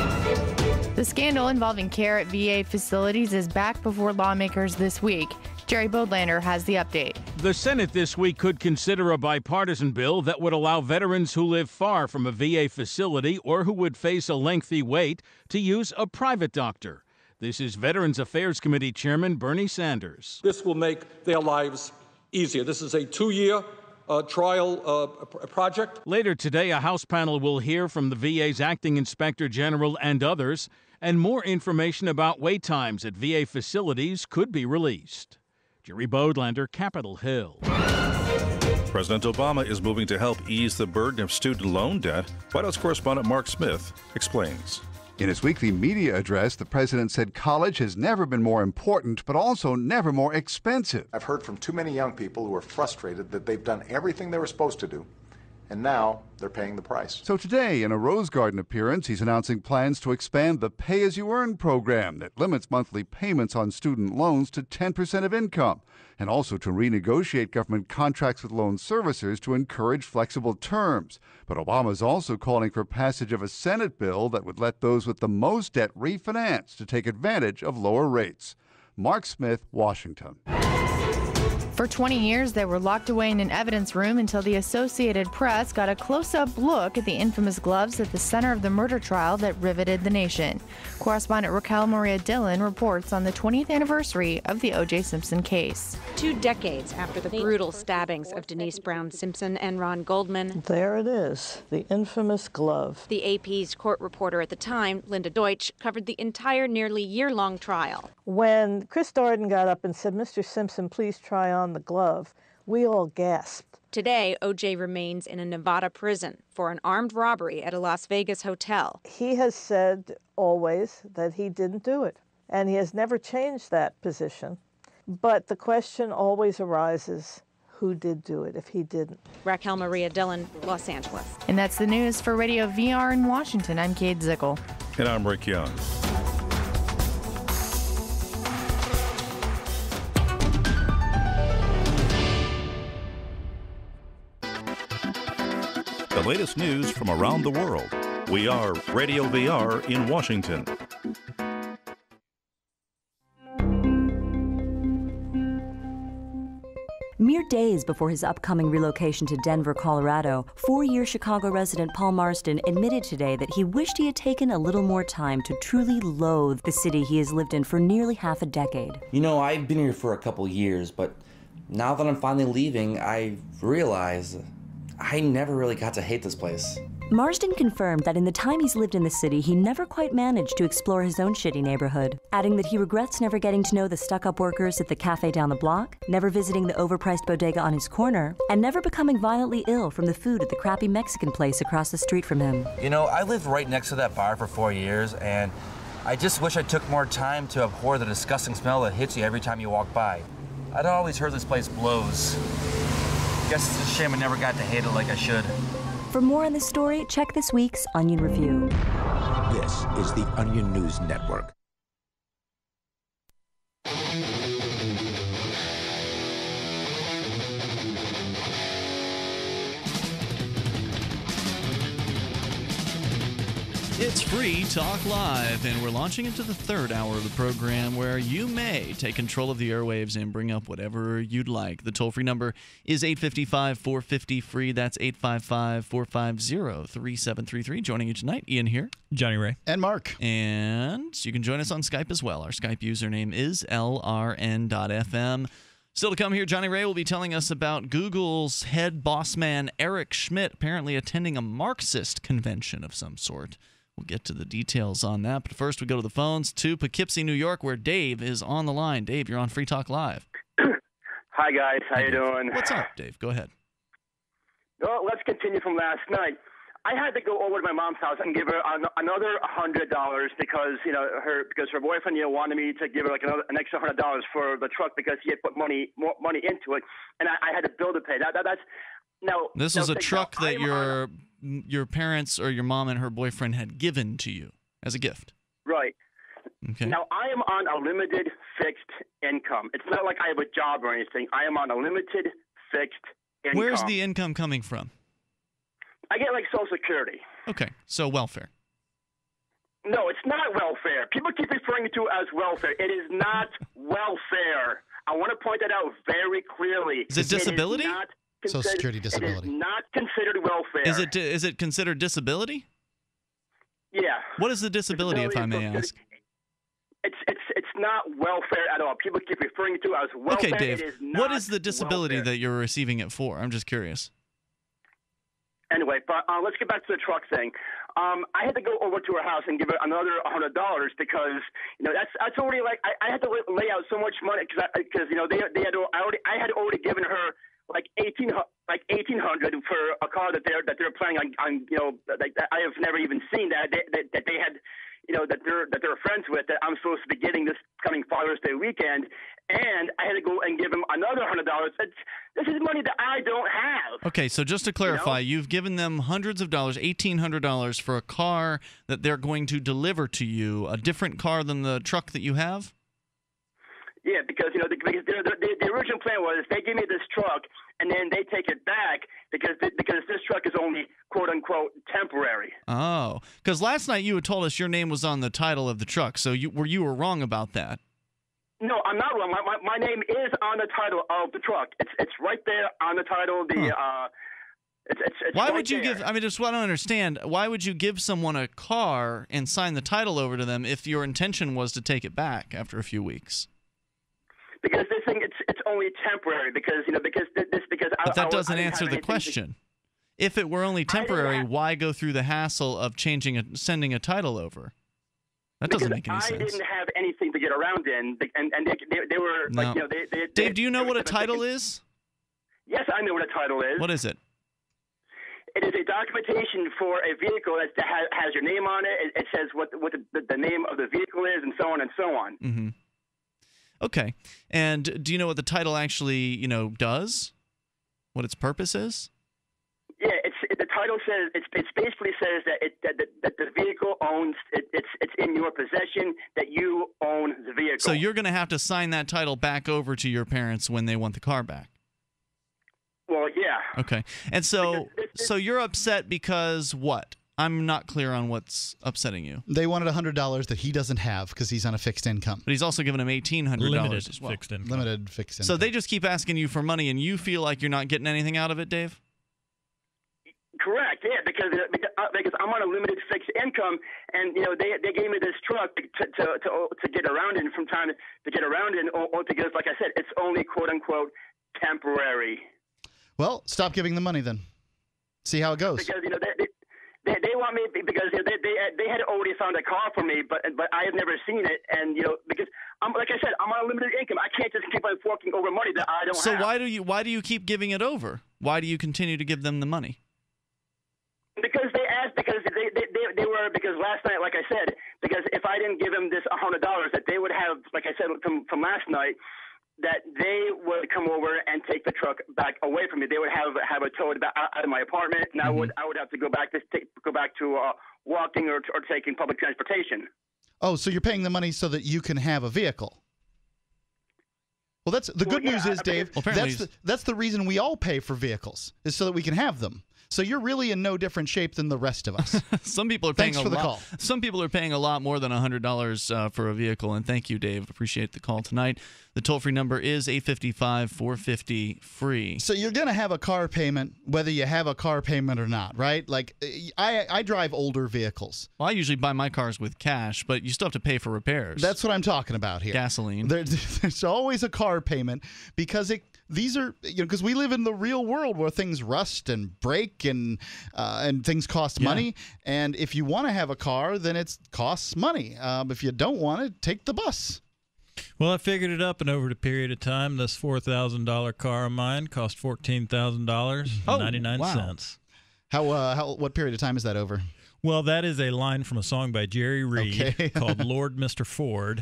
S11: The scandal involving care at VA facilities is back before lawmakers this week. Jerry Bodlander has the update.
S29: The Senate this week could consider a bipartisan bill that would allow veterans who live far from a VA facility or who would face a lengthy wait to use a private doctor. This is Veterans Affairs Committee Chairman Bernie Sanders.
S30: This will make their lives easier. This is a 2-year trial project.
S29: Later today, a House panel will hear from the VA's acting inspector general and others, and more information about wait times at VA facilities could be released. Jerry Bodlander, Capitol Hill.
S12: President Obama is moving to help ease the burden of student loan debt. White House correspondent Mark Smith explains.
S31: In his weekly media address, the president said college has never been more important, but also never more expensive.
S32: I've heard from too many young people who are frustrated that they've done everything they were supposed to do, and now they're paying the price.
S31: So today, in a Rose Garden appearance, he's announcing plans to expand the pay-as-you-earn program that limits monthly payments on student loans to 10% of income, and also to renegotiate government contracts with loan servicers to encourage flexible terms. But Obama's also calling for passage of a Senate bill that would let those with the most debt refinance to take advantage of lower rates. Mark Smith, Washington.
S11: For 20 years, they were locked away in an evidence room until the Associated Press got a close-up look at the infamous gloves at the center of the murder trial that riveted the nation. Correspondent Raquel Maria Dillon reports on the 20th anniversary of the O.J. Simpson case.
S33: 2 decades after the brutal stabbings of Denise Brown Simpson and Ron Goldman.
S34: There it is, the infamous glove.
S33: The AP's court reporter at the time, Linda Deutsch, covered the entire nearly year-long trial.
S34: When Chris Darden got up and said, "Mr. Simpson, please try on the glove," We all gasped.
S33: Today, O.J. remains in a Nevada prison for an armed robbery at a Las Vegas hotel.
S34: He has said always that he didn't do it, and he has never changed that position. But the question always arises, who did do it if he didn't?
S33: Raquel Maria Dillon, Los Angeles.
S11: And that's the news for Radio VR in Washington. I'm Kate Zickel.
S12: And I'm Rick Young. The latest news from around the world. We are Radio VR in Washington.
S2: Mere days before his upcoming relocation to Denver, Colorado, 4-year Chicago resident Paul Marsden admitted today that he wished he had taken a little more time to truly loathe the city he has lived in for nearly half a decade.
S3: You know, I've been here for a couple years, but now that I'm finally leaving, I realize I never really got to hate this place.
S2: Marsden confirmed that in the time he's lived in the city, he never quite managed to explore his own shitty neighborhood, adding that he regrets never getting to know the stuck-up workers at the cafe down the block, never visiting the overpriced bodega on his corner, and never becoming violently ill from the food at the crappy Mexican place across the street from him.
S3: You know, I lived right next to that bar for 4 years, and I just wish I took more time to abhor the disgusting smell that hits you every time you walk by. I'd always heard this place blows. Guess it's a shame I never got to hate it like I should.
S2: For more on this story, check this week's Onion Review.
S4: This is the Onion News Network.
S6: It's Free Talk Live, and we're launching into the third hour of the program where you may take control of the airwaves and bring up whatever you'd like. The toll-free number is 855-450-FREE. That's 855-450-3733. Joining you tonight, Ian here.
S5: Johnny Ray.
S7: And Mark.
S6: And you can join us on Skype as well. Our Skype username is LRN.FM. Still to come here, Johnny Ray will be telling us about Google's head boss man, Eric Schmidt, apparently attending a Marxist convention of some sort. We'll get to the details on that. But first, we go to the phones to Poughkeepsie, New York, where Dave is on the line. Dave, you're on Free Talk Live.
S14: Hi, guys. How you doing?
S6: What's up, Dave? Go ahead.
S14: Well, let's continue from last night. I had to go over to my mom's house and give her another $100 because her boyfriend wanted me to give her like an extra $100 for the truck because he had put more money into it, and I had a bill to pay. That's now.
S6: This was a truck that your parents or your mom and her boyfriend had given to you as a gift.
S14: Right.
S6: Okay.
S14: Now I am on a limited fixed income. It's not like I have a job or anything. I am on a limited fixed income.
S6: Where's the income coming from?
S14: I get like Social Security.
S6: Okay, so welfare.
S14: No, it's not welfare. People keep referring to it as welfare. It is not welfare. I want to point that out very clearly.
S6: Is it disability?
S7: Social Security disability.
S14: It is not considered welfare.
S6: Is it considered disability?
S14: Yeah.
S6: What is the disability, if I may ask?
S14: It's not welfare at all. People keep referring to it as welfare.
S6: Okay, Dave.
S14: It is not
S6: what is the disability
S14: welfare.
S6: that you're receiving it for? I'm just curious.
S14: Anyway, but let's get back to the truck thing. I had to go over to her house and give her another $100 because that's already like I had to lay out so much money because I had already given her like $1,800 for a car that they're planning on like I have never even seen that they had that they're friends with that I'm supposed to be getting this coming Father's Day weekend, and I had to go and give them another $100. This is money that I don't have.
S6: Okay, so just to clarify, you've given them hundreds of dollars, $1,800 for a car that they're going to deliver to you, a different car than the truck that you have?
S14: Yeah, because the original plan was they give me this truck and then they take it back because this truck is only quote unquote temporary.
S6: Oh, because last night you had told us your name was on the title of the truck, so you were wrong about that.
S14: No, I'm not wrong. My name is on the title of the truck. It's right there on the title. It's
S6: why
S14: right
S6: would you
S14: there.
S6: give? I mean, just what I don't understand. Why would you give someone a car and sign the title over to them if your intention was to take it back after a few weeks?
S14: Because this thing, it's only temporary. Because
S6: But that doesn't answer the question. If it were only temporary, why go through the hassle of sending a title over? That doesn't make any sense.
S14: I didn't have anything to get around in, and they were
S6: no.
S14: like,
S6: Dave, do you know what a title is?
S14: Yes, I know what a title is.
S6: What is it?
S14: It is a documentation for a vehicle that has your name on it. It says what the name of the vehicle is, and so on and so on.
S6: Mm-hmm. Okay. And do you know what the title actually, does? What its purpose is?
S14: Yeah, the title says it basically says that the vehicle owns it's in your possession, that you own the vehicle.
S6: So you're going to have to sign that title back over to your parents when they want the car back.
S14: Well, yeah.
S6: Okay. And so you're upset because what? I'm not clear on what's upsetting you.
S7: They wanted $100 that he doesn't have because he's on a fixed income.
S6: But he's also given him $1,800
S1: limited
S6: as well.
S1: Fixed income.
S7: Limited fixed income.
S6: So they just keep asking you for money, and you feel like you're not getting anything out of it, Dave?
S14: Correct. Yeah, because I'm on a limited fixed income, and they gave me this truck to get around in from time to get around in, or because, like I said, it's only quote unquote temporary.
S7: Well, stop giving them money then. See how it goes.
S14: Because they want me because they had already found a car for me, but I have never seen it, and because like I said, I'm on a limited income. I can't just keep on forking over money that I don't have.
S6: So why do you keep giving it over? Why do you continue to give them the money?
S14: Because they asked, because they were, because last night, like I said, because if I didn't give them this $100, that they would have, like I said from last night, that they would come over and take the truck back away from me. They would have it towed out of my apartment, and I would have to go back to walking or taking public transportation.
S7: Oh, so you're paying the money so that you can have a vehicle. Well, that's the good news is, Dave. That's the reason we all pay for vehicles, is so that we can have them. So you're really in no different shape than the rest of us.
S6: Some people are paying
S7: Thanks for the call.
S6: Some people are paying a lot more than $100 for a vehicle, and thank you, Dave. Appreciate the call tonight. The toll-free number is 855-450-FREE.
S7: So you're going to have a car payment whether you have a car payment or not, right? Like, I drive older vehicles.
S6: Well, I usually buy my cars with cash, but you still have to pay for repairs.
S7: That's what I'm talking about here.
S6: Gasoline.
S7: There's always a car payment because these are, because we live in the real world where things rust and break and things cost money. And if you want to have a car, then it costs money. If you don't want it, take the bus.
S1: Well, I figured it up, and over the period of time, this $4,000 car of mine cost $14,000.99.
S7: How what period of time is that over?
S1: Well, that is a line from a song by Jerry Reed called Lord Mr. Ford.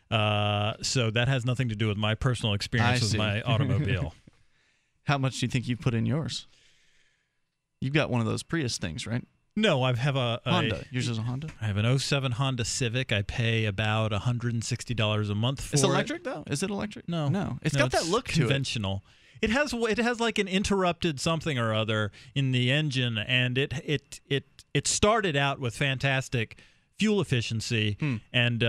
S1: So that has nothing to do with my personal experience with my automobile.
S6: How much do you think you put in yours? You've got one of those Prius things, right?
S1: No, I have a
S6: Honda. Yours is a Honda?
S1: I have an 07 Honda Civic. I pay about $160 a month for it.
S6: It's electric, though? Is it electric?
S1: No.
S6: It's got that look to it.
S1: Conventional. It has like an interrupted something or other in the engine, and it started out with fantastic fuel efficiency, and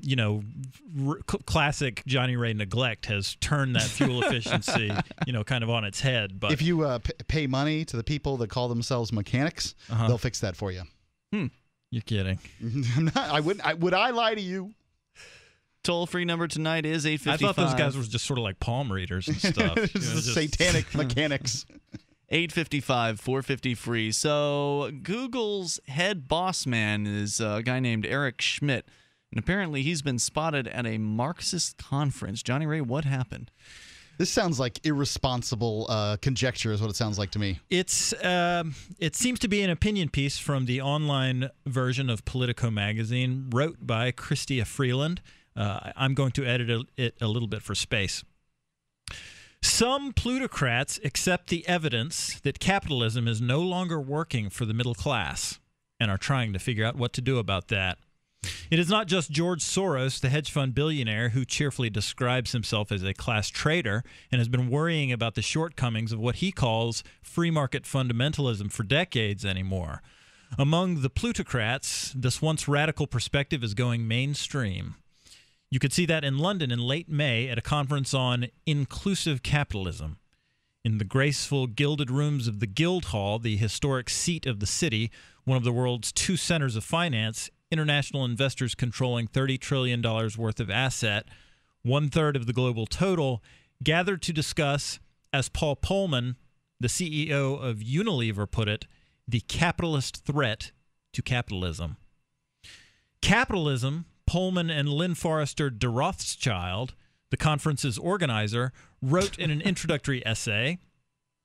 S1: classic Johnny Ray neglect has turned that fuel efficiency, kind of on its head. But
S7: if you pay money to the people that call themselves mechanics, they'll fix that for you.
S1: You're kidding.
S7: I wouldn't. Would I lie to you?
S6: Toll-free number tonight is 855.
S1: I thought those guys were just sort of like palm readers and stuff.
S7: Just satanic mechanics.
S6: 855-450-FREE. So Google's head boss man is a guy named Eric Schmidt, and apparently he's been spotted at a Marxist conference. Johnny Ray, what happened?
S7: This sounds like irresponsible conjecture is what it sounds like to me.
S1: It seems to be an opinion piece from the online version of Politico magazine, wrote by Chrystia Freeland. I'm going to edit it a little bit for space. Some plutocrats accept the evidence that capitalism is no longer working for the middle class and are trying to figure out what to do about that. It is not just George Soros, the hedge fund billionaire, who cheerfully describes himself as a class traitor and has been worrying about the shortcomings of what he calls free market fundamentalism for decades anymore. Among the plutocrats, this once radical perspective is going mainstream. You could see that in London in late May at a conference on inclusive capitalism. In the graceful gilded rooms of the Guildhall, the historic seat of the city, one of the world's two centers of finance, international investors controlling $30 trillion worth of asset, 1/3 of the global total, gathered to discuss, as Paul Polman, the CEO of Unilever, put it, the capitalist threat to capitalism. Capitalism, Pullman and Lynn Forrester de Rothschild, the conference's organizer, wrote in an introductory essay,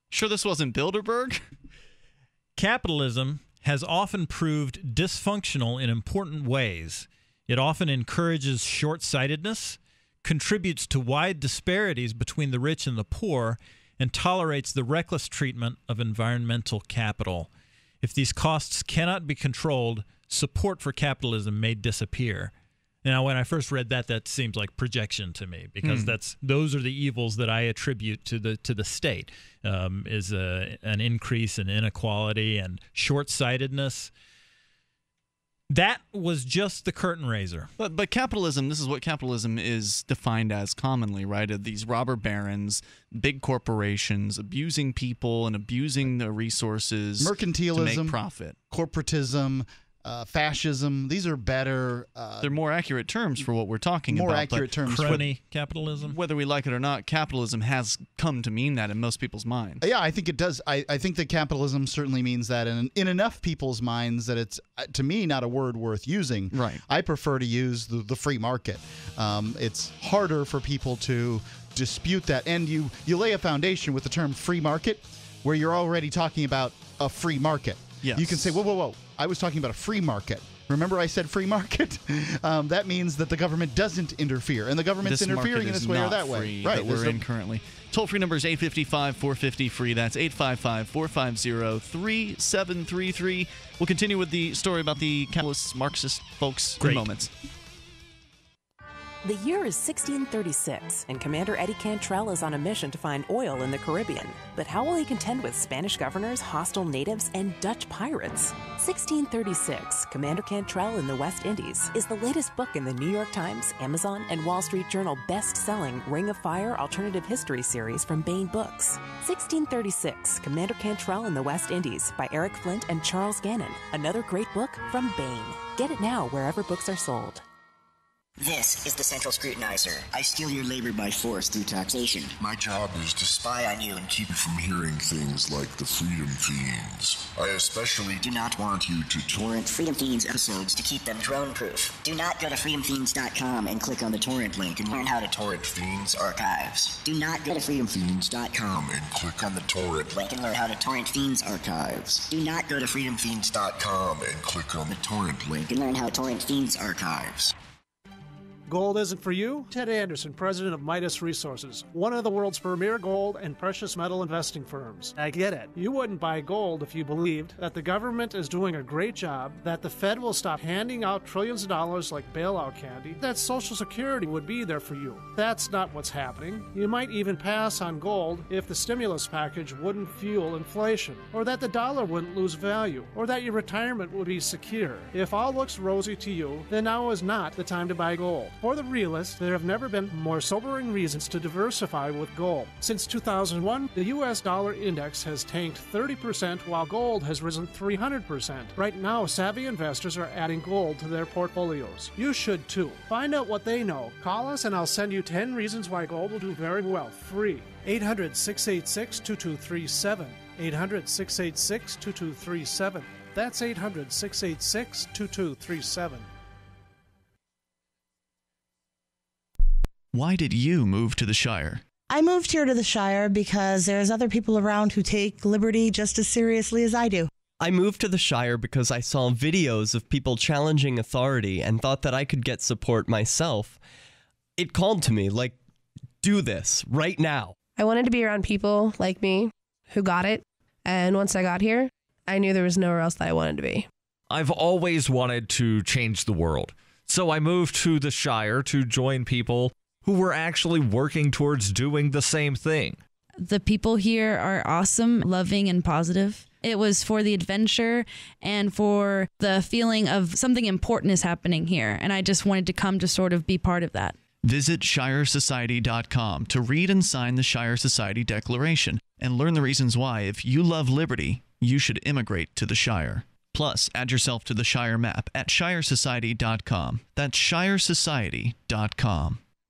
S6: Sure this wasn't Bilderberg?
S1: Capitalism has often proved dysfunctional in important ways. It often encourages short-sightedness, contributes to wide disparities between the rich and the poor, and tolerates the reckless treatment of environmental capital. If these costs cannot be controlled, support for capitalism may disappear. Now, when I first read that, that seems like projection to me, because those are the evils that I attribute to the state, is an increase in inequality and short-sightedness. That was just the curtain raiser.
S6: But capitalism, this is what capitalism is defined as commonly, right? These robber barons, big corporations abusing people and abusing the resources
S7: mercantilism,
S6: to make profit.
S7: Corporatism, fascism. These are better.
S6: They're more accurate terms for what we're talking about.
S7: More accurate terms.
S1: Crony capitalism.
S6: Whether we like it or not, capitalism has come to mean that in most people's minds.
S7: Yeah, I think it does. I think that capitalism certainly means that in enough people's minds that it's, to me, not a word worth using.
S6: Right.
S7: I prefer to use the free market. It's harder for people to dispute that. And you lay a foundation with the term free market where you're already talking about a free market.
S6: Yes.
S7: You can say, whoa. I was talking about a free market. Remember I said free market? That means that the government doesn't interfere. And the government's interfering in this way or that way.
S6: Right. That we're in currently. Toll-free number is 855-450-FREE. That's 855-450-3733. We'll continue with the story about the capitalist Marxist folks in moments.
S5: The year is 1636, and Commander Eddie Cantrell is on a mission to find oil in the Caribbean. But how will he contend with Spanish governors, hostile natives, and Dutch pirates? 1636, Commander Cantrell in the West Indies is the latest book in the New York Times, Amazon, and Wall Street Journal best-selling Ring of Fire Alternative History series from Baen Books. 1636, Commander Cantrell in the West Indies by Eric Flint and Charles Gannon. Another great book from Baen. Get it now wherever books are sold.
S8: This is the Central Scrutinizer. I steal your labor by force through taxation. My job is to spy on you and keep you from hearing things like the Freedom Fiends. I especially do not want you to torrent Freedom Fiends episodes to keep them drone-proof. Do not go to freedomfiends.com and click on the torrent link and learn how to torrent Fiends archives. Do not go to freedomfiends.com and click on the torrent link and learn how to torrent Fiends archives. Do not go to freedomfiends.com and click on the torrent link and learn how to torrent Fiends archives.
S9: Gold isn't for you? Ted Anderson, president of Midas Resources, one of the world's premier gold and precious metal investing firms. I get it. You wouldn't buy gold if you believed that the government is doing a great job, that the Fed will stop handing out trillions of dollars like bailout candy, that Social Security would be there for you. That's not what's happening. You might even pass on gold if the stimulus package wouldn't fuel inflation, or that the dollar wouldn't lose value, or that your retirement would be secure. If all looks rosy to you, then now is not the time to buy gold. For the realist, there have never been more sobering reasons to diversify with gold. Since 2001, the U.S. dollar index has tanked 30% while gold has risen 300%. Right now, savvy investors are adding gold to their portfolios. You should too. Find out what they know. Call us and I'll send you 10 reasons why gold will do very well, free. 800-686-2237. 800-686-2237. That's 800-686-2237.
S6: Why did you move to the Shire?
S10: I moved here to the Shire because there's other people around who take liberty just as seriously as I do.
S13: I moved to the Shire because I saw videos of people challenging authority and thought that I could get support myself. It called to me, like, do this right now.
S17: I wanted to be around people like me who got it, and once I got here, I knew there was nowhere else that I wanted to be.
S18: I've always wanted to change the world, so I moved to the Shire to join people who were actually working towards doing the same thing.
S19: The people here are awesome, loving, and positive. It was for the adventure and for the feeling of something important is happening here, and I just wanted to come to sort of be part of that.
S6: Visit ShireSociety.com to read and sign the Shire Society Declaration and learn the reasons why, if you love liberty, you should immigrate to the Shire. Plus, add yourself to the Shire map at ShireSociety.com. That's ShireSociety.com.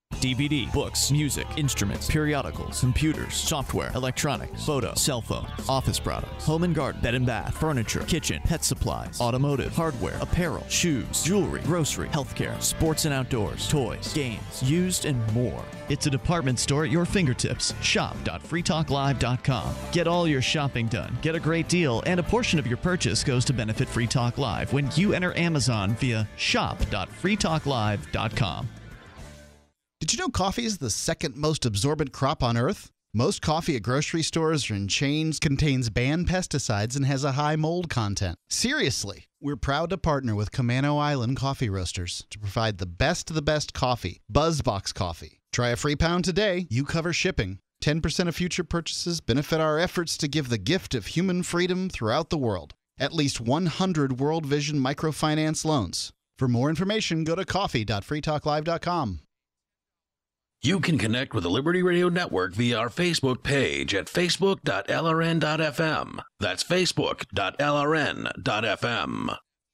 S6: DVD, books, music, instruments, periodicals, computers, software, electronics, photo, cell phones, office products, home and garden, bed and bath, furniture, kitchen, pet supplies, automotive, hardware, apparel, shoes, jewelry, grocery, healthcare, sports and outdoors, toys, games, used, and more. It's a department store at your fingertips. Shop.freetalklive.com. Get all your shopping done, get a great deal, and a portion of your purchase goes to benefit Free Talk Live when you enter Amazon via shop.freetalklive.com.
S7: Did you know coffee is the second most absorbent crop on Earth? Most coffee at grocery stores or in chains contains banned pesticides and has a high mold content. Seriously, we're proud to partner with Camano Island Coffee Roasters to provide the best of the best coffee, BuzzBox Coffee. Try a free pound today. You cover shipping. 10% of future purchases benefit our efforts to give the gift of human freedom throughout the world. At least 100 World Vision microfinance loans. For more information, go to coffee.freetalklive.com.
S15: You can connect with the Liberty Radio Network via our Facebook page at facebook.lrn.fm. That's facebook.lrn.fm.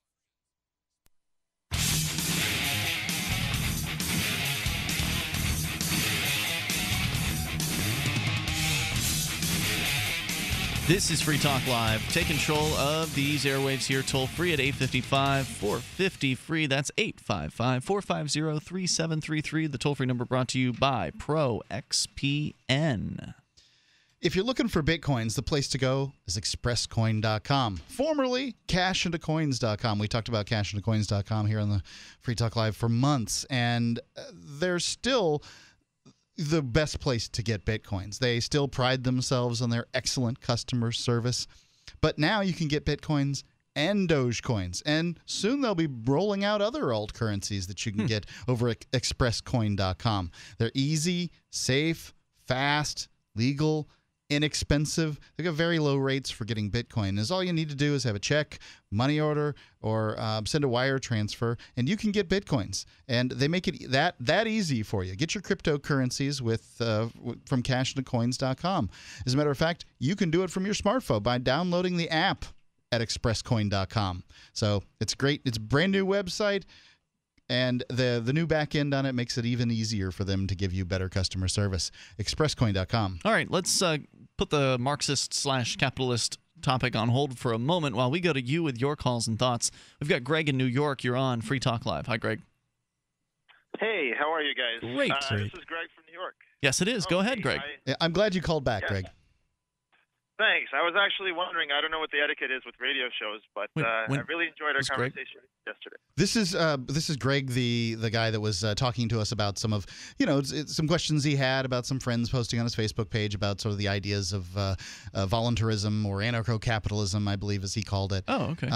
S6: This is Free Talk Live. Take control of these airwaves here toll free at 855-450-FREE. That's 855-450-3733. The toll-free number brought to you by ProXPN.
S7: If you're looking for Bitcoins, the place to go is expresscoin.com, formerly cashintocoins.com. We talked about cashintocoins.com here on the Free Talk Live for months, and they're still the best place to get Bitcoins. They still pride themselves on their excellent customer service. But now you can get Bitcoins and Dogecoins. And soon they'll be rolling out other alt currencies that you can get over at expresscoin.com. They're easy, safe, fast, legal, inexpensive. They've got very low rates for getting Bitcoin. As all you need to do is have a check, money order, or send a wire transfer, and you can get Bitcoins. And they make it that easy for you. Get your cryptocurrencies from cashintocoins.com. As a matter of fact, you can do it from your smartphone by downloading the app at expresscoin.com. So it's great. It's a brand new website. And the new back end on it makes it even easier for them to give you better customer service. expresscoin.com.
S6: All right, let's put the Marxist/capitalist topic on hold for a moment while we go to you with your calls and thoughts. We've got Greg in New York. You're on Free Talk Live. Hi, Greg.
S16: Hey, how are you guys?
S6: Great.
S16: This is Greg from New York.
S6: Yes, it is. Go ahead, Greg.
S7: I'm glad you called back, Greg.
S16: Thanks. I was actually wondering, I don't know what the etiquette is with radio shows, but I really enjoyed our conversation yesterday.
S7: This is Greg, the guy that was talking to us about some of, some questions he had about some friends posting on his Facebook page about sort of the ideas of voluntarism or anarcho-capitalism, I believe, as he called it.
S6: Oh, okay.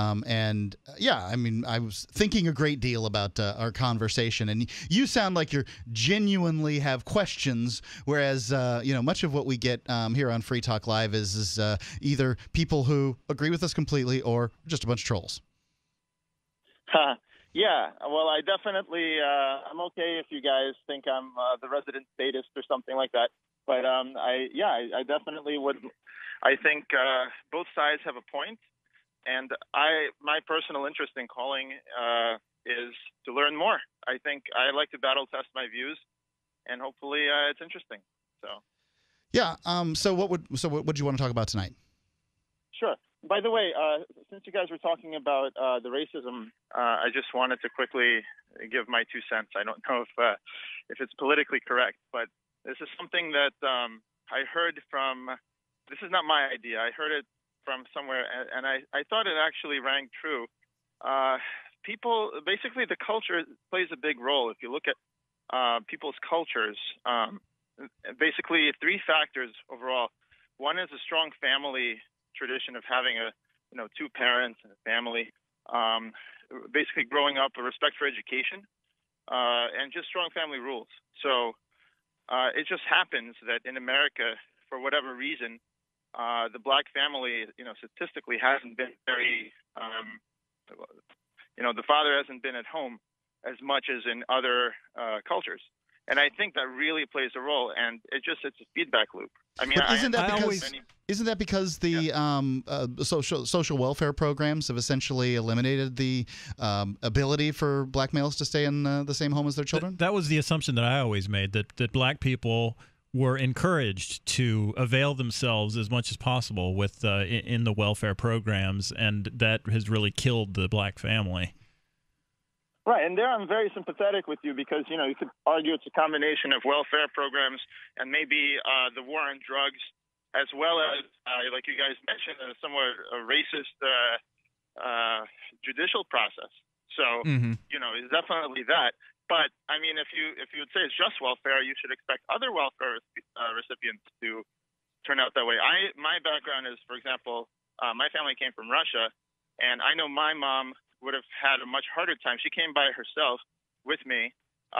S7: I was thinking a great deal about our conversation, and you sound like you genuinely have questions, whereas much of what we get here on Free Talk Live is either people who agree with us completely or just a bunch of trolls.
S16: Yeah, well, I definitely, I'm okay if you guys think I'm the resident statist or something like that. But I definitely would. I think both sides have a point, and my personal interest in calling is to learn more. I think I like to battle test my views, and hopefully it's interesting. So.
S7: Yeah. So what would you want to talk about tonight?
S16: Sure. By the way, since you guys were talking about the racism, I just wanted to quickly give my 2 cents. I don't know if it's politically correct, but this is something that I heard from. This is not my idea. I heard it from somewhere, and I thought it actually rang true. People, basically, the culture plays a big role. If you look at people's cultures. Basically, 3 factors overall. One is a strong family tradition of having 2 parents and a family. Basically, growing up, a respect for education, and just strong family rules. So it just happens that in America, for whatever reason, the black family, statistically hasn't been very, the father hasn't been at home as much as in other cultures. And I think that really plays a role, and it's a feedback loop. I mean,
S7: isn't that because the social welfare programs have essentially eliminated the ability for black males to stay in the same home as their children?
S1: That was the assumption that I always made, that black people were encouraged to avail themselves as much as possible with in the welfare programs, and that has really killed the black family.
S16: Right, and there I'm very sympathetic with you because, you could argue it's a combination of welfare programs and maybe the war on drugs, as well as, like you guys mentioned, a somewhat racist judicial process. So, it's definitely that. But, I mean, if you would say it's just welfare, you should expect other welfare recipients to turn out that way. My background is, for example, my family came from Russia, and I know my mom would have had a much harder time. She came by herself with me.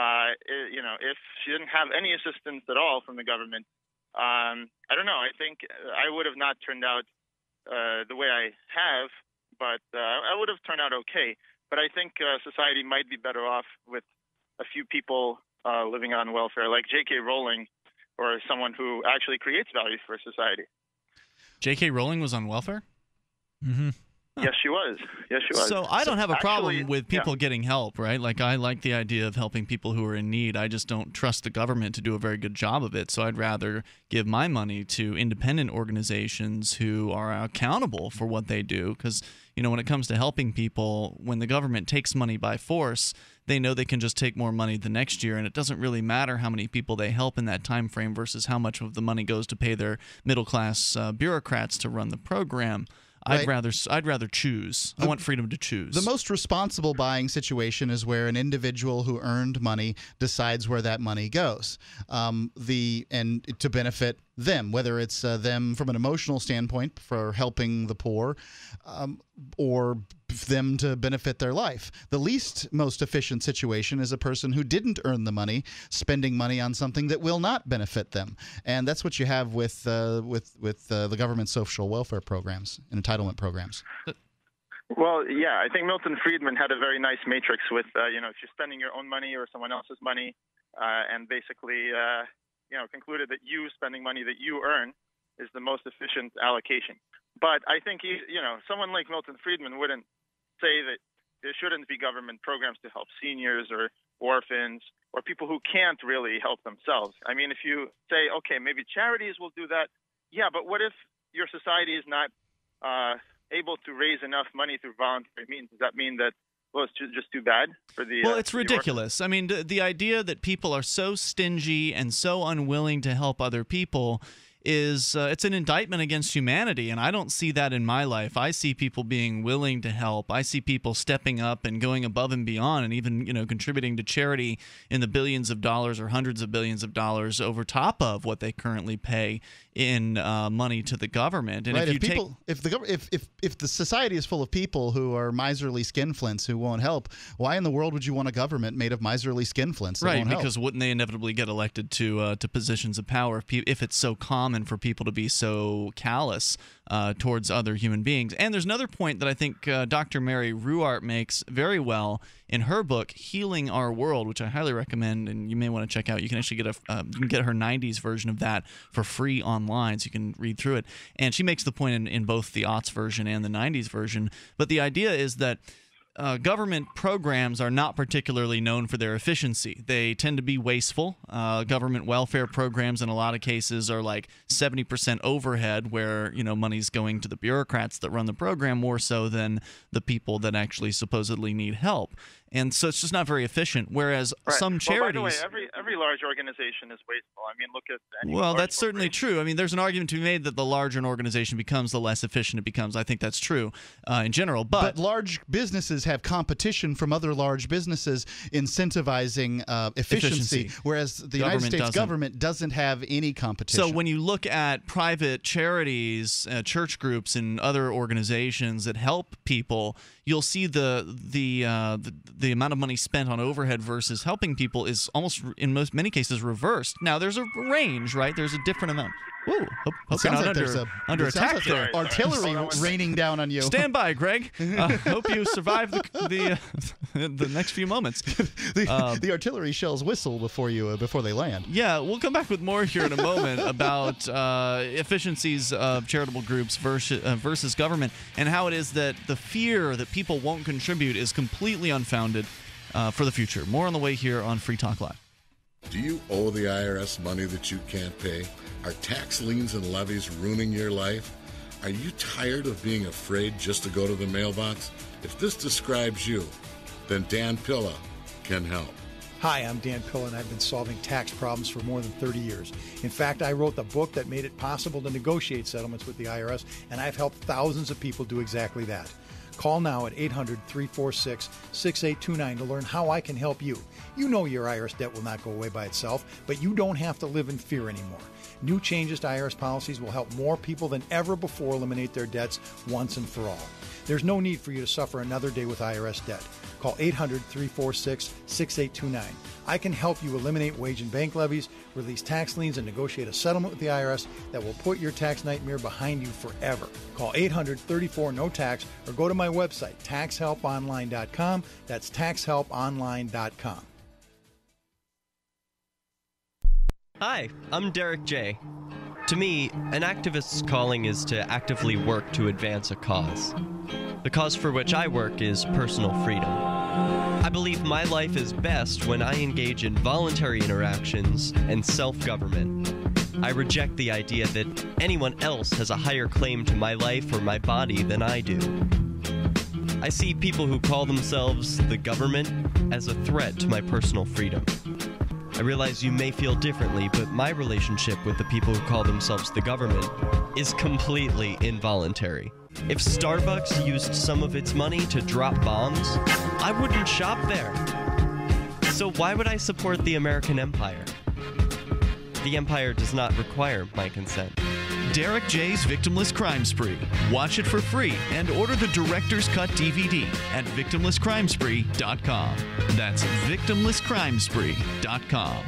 S16: If she didn't have any assistance at all from the government, I don't know. I think I would have not turned out the way I have, but I would have turned out okay. But I think society might be better off with a few people living on welfare, like J.K. Rowling, or someone who actually creates value for society.
S6: J.K. Rowling was on welfare?
S1: Mm-hmm.
S16: Yes, she was.
S6: So I don't have a problem with people getting help, right? Like, I like the idea of helping people who are in need. I just don't trust the government to do a very good job of it. So I'd rather give my money to independent organizations who are accountable for what they do. Because, when it comes to helping people, when the government takes money by force, they know they can just take more money the next year, and it doesn't really matter how many people they help in that time frame versus how much of the money goes to pay their middle-class bureaucrats to run the program.
S7: Right.
S6: I'd rather choose. I want freedom to choose.
S7: The most responsible buying situation is where an individual who earned money decides where that money goes, and to benefit them, whether it's them from an emotional standpoint for helping the poor, or them to benefit their life. The least most efficient situation is a person who didn't earn the money spending money on something that will not benefit them, and that's what you have with the government social welfare programs and entitlement programs.
S16: Well, yeah, I think Milton Friedman had a very nice matrix with, if you're spending your own money or someone else's money, and basically, concluded that you spending money that you earn is the most efficient allocation. But I think, someone like Milton Friedman wouldn't say that there shouldn't be government programs to help seniors or orphans or people who can't really help themselves. I mean, if you say, okay, maybe charities will do that, yeah, but what if your society is not able to raise enough money through voluntary means? Does that mean that, well, it's just too bad for the...
S6: Well, it's ridiculous. I mean, the idea that people are so stingy and so unwilling to help other people is it's an indictment against humanity, and I don't see that in my life. I see people being willing to help. I see people stepping up and going above and beyond, and even contributing to charity in the billions of dollars or hundreds of billions of dollars over top of what they currently pay in money to the government. And
S7: right. If the society is full of people who are miserly skinflints who won't help, why in the world would you want a government made of miserly skinflints that
S6: right,
S7: won't help?
S6: Because wouldn't they inevitably get elected to positions of power if it's so common for people to be so callous towards other human beings? And there's another point that I think Dr. Mary Ruwart makes very well in her book, Healing Our World, which I highly recommend, and you may want to check out. You can actually get you can get her 90s version of that for free online, so you can read through it. And she makes the point in both the aughts version and the 90s version. But the idea is that government programs are not particularly known for their efficiency. They tend to be wasteful. Government welfare programs in a lot of cases are like 70% overhead, where money's going to the bureaucrats that run the program more so than the people that actually supposedly need help. And so it's just not very efficient. Whereas some charities,
S16: well, by the way, every large organization is wasteful. I mean, look at
S6: well, that's certainly true. I mean, there's an argument to be made that the larger an organization becomes, the less efficient it becomes. I think that's true in general. But
S7: large businesses have competition from other large businesses incentivizing efficiency, whereas the United States government doesn't have any competition.
S6: So when you look at private charities, church groups, and other organizations that help people, you'll see the amount of money spent on overhead versus helping people is almost, in many cases, reversed. Now, there's a range, right? There's a different amount. Whoa, hope you're not under attack there.
S7: Artillery raining down on you.
S6: Stand by, Greg. Hope you survive the next few moments.
S7: The artillery shells whistle before they land.
S6: Yeah, we'll come back with more here in a moment about efficiencies of charitable groups versus government, and how it is that the fear that people won't contribute is completely unfounded for the future. More on the way here on Free Talk Live.
S20: Do you owe the IRS money that you can't pay? Are tax liens and levies ruining your life? Are you tired of being afraid just to go to the mailbox? If this describes you, then Dan Pilla can help.
S21: Hi, I'm Dan Pilla, and I've been solving tax problems for more than 30 years. In fact, I wrote the book that made it possible to negotiate settlements with the IRS, and I've helped thousands of people do exactly that. Call now at 800-346-6829 to learn how I can help you. You know your IRS debt will not go away by itself, but you don't have to live in fear anymore. New changes to IRS policies will help more people than ever before eliminate their debts once and for all. There's no need for you to suffer another day with IRS debt. Call 800-346-6829. I can help you eliminate wage and bank levies, release tax liens, and negotiate a settlement with the IRS that will put your tax nightmare behind you forever. Call 800-34-NO-TAX or go to my website, taxhelponline.com. That's taxhelponline.com.
S13: Hi, I'm Derek J. To me, an activist's calling is to actively work to advance a cause. The cause for which I work is personal freedom. I believe my life is best when I engage in voluntary interactions and self-government. I reject the idea that anyone else has a higher claim to my life or my body than I do. I see people who call themselves the government as a threat to my personal freedom. I realize you may feel differently, but my relationship with the people who call themselves the government is completely involuntary. If Starbucks used some of its money to drop bombs, I wouldn't shop there. So why would I support the American empire? The empire does not require my consent.
S6: Derek J's Victimless Crime Spree. Watch it for free and order the Director's Cut DVD at victimlesscrimespree.com. That's victimlesscrimespree.com.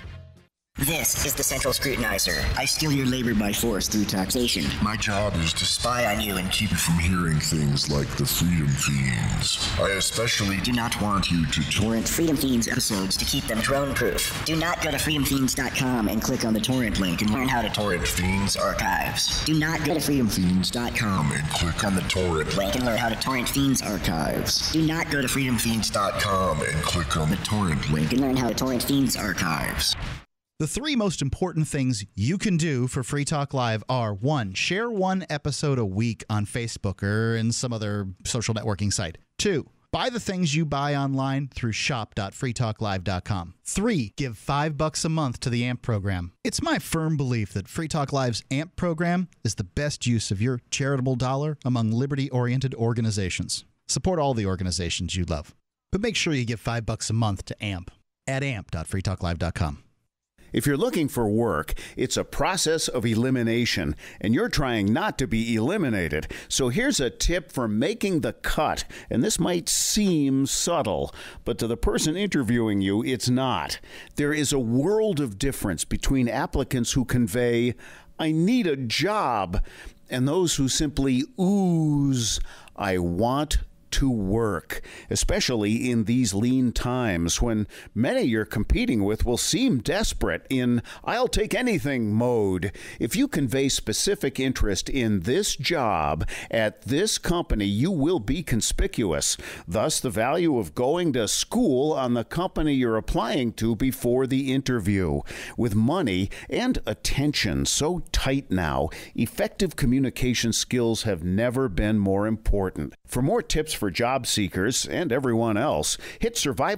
S8: This is the Central Scrutinizer. I steal your labor by force through taxation. My job is to spy on you and keep you from hearing things like the Freedom Fiends. I especially do not want you to torrent Freedom Fiends episodes to keep them drone-proof. Do not go to freedomfiends.com and click on the torrent link and learn how to torrent Fiends archives. Do not go to freedomfiends.com and click on the torrent link and learn how to torrent Fiends archives. Do not go to freedomfiends.com and click on the torrent link and learn how to torrent Fiends archives.
S7: The three most important things you can do for Free Talk Live are: 1, share one episode a week on Facebook or in some other social networking site. 2, buy the things you buy online through shop.freetalklive.com. 3, give $5 a month to the AMP program. It's my firm belief that Free Talk Live's AMP program is the best use of your charitable dollar among liberty-oriented organizations. Support all the organizations you love, but make sure you give $5 a month to AMP at amp.freetalklive.com.
S22: If you're looking for work, it's a process of elimination, and you're trying not to be eliminated. So here's a tip for making the cut, and this might seem subtle, but to the person interviewing you, it's not. There is a world of difference between applicants who convey, "I need a job," and those who simply ooze, "I want to work," especially in these lean times when many you're competing with will seem desperate in "I'll take anything" mode. If you convey specific interest in this job at this company, you will be conspicuous. Thus, the value of going to school on the company you're applying to before the interview. With money and attention so tight now, effective communication skills have never been more important. For more tips for job seekers and everyone else, hit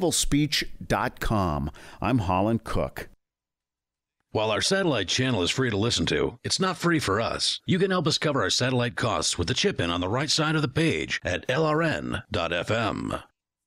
S22: survivalspeech.com. I'm Holland Cook.
S15: While our satellite channel is free to listen to, it's not free for us. You can help us cover our satellite costs with the chip-in on the right side of the page at lrn.fm.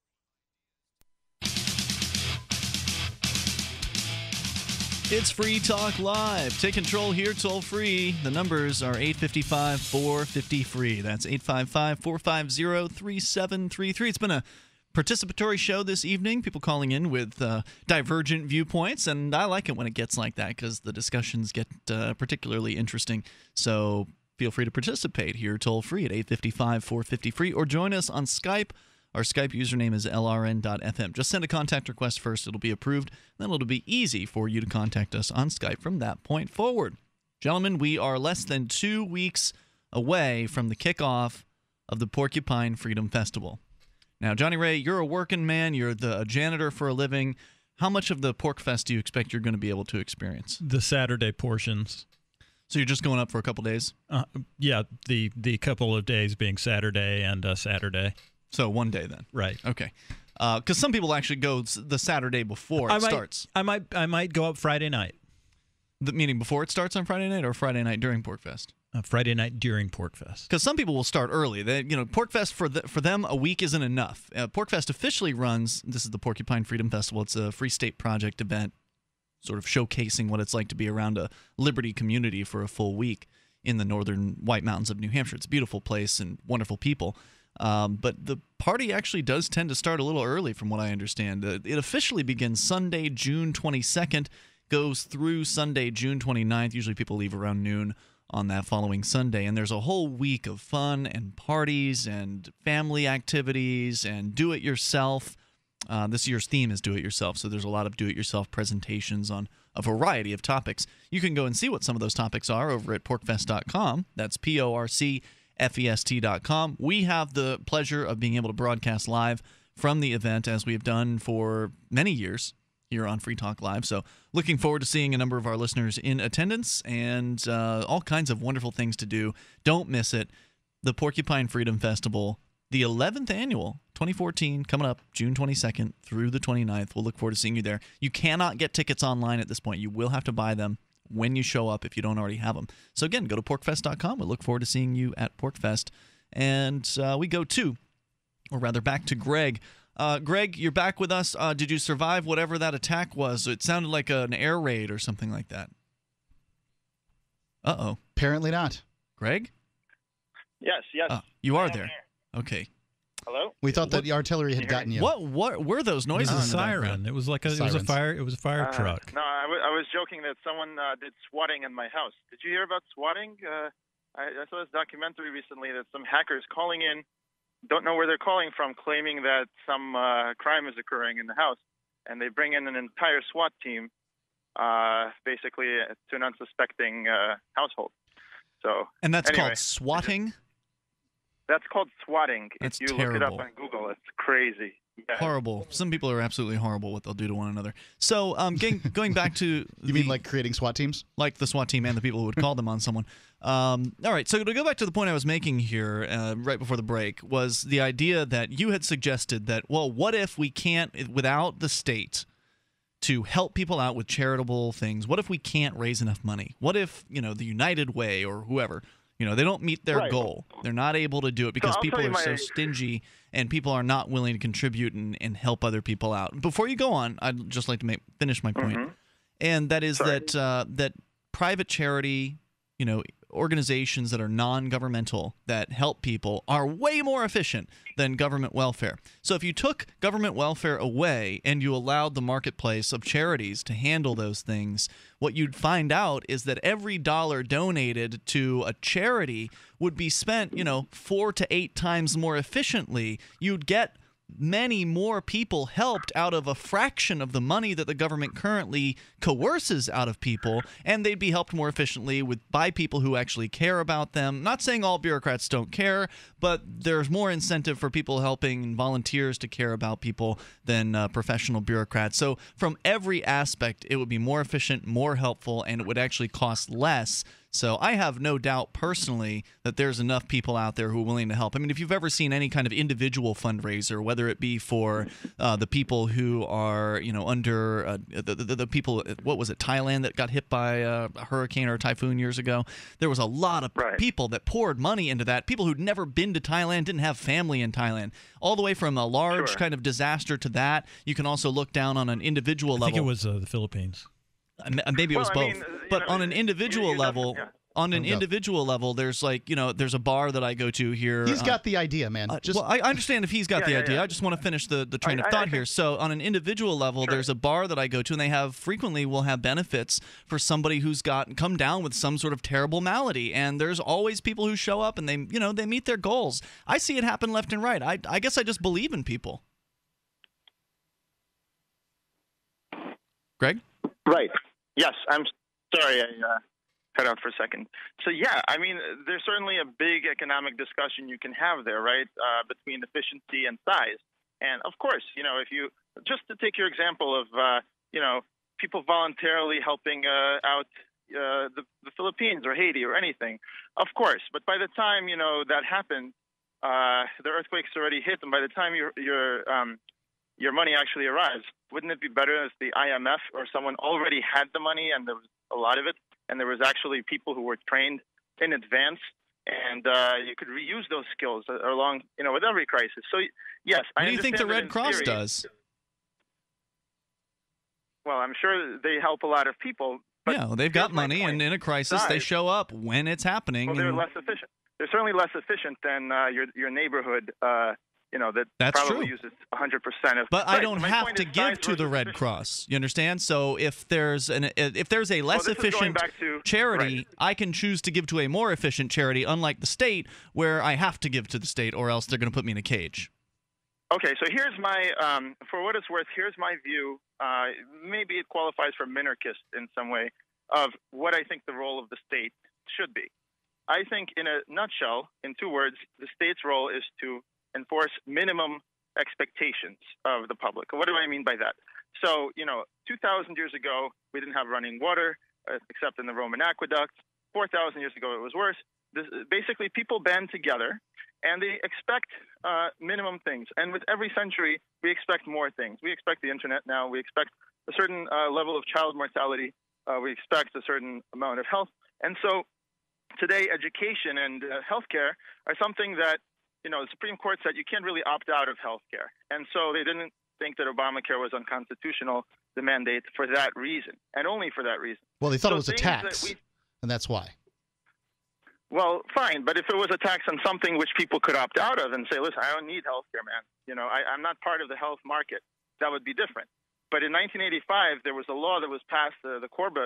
S6: It's Free Talk Live. Take control here, toll free. The numbers are 855-450-FREE. That's 855-450-3733. It's been a participatory show this evening. People calling in with divergent viewpoints, and I like it when it gets like that because the discussions get particularly interesting. So feel free to participate here toll free at 855-450-FREE or join us on Skype. Our Skype username is lrn.fm. Just send a contact request first. It'll be approved. Then it'll be easy for you to contact us on Skype from that point forward. Gentlemen, we are less than 2 weeks away from the kickoff of the Porcupine Freedom Festival. Now, Johnny Ray, you're a working man. You're a janitor for a living. How much of the Pork Fest do you expect you're going to be able to experience?
S1: The Saturday portions.
S6: So you're just going up for a couple days?
S1: Yeah, the couple of days being Saturday and Saturday.
S6: So one day then.
S1: Right.
S6: Okay. Because some people actually go the Saturday before it starts.
S1: I might go up Friday night.
S6: Meaning before it starts on Friday night or Friday night during Pork Fest?
S1: Friday night during Pork Fest.
S6: Because some people will start early. Pork Fest for them a week isn't enough. Pork Fest officially runs. This is the Porcupine Freedom Festival. It's a Free State Project event, sort of showcasing what it's like to be around a liberty community for a full week in the northern White Mountains of New Hampshire. It's a beautiful place and wonderful people. But the party actually does tend to start a little early, from what I understand. It officially begins Sunday, June 22nd, goes through Sunday, June 29th. Usually people leave around noon on that following Sunday, and there's a whole week of fun and parties and family activities and do-it-yourself. This year's theme is do-it-yourself, so there's a lot of do-it-yourself presentations on a variety of topics. You can go and see what some of those topics are over at porkfest.com. That's PORCFEST.com. We have the pleasure of being able to broadcast live from the event, as we have done for many years here on Free Talk Live. So looking forward to seeing a number of our listeners in attendance and all kinds of wonderful things to do. Don't miss it. The Porcupine Freedom Festival, the 11th annual, 2014, coming up June 22nd through the 29th. We'll look forward to seeing you there. You cannot get tickets online at this point. You will have to buy them when you show up if you don't already have them. So again, go to porkfest.com. We look forward to seeing you at Porkfest. And we go to, or rather back to Greg. Greg, you're back with us. Did you survive whatever that attack was? It sounded like an air raid or something like that. Uh-oh.
S7: Apparently not.
S6: Greg?
S16: Yes.
S6: You are there. Okay.
S16: Hello?
S7: We thought that the artillery had gotten you.
S6: What were those noises?
S1: It was a siren. It was like it was a fire truck.
S16: No, I was joking that someone did swatting in my house. Did you hear about swatting? I saw this documentary recently that some hackers calling in, don't know where they're calling from, claiming that some crime is occurring in the house, and they bring in an entire SWAT team, basically to an unsuspecting household.
S6: And that's called swatting?
S16: That's called swatting.
S6: That's
S16: if you
S6: terrible.
S16: look it up on Google, it's crazy. Yeah.
S6: Horrible. Some people are absolutely horrible what they'll do to one another. So going back to
S7: You mean like creating SWAT teams?
S6: Like the SWAT team and the people who would call them on someone. All right, so to go back to the point I was making here right before the break was the idea that you had suggested that, well, what if we can't, without the state, to help people out with charitable things, what if we can't raise enough money? What if, the United Way or whoever, they don't meet their goal. They're not able to do it because people are so stingy and people are not willing to contribute and help other people out. Before you go on, I'd just like to finish my point. And that is that private charity, organizations that are non-governmental that help people are way more efficient than government welfare. So if you took government welfare away and you allowed the marketplace of charities to handle those things, what you'd find out is that every dollar donated to a charity would be spent, 4 to 8 times more efficiently. You'd get many more people helped out of a fraction of the money that the government currently coerces out of people, and they'd be helped more efficiently by people who actually care about them. Not saying all bureaucrats don't care, but there's more incentive for people helping volunteers to care about people than professional bureaucrats. So from every aspect, it would be more efficient, more helpful, and it would actually cost less. So I have no doubt personally that there's enough people out there who are willing to help. I mean, if you've ever seen any kind of individual fundraiser, whether it be for the people who are, under the people, what was it, Thailand that got hit by a hurricane or a typhoon years ago, there was a lot of people that poured money into that. People who'd never been to Thailand, didn't have family in Thailand. All the way from a large kind of disaster to that. You can also look down on an individual level.
S1: I think it was the Philippines.
S6: Maybe it was both. But on an individual level, on an individual level, there's there's a bar that I go to here.
S7: He's got the idea, man.
S6: Well, I understand if he's got the idea. I just want to finish the train of thought here. So on an individual level, there's a bar that I go to, and they frequently will have benefits for somebody who's come down with some sort of terrible malady. And there's always people who show up and they meet their goals. I see it happen left and right. I guess I just believe in people. Greg?
S16: Right. Yes, I'm sorry I cut out for a second. So, yeah, I mean, there's certainly a big economic discussion you can have there, right, between efficiency and size. And, of course, if you – just to take your example of, people voluntarily helping out the Philippines or Haiti or anything, of course. But by the time, that happened, the earthquake's already hit, and by the time your money actually arrives, wouldn't it be better if the IMF or someone already had the money and there was a lot of it, and there was actually people who were trained in advance, and you could reuse those skills along, with every crisis. So, yes,
S6: what do you think the Red Cross does?
S16: Well, I'm sure they help a lot of people. But
S6: yeah, well, they've got money, and in a crisis, they show up when it's happening.
S16: Well, they're less efficient. They're certainly less efficient than your neighborhood. That's probably
S6: true.
S16: Uses 100% of.
S6: But I don't have to give to the Red Cross. You understand? So if there's a less efficient charity, I can choose to give to a more efficient charity, unlike the state, where I have to give to the state, or else they're going to put me in a cage.
S16: Okay, so here's my, for what it's worth, here's my view. Maybe it qualifies for minarchist in some way of what I think the role of the state should be. I think, in a nutshell, in 2 words, the state's role is to enforce minimum expectations of the public. What do I mean by that? So, 2,000 years ago, we didn't have running water, except in the Roman aqueducts. 4,000 years ago, it was worse. Basically, people band together, and they expect minimum things. And with every century, we expect more things. We expect the internet now. We expect a certain level of child mortality. We expect a certain amount of health. And so today, education and healthcare are something that, the Supreme Court said you can't really opt out of healthcare. And so they didn't think that Obamacare was unconstitutional, the mandate, for that reason, and only for that reason.
S7: Well, they thought it was a tax, and that's why.
S16: Well, fine, but if it was a tax on something which people could opt out of and say, listen, I don't need healthcare, man. I'm not part of the health market, that would be different. But in 1985, there was a law that was passed, the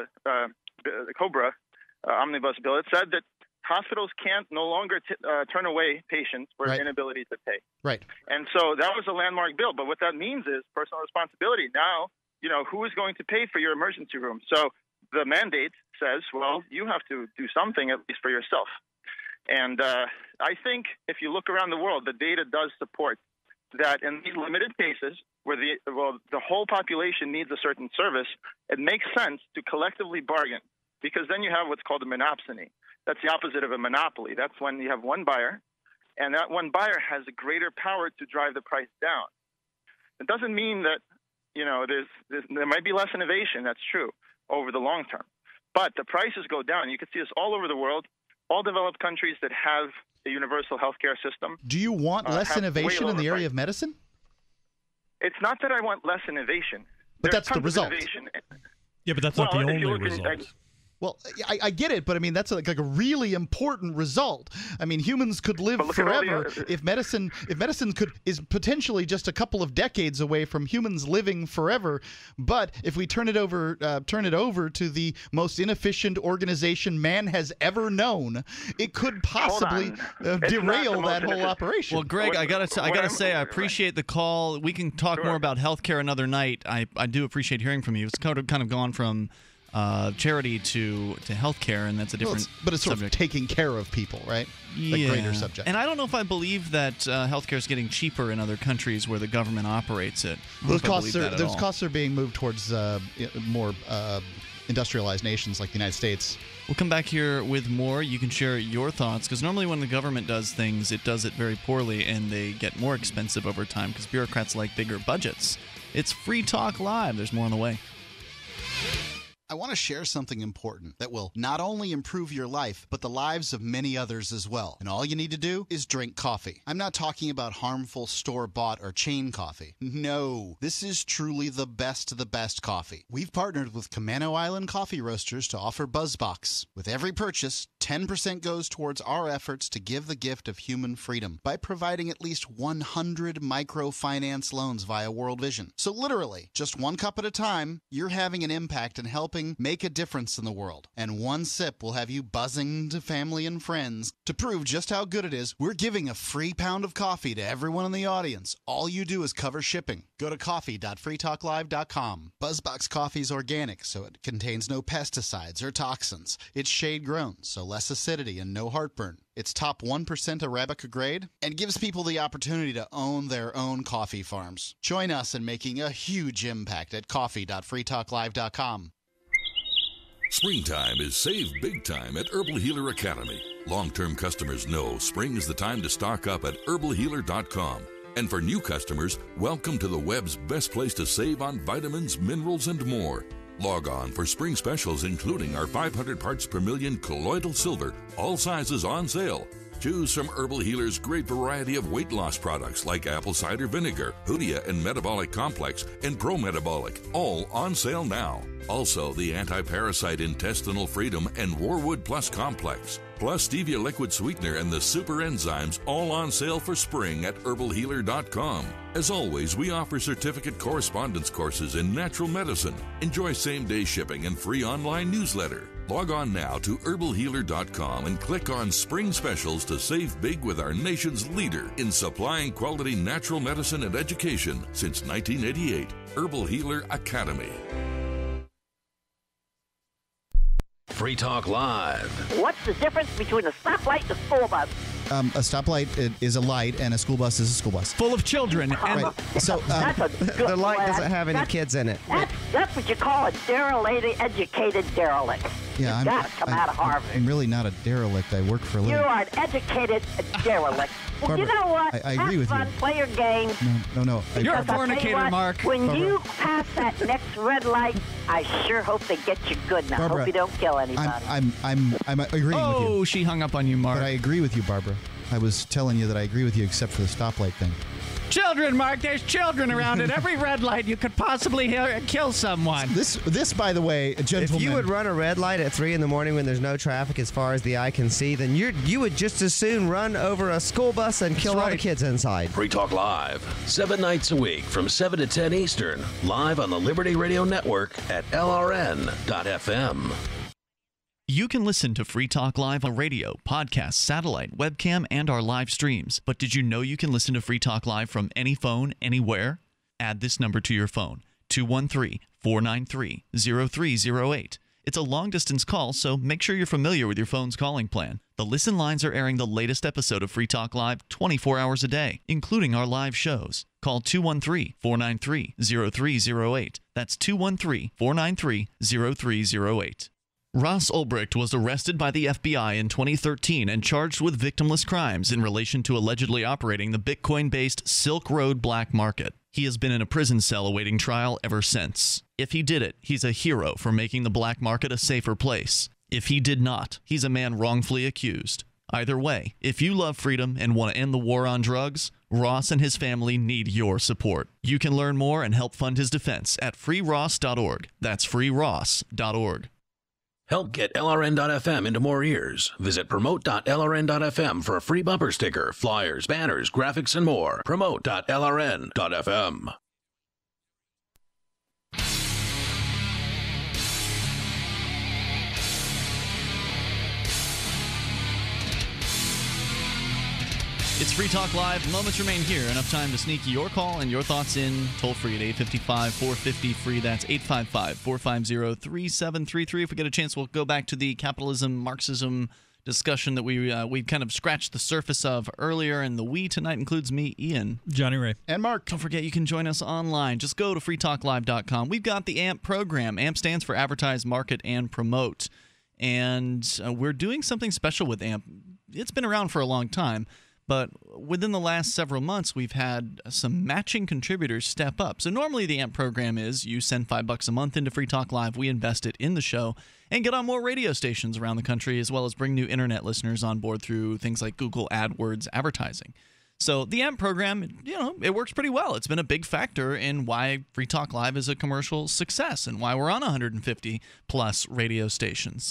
S16: COBRA omnibus bill. It said that hospitals can't no longer turn away patients for inability to pay.
S7: Right.
S16: And so that was a landmark bill. But what that means is personal responsibility. Now, who is going to pay for your emergency room? So the mandate says, well, you have to do something at least for yourself. And I think if you look around the world, the data does support that in these limited cases where the whole population needs a certain service, it makes sense to collectively bargain, because then you have what's called a monopsony. That's the opposite of a monopoly. That's when you have one buyer, and that one buyer has a greater power to drive the price down. It doesn't mean that, there might be less innovation, that's true, over the long term. But the prices go down. You can see this all over the world, all developed countries that have a universal healthcare system.
S7: Do you want less innovation in the area of medicine?
S16: It's not that I want less innovation.
S7: But that's the result.
S1: Yeah, but that's not the only result.
S7: Well, I get it, but I mean, that's like a really important result. I mean, humans could live forever if medicine is potentially just a couple of decades away from humans living forever. But if we turn it over to the most inefficient organization man has ever known, it could possibly derail that whole operation.
S6: Well, Greg, I gotta say, I appreciate the call. We can talk more about healthcare another night. I do appreciate hearing from you. It's kind of gone from charity to healthcare, and that's a different
S7: but it's sort
S6: subject.
S7: Of taking care of people, right?
S6: Yeah.
S7: The greater subject.
S6: And I don't know if I believe that healthcare is getting cheaper in other countries where the government operates it.
S7: Those costs are being moved towards more industrialized nations like the United States.
S6: We'll come back here with more. You can share your thoughts, because normally when the government does things, it does it very poorly, and they get more expensive over time because bureaucrats like bigger budgets. It's Free Talk Live. There's more on the way.
S11: I want to share something important that will not only improve your life, but the lives of many others as well. And all you need to do is drink coffee. I'm not talking about harmful store-bought or chain coffee. No, this is truly the best of the best coffee. We've partnered with Camano Island Coffee Roasters to offer BuzzBox. With every purchase, 10% goes towards our efforts to give the gift of human freedom by providing at least 100 microfinance loans via World Vision. So literally, just one cup at a time, you're having an impact and helping make a difference in the world. And one sip will have you buzzing to family and friends. To prove just how good it is, we're giving a free pound of coffee to everyone in the audience. All you do is cover shipping. Go to coffee.freetalklive.com. BuzzBox coffee is organic, so it contains no pesticides or toxins. It's shade-grown, so less acidity and no heartburn. It's top 1% Arabica grade and gives people the opportunity to own their own coffee farms. Join us in making a huge impact at coffee.freetalklive.com.
S3: Springtime is save big time at Herbal Healer Academy. Long-term customers know spring is the time to stock up at herbalhealer.com. And for new customers, welcome to the web's best place to save on vitamins, minerals, and more. Log on for spring specials, including our 500 parts per million colloidal silver, all sizes on sale. Choose from Herbal Healer's great variety of weight loss products like apple cider vinegar, Hoodia and Metabolic Complex, and Pro Metabolic, all on sale now. Also, the Anti-Parasite Intestinal Freedom and Warwood Plus Complex, plus Stevia Liquid Sweetener and the Super Enzymes, all on sale for spring at herbalhealer.com. As always, we offer certificate correspondence courses in natural medicine. Enjoy same-day shipping and free online newsletter. Log on now to herbalhealer.com and click on Spring Specials to save big with our nation's leader in supplying quality natural medicine and education since 1988, Herbal Healer Academy.
S15: Free Talk Live.
S12: What's the difference between a stoplight and a school bus?
S7: A stoplight is a light, and a school bus is a school bus.
S23: Full of children.
S7: Right. So
S12: That's a good
S23: the light
S12: lad.
S23: doesn't have any
S12: That's-
S23: kids in it.
S12: That's what you call a derelict, educated derelict.
S7: yeah,
S12: you gotta come out of Harvard.
S7: I'm really not a derelict. I work for a living.
S12: You are an educated derelict. Well, you
S7: Barbara,
S12: know what?
S7: I agree with
S12: Have
S7: you.
S12: fun, play your game.
S7: No.
S23: You're a
S12: Because I'll tell you
S23: fornicator,
S12: what,
S23: Mark.
S12: When
S7: Barbara.
S12: you pass that next red light, I sure hope they get you good. And I
S7: Barbara,
S12: hope you don't kill anybody.
S7: I'm agreeing with you.
S23: Oh, she hung up on you, Mark.
S7: But I agree with you, Barbara. I was telling you that I agree with you, except for the stoplight thing.
S23: Children, Mark. There's children around. At every red light, you could possibly kill someone.
S7: This, by the way, gentlemen.
S24: If you would run a red light at 3 in the morning when there's no traffic as far as the eye can see, then you would just as soon run over a school bus and kill all the kids inside.
S15: Free Talk Live, 7 nights a week from 7 to 10 Eastern, live on the Liberty Radio Network at LRN.FM.
S6: You can listen to Free Talk Live on radio, podcast, satellite, webcam, and our live streams. But did you know you can listen to Free Talk Live from any phone, anywhere? Add this number to your phone, 213-493-0308. It's a long-distance call, so make sure you're familiar with your phone's calling plan. The listen lines are airing the latest episode of Free Talk Live 24 hours a day, including our live shows. Call 213-493-0308. That's 213-493-0308. Ross Ulbricht was arrested by the FBI in 2013 and charged with victimless crimes in relation to allegedly operating the Bitcoin-based Silk Road black market. He has been in a prison cell awaiting trial ever since. If he did it, he's a hero for making the black market a safer place. If he did not, he's a man wrongfully accused. Either way, if you love freedom and want to end the war on drugs, Ross and his family need your support. You can learn more and help fund his defense at freeross.org. That's freeross.org.
S15: Help get LRN.FM into more ears. Visit promote.lrn.fm for a free bumper sticker, flyers, banners, graphics, and more. Promote.lrn.fm.
S6: It's Free Talk Live. Moments remain here. Enough time to sneak your call and your thoughts in toll free at 855-450-FREE. That's 855-450-3733. If we get a chance, we'll go back to the capitalism, Marxism discussion that we kind of scratched the surface of earlier. And the we tonight includes me, Ian.
S1: Johnny Ray.
S7: And Mark.
S6: Don't forget, you can join us online. Just go to freetalklive.com. We've got the AMP program. AMP stands for Advertise, Market, and Promote. And we're doing something special with AMP. It's been around for a long time. But within the last several months, we've had some matching contributors step up. So normally the AMP program is you send $5 a month into Free Talk Live, we invest it in the show, and get on more radio stations around the country, as well as bring new internet listeners on board through things like Google AdWords advertising. So the AMP program, it works pretty well. It's been a big factor in why Free Talk Live is a commercial success and why we're on 150 plus radio stations.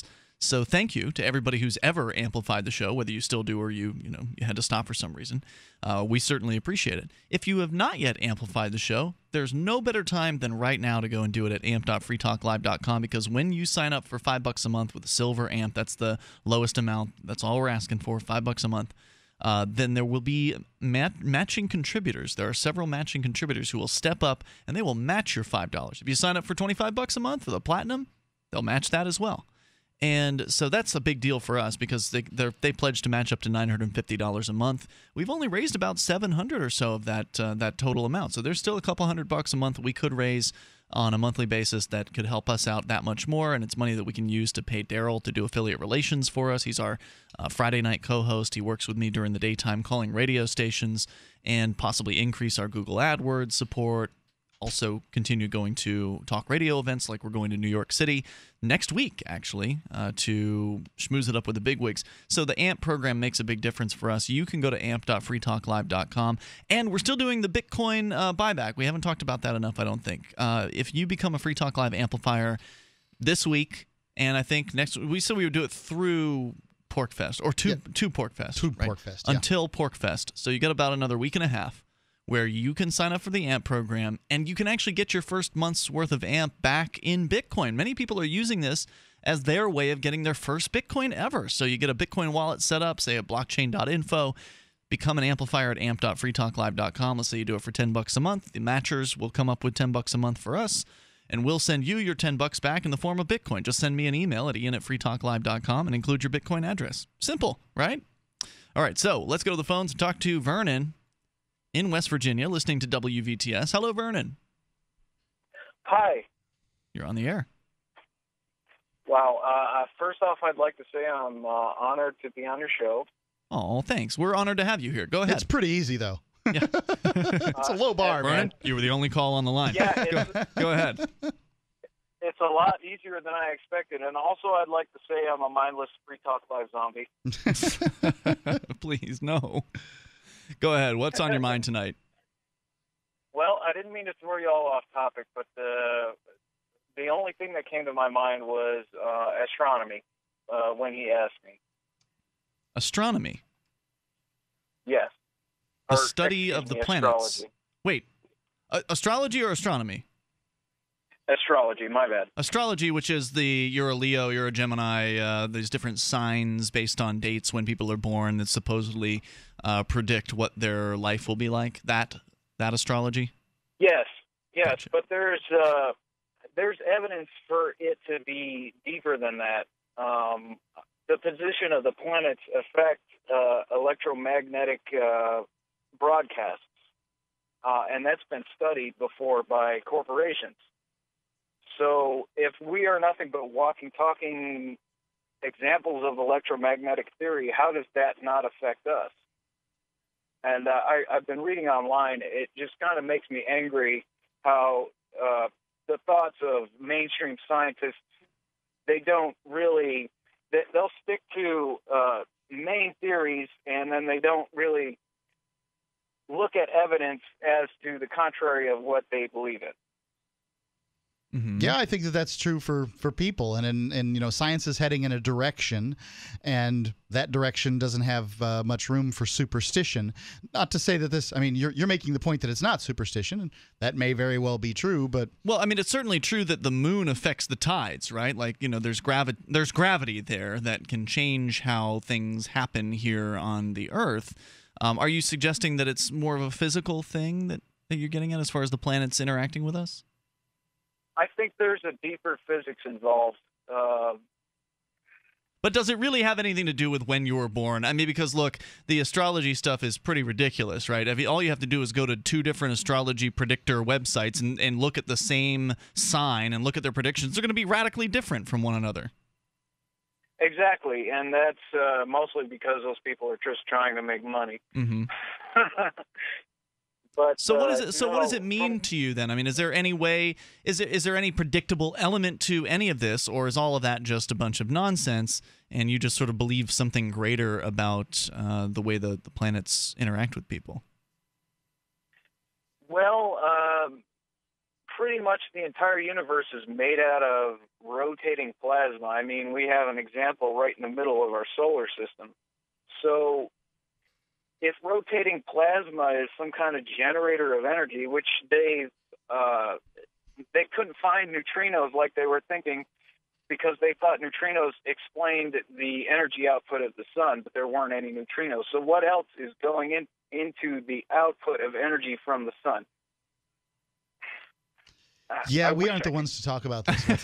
S6: So thank you to everybody who's ever amplified the show, whether you still do or you had to stop for some reason. We certainly appreciate it. If you have not yet amplified the show, there's no better time than right now to go and do it at amp.freetalklive.com, because when you sign up for $5 a month with a silver amp, that's the lowest amount. That's all we're asking for, $5 a month. Then there will be matching contributors. There are several matching contributors who will step up and they will match your $5. If you sign up for $25 a month for the platinum, they'll match that as well. And so that's a big deal for us because they pledged to match up to $950 a month. We've only raised about $700 or so of that total amount. So there's still a couple $100 a month we could raise on a monthly basis that could help us out that much more, and it's money that we can use to pay Daryl to do affiliate relations for us. He's our Friday night co-host. He works with me during the daytime calling radio stations and possibly increase our Google AdWords support. Also continue going to talk radio events like we're going to New York City next week, actually, to schmooze it up with the bigwigs. So the AMP program makes a big difference for us. You can go to amp.freetalklive.com. And we're still doing the Bitcoin buyback. We haven't talked about that enough, I don't think. If you become a Free Talk Live amplifier this week, and I think next week, we said we would do it through PorcFest, or to PorcFest. Right?
S7: PorcFest, yeah.
S6: Until PorcFest. So you got about another week and a half where you can sign up for the AMP program, and you can actually get your first month's worth of AMP back in Bitcoin. Many people are using this as their way of getting their first Bitcoin ever. So you get a Bitcoin wallet set up, say at blockchain.info, become an amplifier at amp.freetalklive.com. Let's say you do it for $10 a month. The matchers will come up with $10 a month for us, and we'll send you your $10 back in the form of Bitcoin. Just send me an email at ian@freetalklive.com and include your Bitcoin address. Simple, right? All right, so let's go to the phones and talk to Vernon in West Virginia, listening to WVTS. Hello, Vernon.
S2: Hi.
S6: You're on the air.
S2: Wow. First off, I'd like to say I'm honored to be on your show.
S6: Oh, thanks. We're honored to have you here. Go ahead.
S7: It's pretty easy, though.
S6: Yeah.
S7: It's a low bar,
S6: Vernon,
S7: man.
S6: you were the only call on the line.
S2: Yeah,
S6: Go ahead.
S2: It's a lot easier than I expected. And also, I'd like to say I'm a mindless Free Talk Live zombie.
S6: Please, no. Go ahead. What's on your mind tonight?
S2: Well, I didn't mean to throw you all off topic, but the only thing that came to my mind was astronomy when he asked me.
S6: Astronomy?
S2: Yes.
S6: The study of the planets.
S2: Astrology.
S6: Wait, astrology or astronomy?
S2: Astrology, my bad.
S6: Astrology, which is you're a Leo, you're a Gemini, these different signs based on dates when people are born that supposedly predict what their life will be like. That astrology?
S2: Yes,
S6: Gotcha.
S2: but there's evidence for it to be deeper than that. The position of the planets affect electromagnetic broadcasts, and that's been studied before by corporations. So if we are nothing but walking, talking examples of electromagnetic theory, how does that not affect us? And I've been reading online. It just kind of makes me angry how the thoughts of mainstream scientists, they don't really, they'll stick to main theories, and then they don't really look at evidence as to the contrary of what they believe in.
S6: Mm-hmm.
S7: Yeah, I think that's true for people, and science is heading in a direction, and that direction doesn't have much room for superstition. Not to say that this, I mean, you're making the point that it's not superstition, and that may very well be true, but
S6: well, I mean, it's certainly true that the moon affects the tides, right? Like, there's gravity there that can change how things happen here on the Earth. Are you suggesting that it's more of a physical thing that you're getting at as far as the planets interacting with us?
S2: I think there's a deeper physics involved.
S6: But does it really have anything to do with when you were born? I mean, because, look, the astrology stuff is pretty ridiculous, right? I mean, all you have to do is go to two different astrology predictor websites and look at the same sign and look at their predictions. They're going to be radically different from one another.
S2: Exactly, and that's mostly because those people are just trying to make money.
S6: Mm-hmm.
S2: But,
S6: so what is it? So what does it mean to you then? I mean, is there any way? Is there any predictable element to any of this, or is all of that just a bunch of nonsense, and you just sort of believe something greater about the way the planets interact with people?
S2: Well, pretty much the entire universe is made out of rotating plasma. I mean, we have an example right in the middle of our solar system. So if rotating plasma is some kind of generator of energy, which they couldn't find neutrinos like they were thinking, because they thought neutrinos explained the energy output of the sun, but there weren't any neutrinos. So what else is going into the output of energy from the sun?
S7: Yeah, we aren't the ones to talk about this.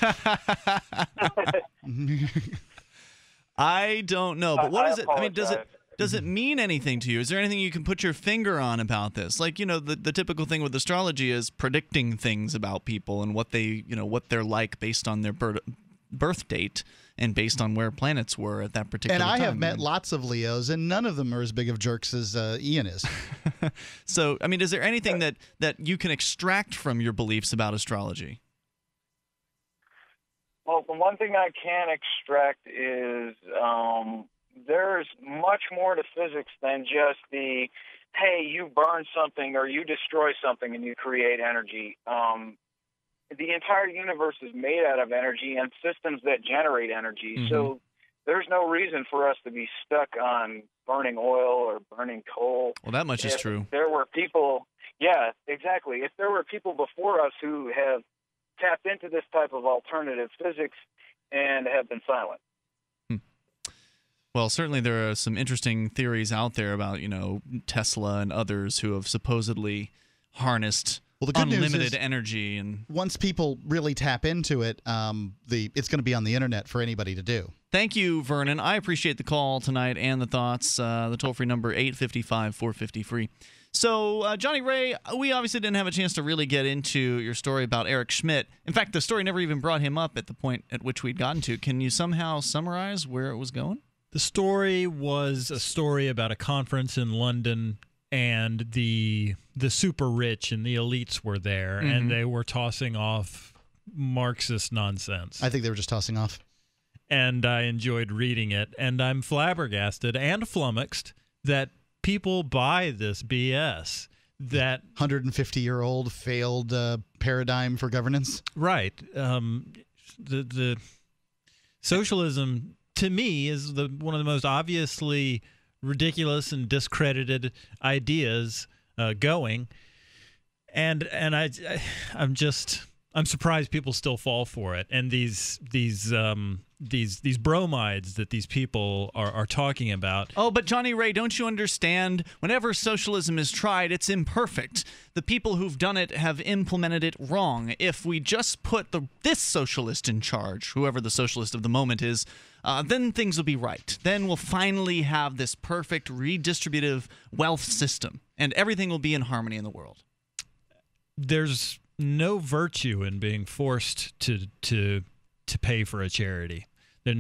S6: I don't know, but what is it? I mean, does it mean anything to you? Is there anything you can put your finger on about this? Like, the typical thing with astrology is predicting things about people and what they, what they're like based on their birth date and based on where planets were at that particular time.
S7: And I have met lots of Leos, and none of them are as big of jerks as Ian is.
S6: So, I mean, is there anything that you can extract from your beliefs about astrology?
S2: Well, the one thing I can extract is there's much more to physics than just the, hey, you burn something or you destroy something and you create energy. The entire universe is made out of energy and systems that generate energy. Mm-hmm. So there's no reason for us to be stuck on burning oil or burning coal.
S6: Well, that much is true.
S2: There were people, yeah, exactly. If there were people before us who have tapped into this type of alternative physics and have been silent.
S6: Well, certainly there are some interesting theories out there about, Tesla and others who have supposedly harnessed unlimited energy. And
S7: once people really tap into it, it's going to be on the internet for anybody to do.
S6: Thank you, Vernon. I appreciate the call tonight and the thoughts. The toll-free number, 855-450-FREE. So, Johnny Ray, we obviously didn't have a chance to really get into your story about Eric Schmidt. In fact, the story never even brought him up at the point at which we'd gotten to. Can you somehow summarize where it was going?
S1: The story was a story about a conference in London, and the super rich and the elites were there,
S7: Mm-hmm.
S1: and they were tossing off Marxist nonsense.
S7: I think they were just tossing off.
S1: And I enjoyed reading it, and I'm flabbergasted and flummoxed that people buy this BS. That
S7: 150-year-old failed paradigm for governance.
S1: Right. The socialism, to me, is one of the most obviously ridiculous and discredited ideas going, and I'm surprised people still fall for it. And these bromides that these people are talking about.
S6: Oh, but Johnny Ray, don't you understand? Whenever socialism is tried, it's imperfect. The people who've done it have implemented it wrong. If we just put this socialist in charge, whoever the socialist of the moment is, then things will be right. Then we'll finally have this perfect redistributive wealth system, and everything will be in harmony in the world.
S1: There's no virtue in being forced to pay for a charity. There's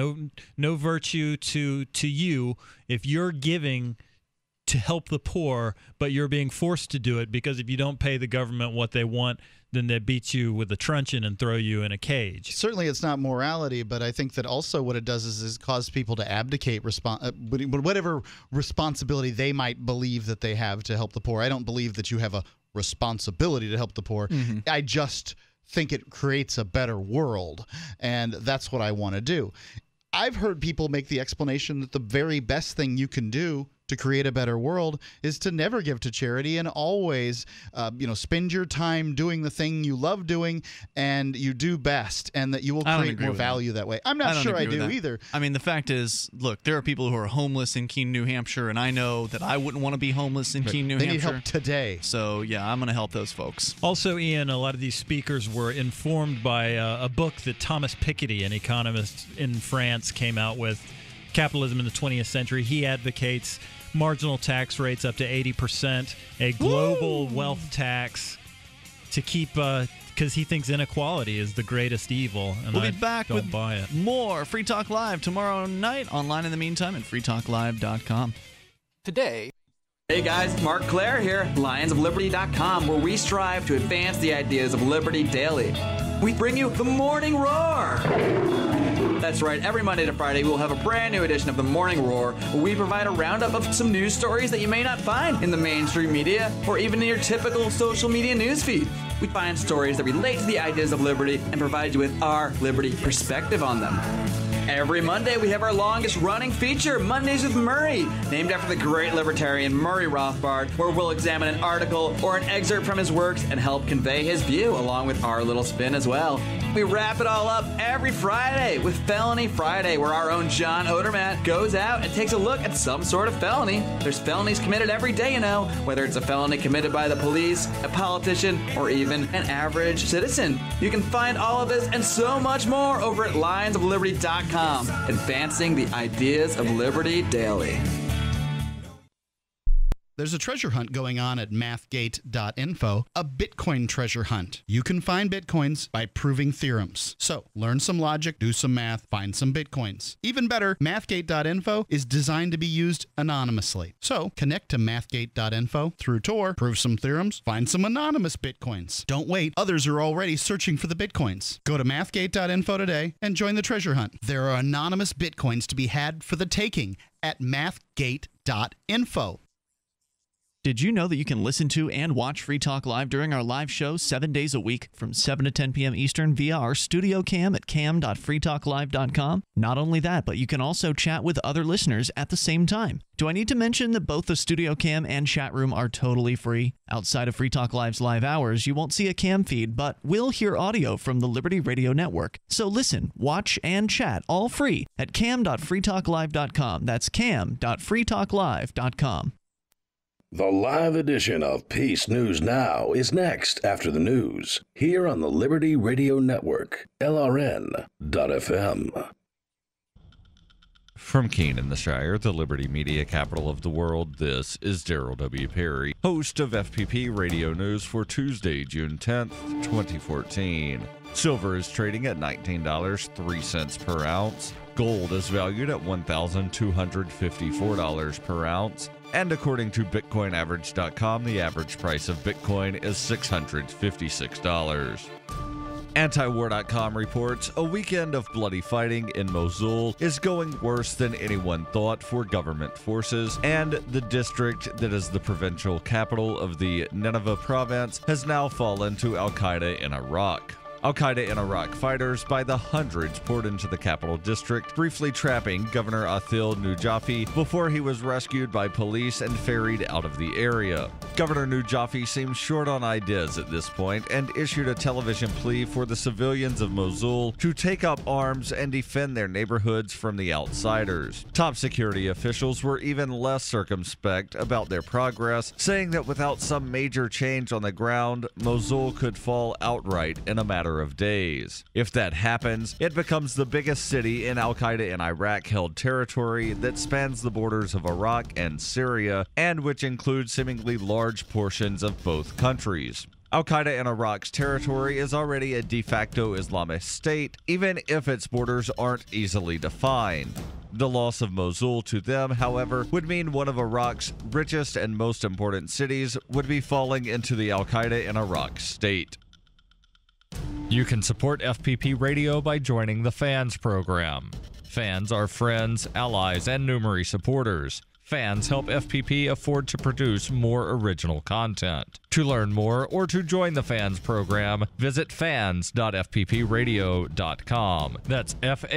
S1: no virtue to you if you're giving to help the poor, but you're being forced to do it because if you don't pay the government what they want, then they beat you with a truncheon and throw you in a cage.
S7: Certainly it's not morality, but I think that also what it does is cause people to abdicate whatever responsibility they might believe that they have to help the poor. I don't believe that you have a responsibility to help the poor. Mm-hmm. I just think it creates a better world, and that's what I want to do. I've heard people make the explanation that the very best thing you can do to create a better world is to never give to charity and always, spend your time doing the thing you love doing and you do best, and that you will create more value that way. I'm not sure I do either.
S6: I mean, the fact is, look, there are people who are homeless in Keene, New Hampshire, and I know that I wouldn't want to be homeless in Keene, New Hampshire.
S7: They need help today.
S6: So, yeah, I'm going to help those folks.
S1: Also, Ian, a lot of these speakers were informed by a book that Thomas Piketty, an economist in France, came out with, Capitalism in the 20th Century. He advocates marginal tax rates up to 80%, a global wealth tax to keep, because he thinks inequality is the greatest evil. And
S6: we'll be back with
S1: buy it.
S6: More Free Talk Live tomorrow night, online in the meantime at freetalklive.com.
S4: Today. Hey guys, Mark Claire here, lionsofliberty.com, where we strive to advance the ideas of liberty daily. We bring you the Morning Roar. That's right, every Monday to Friday we'll have a brand new edition of The Morning Roar, where we provide a roundup of some news stories that you may not find in the mainstream media or even in your typical social media newsfeed. We find stories that relate to the ideas of liberty and provide you with our liberty perspective on them. Every Monday, we have our longest-running feature, Mondays with Murray, named after the great libertarian Murray Rothbard, where we'll examine an article or an excerpt from his works and help convey his view, along with our little spin as well. We wrap it all up every Friday with Felony Friday, where our own John Odermatt goes out and takes a look at some sort of felony. There's felonies committed every day, you know, whether it's a felony committed by the police, a politician, or even an average citizen. You can find all of this and so much more over at lionsofliberty.com. Advancing the ideas of liberty daily.
S11: There's a treasure hunt going on at mathgate.info, a Bitcoin treasure hunt. You can find Bitcoins by proving theorems. So, learn some logic, do some math, find some Bitcoins. Even better, mathgate.info is designed to be used anonymously. So, connect to mathgate.info through Tor, prove some theorems, find some anonymous Bitcoins. Don't wait, others are already searching for the Bitcoins. Go to mathgate.info today and join the treasure hunt. There are anonymous Bitcoins to be had for the taking at mathgate.info.
S6: Did you know that you can listen to and watch Free Talk Live during our live show 7 days a week from 7 to 10 p.m. Eastern via our studio cam at cam.freetalklive.com? Not only that, but you can also chat with other listeners at the same time. Do I need to mention that both the studio cam and chat room are totally free? Outside of Free Talk Live's live hours, you won't see a cam feed, but will hear audio from the Liberty Radio Network. So listen, watch, and chat all free at cam.freetalklive.com. That's cam.freetalklive.com.
S15: The live edition of Peace News Now is next after the news, here on the Liberty Radio Network, LRN.FM.
S18: From Keene in the Shire, the Liberty Media capital of the world, this is Daryl W. Perry, host of FPP Radio News for Tuesday, June 10th, 2014. Silver is trading at $19.03 per ounce. Gold is valued at $1,254 per ounce. And according to BitcoinAverage.com, the average price of Bitcoin is $656. Antiwar.com reports a weekend of bloody fighting in Mosul is going worse than anyone thought for government forces, and the district that is the provincial capital of the Nineveh province has now fallen to Al-Qaeda in Iraq. Al-Qaeda in Iraq fighters by the hundreds poured into the capital district, briefly trapping Governor Athil Nujafi before he was rescued by police and ferried out of the area. Governor Nujafi seems short on ideas at this point and issued a television plea for the civilians of Mosul to take up arms and defend their neighborhoods from the outsiders. Top security officials were even less circumspect about their progress, saying that without some major change on the ground, Mosul could fall outright in a matter of days. If that happens, it becomes the biggest city in Al-Qaeda in Iraq-held territory that spans the borders of Iraq and Syria, and which includes seemingly large portions of both countries. Al-Qaeda in Iraq's territory is already a de facto Islamist state, even if its borders aren't easily defined. The loss of Mosul to them, however, would mean one of Iraq's richest and most important cities would be falling into the Al-Qaeda in Iraq state. You can support FPP Radio by joining the Fans program. Fans are friends, allies, and Numery supporters. Fans help FPP afford to produce more original content. To learn more or to join the Fans program, visit fans.fppradio.com. That's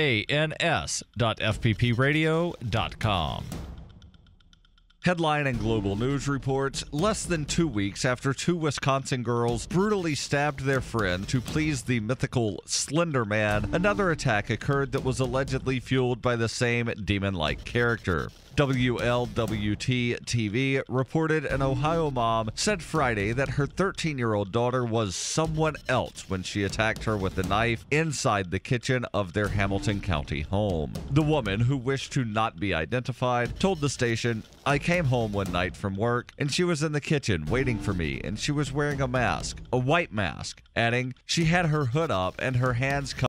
S18: FANS.fppradio.com. Headline and Global News reports, less than 2 weeks after two Wisconsin girls brutally stabbed their friend to please the mythical Slender Man, another attack occurred that was allegedly fueled by the same demon-like character. WLWT-TV reported an Ohio mom said Friday that her 13-year-old daughter was someone else when she attacked her with a knife inside the kitchen of their Hamilton County home. The woman, who wished to not be identified, told the station, "I came home one night from work and she was in the kitchen waiting for me, and she was wearing a mask, a white mask," adding, "She had her hood up and her hands covered